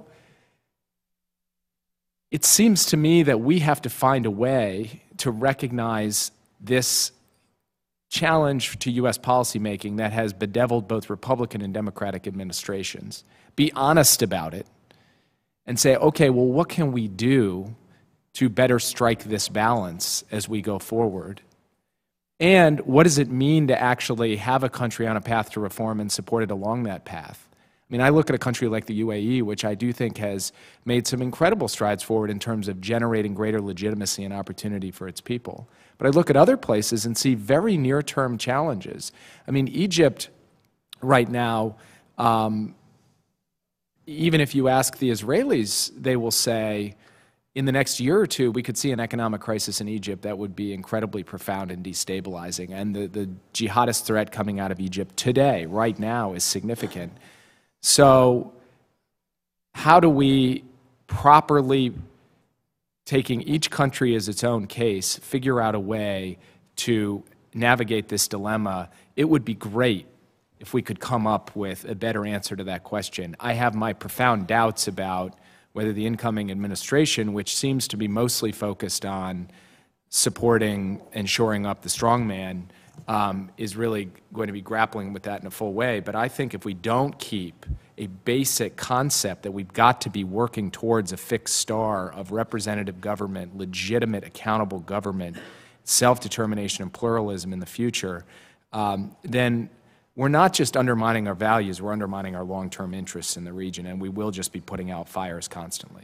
it seems to me that we have to find a way to recognize this challenge to U S policymaking that has bedeviled both Republican and Democratic administrations. Be honest about it and say, okay, well, what can we do to better strike this balance as we go forward? And what does it mean to actually have a country on a path to reform and support it along that path? I mean, I look at a country like the U A E, which I do think has made some incredible strides forward in terms of generating greater legitimacy and opportunity for its people. But I look at other places and see very near-term challenges. I mean, Egypt right now, um, even if you ask the Israelis, they will say, in the next year or two, we could see an economic crisis in Egypt that would be incredibly profound and destabilizing. And the, the jihadist threat coming out of Egypt today, right now, is significant. So how do we properly, taking each country as its own case, figure out a way to navigate this dilemma? It would be great if we could come up with a better answer to that question. I have my profound doubts about whether the incoming administration, which seems to be mostly focused on supporting and shoring up the strongman, um, is really going to be grappling with that in a full way. But I think if we don't keep a basic concept that we've got to be working towards a fixed star of representative government, legitimate, accountable government, self-determination and pluralism in the future, um, then we're not just undermining our values, we're undermining our long-term interests in the region, and we will just be putting out fires constantly.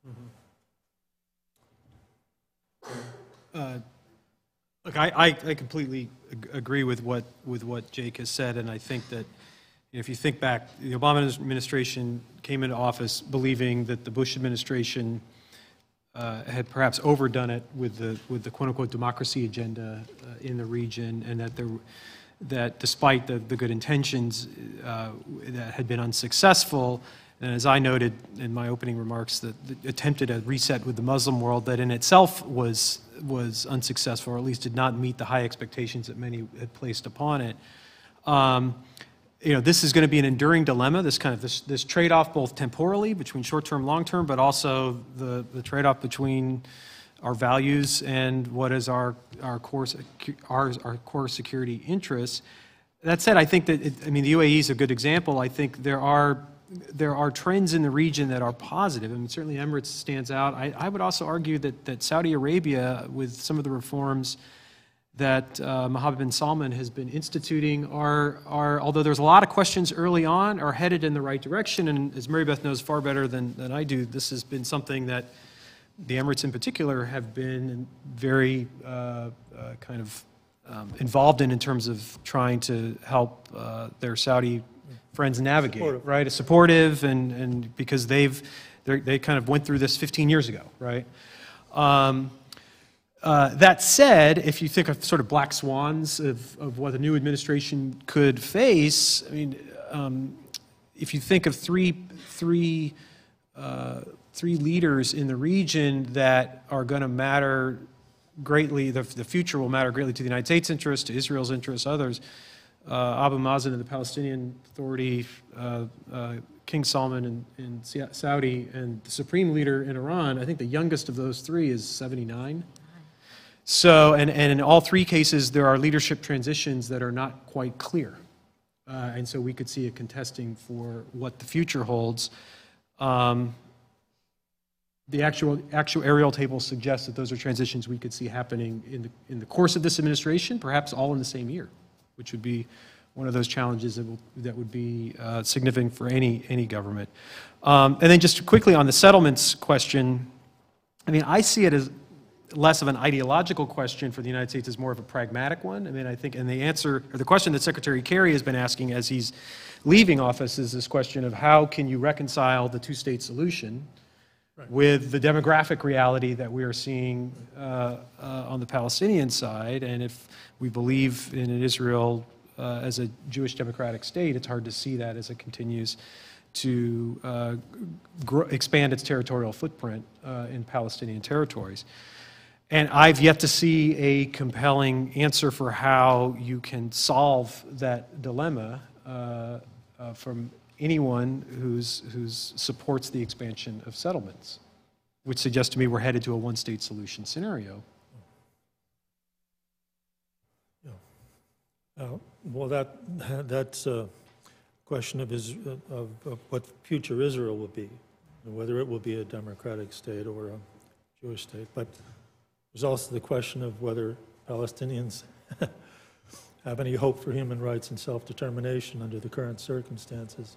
Mm-hmm. uh, look, I, I, I completely ag agree with what, with what Jake has said, and I think that if you think back, the Obama administration came into office believing that the Bush administration uh, had perhaps overdone it with the, with the quote-unquote democracy agenda uh, in the region, and that there that despite the, the good intentions uh, that had been unsuccessful, and as I noted in my opening remarks, that, that attempted a reset with the Muslim world that in itself was, was unsuccessful, or at least did not meet the high expectations that many had placed upon it. Um, you know, this is going to be an enduring dilemma, this kind of this, this trade-off both temporally between short-term, long-term, but also the, the trade-off between our values and what is our our core our, our core security interests. That said, I think that it, I mean the U A E is a good example. I think there are there are trends in the region that are positive. I mean certainly Emirates stands out. I, I would also argue that that Saudi Arabia, with some of the reforms that uh, Mohammed bin Salman has been instituting, are are although there's a lot of questions early on, are headed in the right direction. And as Mary Beth knows far better than than I do, this has been something that the Emirates in particular have been very uh, uh, kind of um, involved in in terms of trying to help uh, their Saudi friends navigate, supportive. right? It's supportive, and, and because they've, they kind of went through this fifteen years ago, right? Um, uh, that said, if you think of sort of black swans of, of what the new administration could face, I mean, um, if you think of three, three, uh, three leaders in the region that are going to matter greatly, the, the future will matter greatly to the United States' interests, to Israel's interests, others, uh, Abu Mazen and the Palestinian Authority, uh, uh, King Salman in, in Saudi, and the supreme leader in Iran. I think the youngest of those three is seventy-nine. So, and, and in all three cases, there are leadership transitions that are not quite clear. Uh, and so we could see a contesting for what the future holds. Um, The actual actuarial table suggests that those are transitions we could see happening in the, in the course of this administration, perhaps all in the same year, which would be one of those challenges that, will, that would be uh, significant for any, any government. Um, and then just quickly on the settlements question, I mean, I see it as less of an ideological question for the United States, as more of a pragmatic one. I mean, I think, and the answer, or the question that Secretary Kerry has been asking as he's leaving office is this question of how can you reconcile the two-state solution Right. with the demographic reality that we are seeing uh, uh, on the Palestinian side. And if we believe in an Israel uh, as a Jewish democratic state, it's hard to see that as it continues to uh, grow, expand its territorial footprint uh, in Palestinian territories. And I've yet to see a compelling answer for how you can solve that dilemma uh, uh, from anyone who's, who's supports the expansion of settlements, which suggests to me we're headed to a one-state solution scenario. Yeah. Uh, well, that, that's a question of, is, of, of what future Israel will be, and whether it will be a democratic state or a Jewish state. But there's also the question of whether Palestinians have any hope for human rights and self-determination under the current circumstances.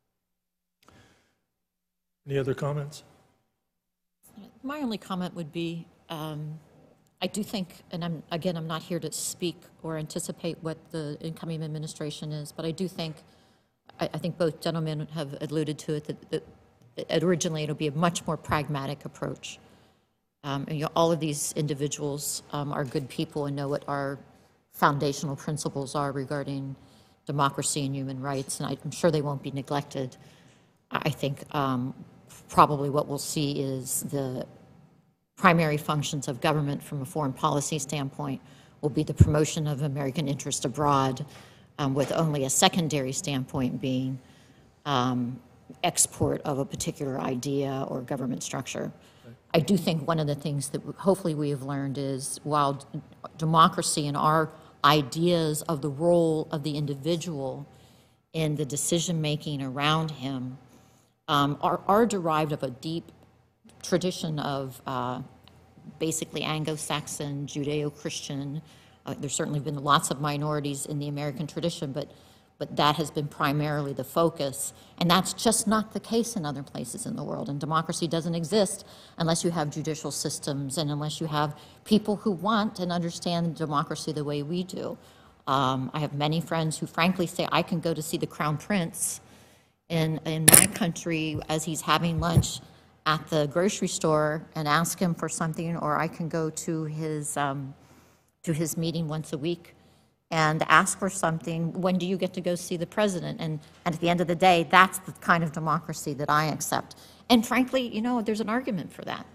Any other comments? My only comment would be, um, I do think, and I'm, again, I'm not here to speak or anticipate what the incoming administration is, but I do think, I, I think both gentlemen have alluded to it, that, that, that originally it'll be a much more pragmatic approach Um, and, you know, all of these individuals um, are good people and know what our foundational principles are regarding democracy and human rights, and I'm sure they won't be neglected. I think um, probably what we'll see is the primary functions of government from a foreign policy standpoint will be the promotion of American interest abroad, um, with only a secondary standpoint being um, export of a particular idea or government structure. I do think one of the things that hopefully we have learned is while democracy and our ideas of the role of the individual in the decision-making around him um, are, are derived of a deep tradition of uh, basically Anglo-Saxon, Judeo-Christian. Uh, there's certainly been lots of minorities in the American tradition, but but that has been primarily the focus, and that's just not the case in other places in the world. And democracy doesn't exist unless you have judicial systems and unless you have people who want and understand democracy the way we do. Um, I have many friends who frankly say, I can go to see the Crown Prince in, in my country as he's having lunch at the grocery store and ask him for something, or I can go to his, um, to his meeting once a week and ask for something. When do you get to go see the president? And, and at the end of the day, that's the kind of democracy that I accept. And frankly, you know, there's an argument for that.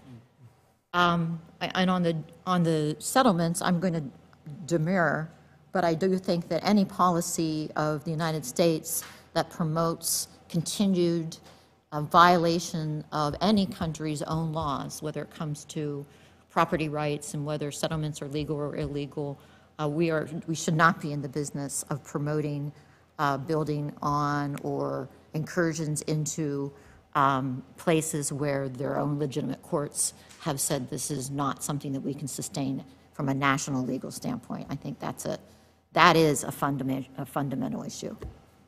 Um, and on the, on the settlements, I'm going to demur, but I do think that any policy of the United States that promotes continued uh, violation of any country's own laws, whether it comes to property rights and whether settlements are legal or illegal, Uh, we are we should not be in the business of promoting uh, building on or incursions into um, places where their own legitimate courts have said this is not something that we can sustain from a national legal standpoint. I think that's a that is a fundament a fundamental issue.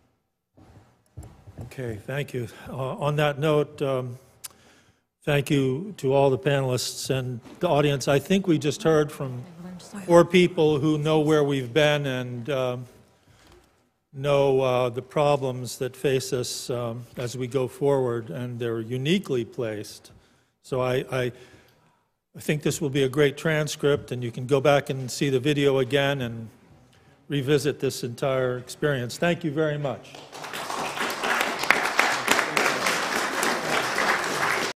Okay, thank you. Uh, on that note, um, thank you to all the panelists and the audience. I think we just heard from four people who know where we've been and uh, know uh, the problems that face us um, as we go forward, and they're uniquely placed. So I, I, I think this will be a great transcript, and you can go back and see the video again and revisit this entire experience. Thank you very much.